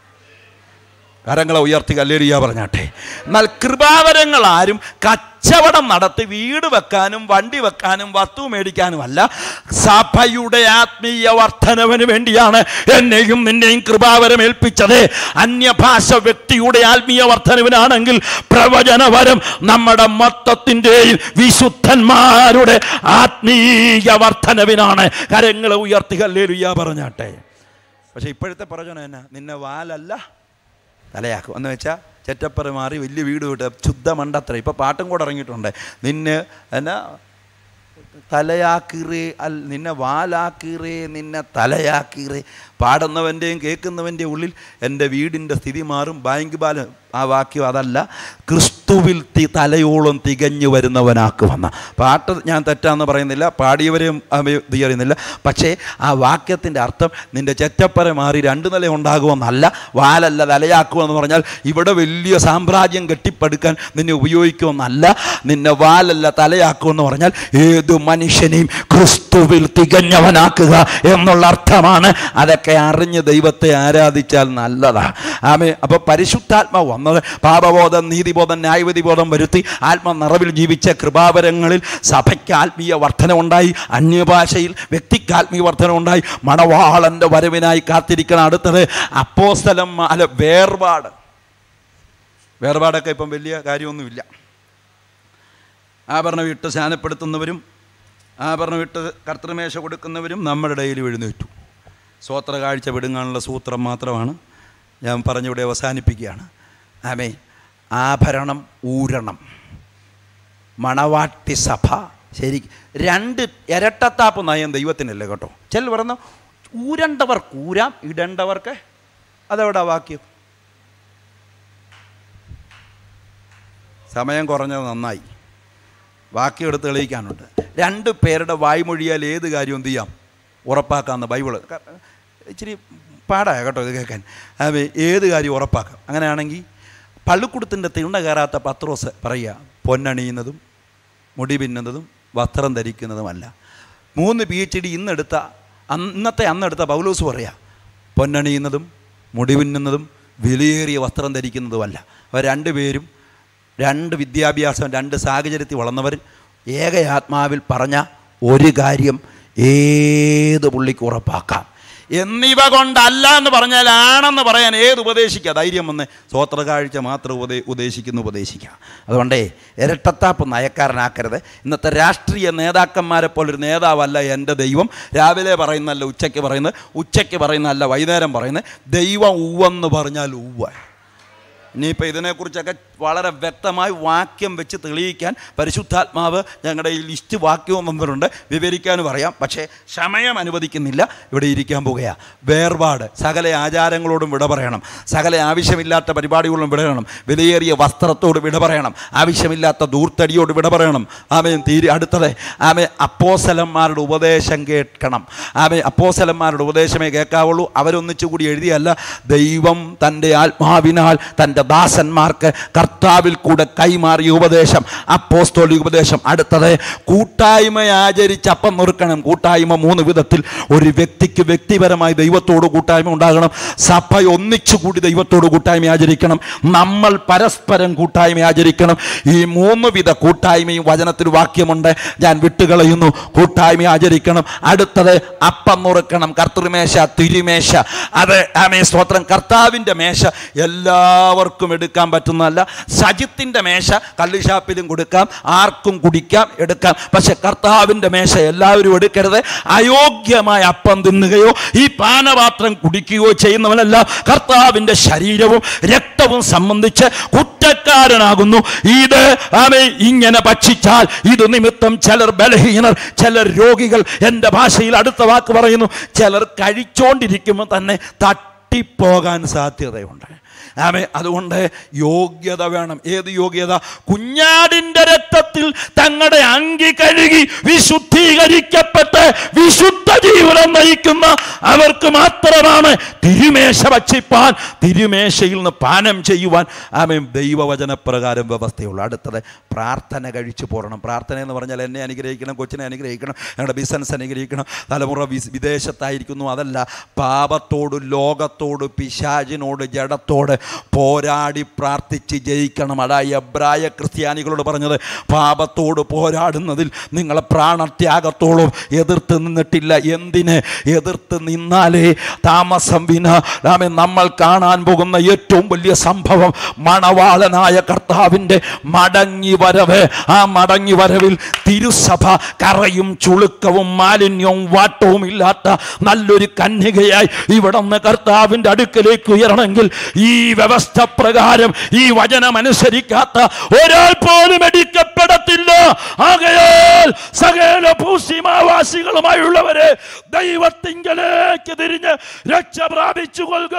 A: കരങ്ങളെ ഉയർത്തി ഹല്ലേലൂയ പറഞ്ഞാട്ടെ. എന്നാൽ കൃപാവരങ്ങൾ ആരും കച്ചവടം നടത്തി വീട് വെക്കാനും വണ്ടി വെക്കാനും വസ്തു മേടിക്കാനുമല്ല, സഭയുടെ ആത്മീയ വർധനവിന് വേണ്ടിയാണ് എന്നെയും നിന്നെയും കൃപാവരം ഏൽപ്പിച്ചത്. അന്യഭാഷ വ്യക്തിയുടെ ആത്മീയ വർധനവിനാണെങ്കിൽ പ്രവചനവരം നമ്മുടെ മൊത്തത്തിൻ്റെയും വിശുദ്ധന്മാരുടെ ആത്മീയ വർധനവിനാണ്. കരങ്ങളെ ഉയർത്തി ഹല്ലേലൂയ പറഞ്ഞാട്ടെ. പക്ഷെ ഇപ്പോഴത്തെ പ്രവചനം എന്നാ? നിന്നെ വാലല്ല തലയാക്കും എന്ന് വെച്ചാൽ ചെറ്റപ്പറ മാറി വലിയ വീട് വിട്ട് ശുദ്ധ മണ്ടത്ര. ഇപ്പം പാട്ടും കൂടെ ഇറങ്ങിയിട്ടുണ്ട്. നിന്നെ എന്നാ തലയാക്കിറേ അൽ നിന്നെ വാലാക്കിറേ നിന്നെ തലയാക്കിറേ. പാടുന്നവൻ്റെയും കേൾക്കുന്നവൻ്റെയും ഉള്ളിൽ എൻ്റെ വീടിൻ്റെ സ്ഥിതി മാറും. ബാങ്ക് ബാലൻ ആ വാക്യം അതല്ല. ക്രിസ്തുവിൽ തി തലയോളം തികഞ്ഞു വരുന്നവനാക്കുവന്ന പാട്ട് ഞാൻ തെറ്റാന്ന് പറയുന്നില്ല, പാടിയവരെയും ഇത് അറിയുന്നില്ല. പക്ഷേ ആ വാക്യത്തിൻ്റെ അർത്ഥം നിൻ്റെ ചെറ്റപ്പര മാറി രണ്ട് നില ഉണ്ടാകുമെന്നല്ല, വാലല്ല തലയാക്കുമെന്ന് പറഞ്ഞാൽ ഇവിടെ വലിയ സാമ്രാജ്യം കെട്ടിപ്പടുക്കാൻ നിന്നെ ഉപയോഗിക്കുമെന്നല്ല. നിന്നെ വാലല്ല തലയാക്കുമെന്ന് പറഞ്ഞാൽ ഏത് മനുഷ്യനെയും ക്രിസ്തുവിൽ തികഞ്ഞവനാക്കുക എന്നുള്ള അർത്ഥമാണ്. അതൊക്കെ അറിഞ്ഞ് ദൈവത്തെ ആരാധിച്ചാൽ നല്ലതാ. ആമേ. അപ്പോൾ പരിശുദ്ധാത്മാവ് വന്നത് പാപബോധം, നീതിബോധം, ന്യായവിധി ബോധം വരുത്തി ആത്മനിറവിൽ ജീവിച്ച കൃപാവരങ്ങളിൽ സഭയ്ക്ക് ആത്മീയ വർധന ഉണ്ടായി, അന്യഭാഷയിൽ വ്യക്തിക്ക് ആത്മീയ വർധന ഉണ്ടായി. മണവാളൻ്റെ വരവിനായി കാത്തിരിക്കണം. അടുത്തത് അപ്പോസ്തലം അല്ല വേർപാട്. വേർപാടൊക്കെ ഇപ്പം വലിയ കാര്യമൊന്നുമില്ല. ആഭരണം ഇട്ട് സ്നാനപ്പെടുത്തുന്നവരും ആഭരണം ഇട്ട് കർത്തൃമേശ കൊടുക്കുന്നവരും നമ്മുടെ ഇടയിൽ എഴുന്നേറ്റു. സ്വോത്ര കാഴ്ച വിടുങ്ങാനുള്ള സൂത്രം മാത്രമാണ് ഞാൻ പറഞ്ഞിവിടെ അവസാനിപ്പിക്കുകയാണ്. ആമേ. ആഭരണം ഊരണം. മണവാട്ടി സഭ ശരി രണ്ട് ഇരട്ടത്താപ്പ് നയം ദൈവത്തിനല്ലേ കേട്ടോ. ചില പറയുന്ന ഊരണ്ടവർക്ക് ഊരാം, ഇടേണ്ടവർക്ക് അതെവിടെ വാക്യം? സമയം കുറഞ്ഞത് നന്നായി, വാക്യം എടുത്ത് തെളിയിക്കാനുണ്ട്. രണ്ട് പേരുടെ വായ്മൊഴിയാൽ ഏത് കാര്യം എന്ത് ചെയ്യാം? ഉറപ്പാക്കാമെന്ന് ബൈബിള്. ഇച്ചിരി പാടായ കേട്ടോ ഇത് കേൾക്കാൻ. ആമേ. ഏത് കാര്യം ഉറപ്പാക്കാം. അങ്ങനെയാണെങ്കിൽ പള്ളിക്കൂടത്തിൻ്റെ തിണ്ണ കയറാത്ത പത്രോസ് പറയുക, പൊന്നണിയുന്നതും മുടി പിന്നുന്നതും വസ്ത്രം ധരിക്കുന്നതുമല്ല. മൂന്ന് പി എച്ച് ഡി ഇന്നെടുത്ത ഇന്നത്തെ അന്നെടുത്ത പൗലോസ് പറയുക, പൊന്നണിയുന്നതും മുടി പിന്നുന്നതും വിലയേറിയ വസ്ത്രം ധരിക്കുന്നതുമല്ല. അവർ രണ്ടുപേരും രണ്ട് വിദ്യാഭ്യാസം, രണ്ട് സാഹചര്യത്തിൽ വളർന്നവർ ഏക ആത്മാവിൽ പറഞ്ഞ ഒരു കാര്യം ഏത് പുള്ളിക്ക് ഉറപ്പാക്കാം. എന്നിവ കൊണ്ടല്ല എന്ന് പറഞ്ഞാൽ ആണെന്ന് പറയാൻ ഏത് ഉപദേശിക്കുക? ധൈര്യം വന്ന് സ്വോത്ര കാഴ്ച മാത്രം ഉപദേ ഉപദേശിക്കുന്നു ഉപദേശിക്കുക. അതുകൊണ്ടേ ഇരട്ടത്താപ്പ് നയക്കാരനാക്കരുത്. ഇന്നത്തെ രാഷ്ട്രീയ നേതാക്കന്മാരെ പോലൊരു നേതാവല്ല എൻ്റെ ദൈവം. രാവിലെ പറയുന്നതല്ല ഉച്ചയ്ക്ക് പറയുന്നത്, ഉച്ചയ്ക്ക് പറയുന്നതല്ല വൈകുന്നേരം പറയുന്നത്. ദൈവം ഉവ്വെന്ന് പറഞ്ഞാൽ ഉവ്വ. ഇനിയിപ്പോൾ ഇതിനെക്കുറിച്ചൊക്കെ വളരെ വ്യക്തമായി വാക്യം വെച്ച് തെളിയിക്കാൻ പരിശുദ്ധാത്മാവ് ഞങ്ങളുടെ ഈ ലിസ്റ്റ് വാക്യവും വന്നിട്ടുണ്ട്, വിവരിക്കാനും അറിയാം. പക്ഷേ സമയം അനുവദിക്കുന്നില്ല. ഇവിടെ ഇരിക്കാൻ പോകുകയാണ്. വേർപാട്, സകല ആചാരങ്ങളോടും വിട പറയണം, സകല ആവശ്യമില്ലാത്ത പരിപാടികളോടും വിട പറയണം, വിലയേറിയ വസ്ത്രത്തോട് വിട പറയണം, ആവശ്യമില്ലാത്ത ദൂർത്തടിയോട് വിട പറയണം. ആമേൻ. തീരെ അടുത്തത് ആമേ അപ്പോസ്തലന്മാരുടെ ഉപദേശം കേൾക്കണം. ആമേ അപ്പോസ്തലന്മാരുടെ ഉപദേശമേ കേൾക്കാവുള്ളൂ. അവരൊന്നിച്ചുകൂടി എഴുതിയല്ല, ദൈവം തൻ്റെ ആത്മാവിനാൽ തൻ്റെ ദാസന്മാർക്ക് കർത്താവിൽ കൂടെ കൈമാറിയ ഉപദേശം, അപ്പോസ്തോലിക ഉപദേശം. അടുത്തത് കൂട്ടായ്മ ആചരിച്ച് അപ്പം നുറുക്കണം. കൂട്ടായ്മ മൂന്ന് വിധത്തിൽ. ഒരു വ്യക്തിക്ക് വ്യക്തിപരമായി ദൈവത്തോട് കൂട്ടായ്മ ഉണ്ടാകണം, സഭ ഒന്നിച്ചുകൂടി ദൈവത്തോട് കൂട്ടായ്മ ആചരിക്കണം, നമ്മൾ പരസ്പരം കൂട്ടായ്മ ആചരിക്കണം. ഈ മൂന്ന് വിധ കൂട്ടായ്മയും വചനത്തിൽ വാക്യമുണ്ട്, ഞാൻ വിട്ടുകളയുന്നു. കൂട്ടായ്മ ആചരിക്കണം. അടുത്തത് അപ്പം നുറുക്കണം. കർത്തൃമേശ, തിരുമേശ, അത് ആമേ സ്തോത്രം. കർത്താവിൻ്റെ മേശ എല്ലാവർക്കും എടുക്കാൻ പറ്റുന്നതല്ല. സജിത്തിൻ്റെ മേശ കള്ളുഷാപ്പിലും കൊടുക്കാം, ആർക്കും കുടിക്കാം, എടുക്കാം. പക്ഷെ കർത്താവിൻ്റെ മേശ എല്ലാവരും എടുക്കരുത്. അയോഗ്യമായ അപ്പം തിന്നുകയോ ഈ പാനപാത്രം കുടിക്കുകയോ ചെയ്യുന്നവനല്ല കർത്താവിൻ്റെ ശരീരവും രക്തവും സംബന്ധിച്ച് കുറ്റക്കാരനാകുന്നു. ഇത് ആമേ ഇങ്ങനെ ഭക്ഷിച്ചാൽ ഇത് നിമിത്തം ചിലർ ബലഹീനർ, ചിലർ രോഗികൾ. എൻ്റെ ഭാഷയിൽ അടുത്ത വാക്ക് പറയുന്നു, ചിലർ കഴിച്ചോണ്ടിരിക്കുമ്പോൾ തന്നെ തട്ടിപ്പോകാൻ സാധ്യതയുണ്ട്. ആമേ. അതുകൊണ്ട് യോഗ്യത വേണം. ഏത് യോഗ്യത? കുഞ്ഞാടിൻ്റെ രക്തത്തിൽ തങ്ങളുടെ അങ്കി കഴുകി വിശുദ്ധീകരിക്കപ്പെട്ട് വിശുദ്ധ ജീവിതം നയിക്കുന്ന അവർക്ക് മാത്രമാണ് തിരുമേശ ഭക്ഷിപ്പാൻ, തിരുമേശയിൽ നിന്ന് പാനം ചെയ്യുവാൻ ആമേ ദൈവവചനപ്രകാരം വ്യവസ്ഥയുള്ളൂ. അടുത്തത് പ്രാർത്ഥന കഴിച്ചു പോരണം. പ്രാർത്ഥന എന്ന് പറഞ്ഞാൽ എന്നെ അനുഗ്രഹിക്കണം, കൊച്ചിനെ അനുഗ്രഹിക്കണം, ഞങ്ങളുടെ ബിസിനസ് അനുഗ്രഹിക്കണം, തലമുറ വിദേശത്തായിരിക്കുന്നു, അതല്ല. പാപത്തോട്, ലോകത്തോട്, പിശാചിനോട്, ജഡത്തോട് പോരാടി പ്രാർത്ഥിച്ച് ജയിക്കണം. അതാ എബ്രായ ക്രിസ്ത്യാനികളോട് പറഞ്ഞത്, പാപത്തോട് പോരാടുന്നതിൽ നിങ്ങളെ പ്രാണത്യാഗത്തോളം എതിർത്ത് നിന്നിട്ടില്ല. എന്തിന് എതിർത്ത് നിന്നാലേ താമസം വിന ആമേ നമ്മൾ കാണാൻ പോകുന്ന ഏറ്റവും വലിയ സംഭവം മണവാളനായ കർത്താവിൻ്റെ മടങ്ങി വരവ്. ആ മടങ്ങി വരവിൽ തിരുസഭ കറയും ചുളുക്കവും മാലിന്യവും വാട്ടവും ഇല്ലാത്ത നല്ലൊരു കന്യകയായി ഇവിടുന്ന് കർത്താവിൻ്റെ അടുക്കലേക്ക് ഉയരണമെങ്കിൽ ഈ വ്യവസ്ഥ പ്രകാരം ഈ വചനം അനുസരിക്കാത്ത ഒരാൾ പോലും എടുക്കപ്പെടത്തില്ല. ആകയാൽ സകല ഭൂസീമാവാസികളുമായുള്ളവരെ ദൈവത്തിങ്കലേക്ക് തിരിഞ്ഞ് രക്ഷ പ്രാപിച്ചു കൊള്ളുക.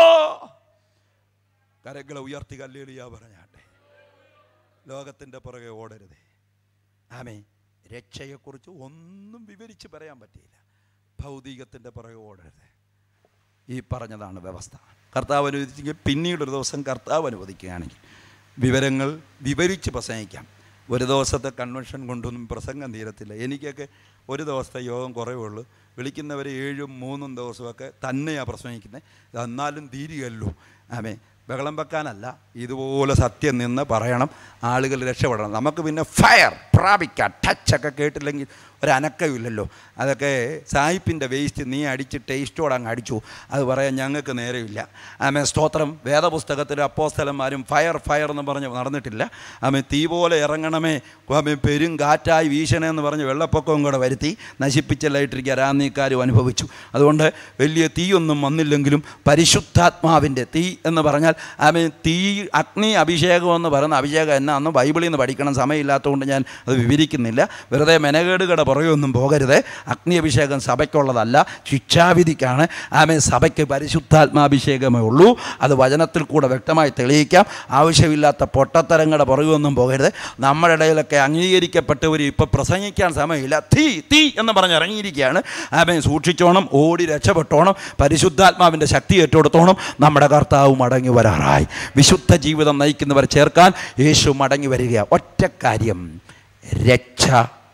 A: കരങ്ങളെ ഉയർത്തി ഹല്ലേലൂയ പറഞ്ഞാട്ടെ. ലോകത്തിൻ്റെ പുറകെ ഓടരുത്. ആമേ. രക്ഷയെക്കുറിച്ച് ഒന്നും വിവരിച്ച് പറയാൻ പറ്റിയില്ല. ഭൗതികത്തിൻ്റെ പുറകെ ഓടരുത്. ഈ പറഞ്ഞതാണ് വ്യവസ്ഥ. കർത്താവ് അനുവദിച്ചെങ്കിൽ പിന്നീടൊരു ദിവസം കർത്താവ് അനുവദിക്കുകയാണെങ്കിൽ വിവരങ്ങൾ വിവരിച്ച് പ്രസംഗിക്കാം. ഒരു ദിവസത്തെ കൺവെൻഷൻ കൊണ്ടൊന്നും പ്രസംഗം തീരത്തില്ല. എനിക്കൊക്കെ ഒരു ദിവസത്തെ യോഗം കുറവേ ഉള്ളൂ. വിളിക്കുന്നവർ ഏഴും മൂന്നും ദിവസമൊക്കെ തന്നെയാണ് പ്രസംഗിക്കുന്നത്. എന്നാലും തീരുകയല്ലോ. ആമേ. ബഹളം വെക്കാനല്ല, ഇതുപോലെ സത്യം നിന്ന് പറയണം, ആളുകൾ രക്ഷപ്പെടണം. നമുക്ക് പിന്നെ ഫയർ പ്രാപിക്കാം. ടച്ചൊക്കെ കേട്ടില്ലെങ്കിൽ ഒരനക്കമില്ലല്ലോ. അതൊക്കെ സായിപ്പിൻ്റെ വേസ്റ്റ് നീ അടിച്ച് ടേസ്റ്റോടെ അങ്ങ് അടിച്ചു, അത് പറയാൻ ഞങ്ങൾക്ക് നേരമില്ല. ആമേ സ്തോത്രം. വേദപുസ്തകത്തിൽ അപ്പോസ്തലന്മാരും ഫയർ ഫയർ എന്ന് പറഞ്ഞ് നടന്നിട്ടില്ല. ആമേ തീ പോലെ ഇറങ്ങണമേ, ആമേ പെരും കാറ്റായി വീശണേ എന്ന് പറഞ്ഞ് വെള്ളപ്പൊക്കവും കൂടെ വരുത്തി നശിപ്പിച്ചല്ലായിട്ടിരിക്കുക രാന്നീക്കാരും അനുഭവിച്ചു. അതുകൊണ്ട് വലിയ തീയൊന്നും വന്നില്ലെങ്കിലും പരിശുദ്ധാത്മാവിൻ്റെ തീ എന്ന് പറഞ്ഞാൽ ആമേ തീ, അഗ്നി അഭിഷേകം എന്ന് പറയുന്ന അഭിഷേകം എന്നാന്ന് ബൈബിളിൽ നിന്ന് പഠിക്കണം. സമയമില്ലാത്തതുകൊണ്ട് ഞാൻ അത് വിവരിക്കുന്നില്ല. വെറുതെ മെനകേടുകളുടെ പുറകെയൊന്നും പോകരുത്. അഗ്നി അഭിഷേകം സഭയ്ക്കുള്ളതല്ല, ശിക്ഷാവിധിക്കാണ്. ആമേ. സഭയ്ക്ക് പരിശുദ്ധാത്മാഭിഷേകമേ ഉള്ളൂ. അത് വചനത്തിൽ കൂടെ വ്യക്തമായി തെളിയിക്കാം. ആവശ്യമില്ലാത്ത പൊട്ടത്തരങ്ങളുടെ പുറകെയൊന്നും പോകരുത്. നമ്മുടെ ഇടയിലൊക്കെ അംഗീകരിക്കപ്പെട്ടവർ ഇപ്പോൾ പ്രസംഗിക്കാൻ സമയമില്ല. തീ തീ എന്ന് പറഞ്ഞ് ഇറങ്ങിയിരിക്കുകയാണ്. ആമേ. സൂക്ഷിച്ചോണം, ഓടി രക്ഷപ്പെട്ടോണം, പരിശുദ്ധാത്മാവിൻ്റെ ശക്തി ഏറ്റെടുത്തോണം. നമ്മുടെ കർത്താവ് മടങ്ങി വരാറായി. വിശുദ്ധ ജീവിതം നയിക്കുന്നവർ ചേർക്കാൻ യേശു മടങ്ങി വരിക. ഒറ്റ കാര്യം, രക്ഷ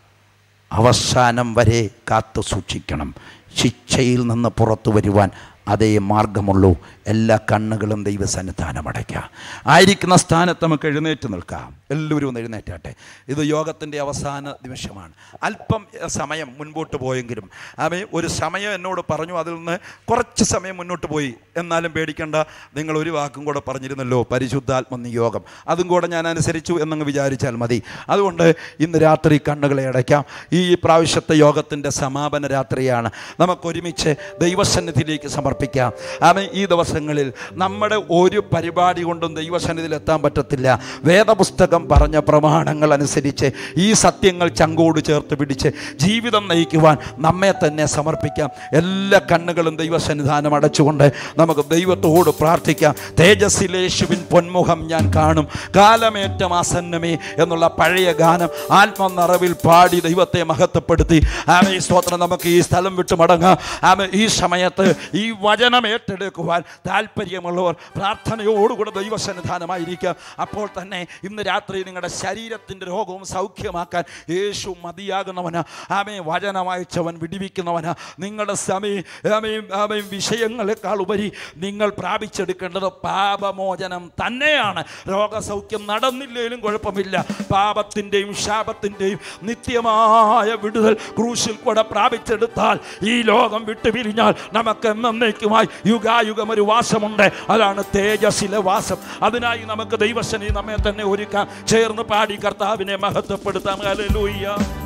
A: അവസാനം വരെ കാത്തു സൂക്ഷിക്കണം. ശിക്ഷയിൽ നിന്ന് പുറത്തു വരുവാൻ അതേ മാർഗമുള്ളൂ. എല്ലാ കണ്ണുകളും ദൈവസന്നിധാനം അടയ്ക്കുക. ആയിരിക്കുന്ന സ്ഥാനത്ത് നമുക്ക് എഴുന്നേറ്റ് നിൽക്കാം. എല്ലാവരും ഒന്ന് എഴുന്നേറ്റാട്ടെ. ഇത് യോഗത്തിൻ്റെ അവസാന നിമിഷമാണ്. അല്പം സമയം മുൻപോട്ട് പോയെങ്കിലും ആമേ ഒരു സമയം എന്നോട് പറഞ്ഞു, അതിൽ നിന്ന് കുറച്ച് സമയം മുന്നോട്ട് പോയി. എന്നാലും പേടിക്കണ്ട, നിങ്ങൾ ഒരു വാക്കും കൂടെ പറഞ്ഞിരുന്നല്ലോ, പരിശുദ്ധാത്മ നിയോഗം. അതും കൂടെ ഞാൻ അനുസരിച്ചു എന്നങ്ങ് വിചാരിച്ചാൽ മതി. അതുകൊണ്ട് ഇന്ന് രാത്രി കണ്ണുകളെ അടയ്ക്കാം. ഈ പ്രാവശ്യത്തെ യോഗത്തിൻ്റെ സമാപന രാത്രിയാണ്. നമുക്കൊരുമിച്ച് ദൈവസന്നിധിയിലേക്ക് സമർപ്പിക്കാം. സമർപ്പിക്കാം. ആമേൻ. ഈ ദിവസങ്ങളിൽ നമ്മുടെ ഒരു പരിപാടി കൊണ്ടും ദൈവസന്നിധിയിൽ എത്താൻ പറ്റത്തില്ല. വേദപുസ്തകം പറഞ്ഞ പ്രമാണങ്ങൾ അനുസരിച്ച് ഈ സത്യങ്ങൾ ചങ്കോട് ചേർത്ത് പിടിച്ച് ജീവിതം നയിക്കുവാൻ നമ്മെ തന്നെ സമർപ്പിക്കാം. എല്ലാ കണ്ണുകളും ദൈവസന്നിധാനം അടച്ചുകൊണ്ട് നമുക്ക് ദൈവത്തോട് പ്രാർത്ഥിക്കാം. തേജസ്സിലേശുവിൻ പൊന്മുഖം ഞാൻ കാണും, കാലമേറ്റം ആസന്നമേ എന്നുള്ള പഴയ ഗാനം ആത്മനിറവിൽ പാടി ദൈവത്തെ മഹത്വപ്പെടുത്തി ആമേൻ. സ്തോത്രം. നമുക്ക് ഈ സ്ഥലം വിട്ട് മടങ്ങാം. ആമേൻ. ഈ സമയത്ത് ഈ വചനം ഏറ്റെടുക്കുവാൻ താല്പര്യമുള്ളവർ പ്രാർത്ഥനയോടുകൂടെ ദൈവസന്നിധാനമായിരിക്കാം. അപ്പോൾ തന്നെ ഇന്ന് രാത്രി നിങ്ങളുടെ ശരീരത്തിൻ്റെ രോഗവും സൗഖ്യമാക്കാൻ യേശു മതിയാകുന്നവനാ. ആമേൻ. വചനം അയച്ചവൻ വിടിവിക്കുന്നവനാ. നിങ്ങളുടെ സമയം ആമേൻ ആമേൻ വിഷയങ്ങളെക്കാൾ ഉപരി നിങ്ങൾ പ്രാപിച്ചെടുക്കേണ്ടത് പാപമോചനം തന്നെയാണ്. രോഗസൗഖ്യം നടന്നില്ലെങ്കിലും കുഴപ്പമില്ല. പാപത്തിൻ്റെയും ശാപത്തിൻ്റെയും നിത്യമായ വിടുതൽ ക്രൂശിൽ കൂടെ പ്രാപിച്ചെടുത്താൽ ഈ ലോകം വിട്ടുപിരിഞ്ഞാൽ നമുക്ക് എന്നേക്കുമായി യുഗായുഗം ഒരു വാസമുണ്ട്. അതാണ് തേജസ്സിലെ വാസം. അതിനായി നമുക്ക് ദൈവസന്നിധി നമ്മെ തന്നെ ഒരുക്കാം. ചേർന്ന് പാടി കർത്താവിനെ മഹത്വപ്പെടുത്താം. ഹല്ലേലൂയ.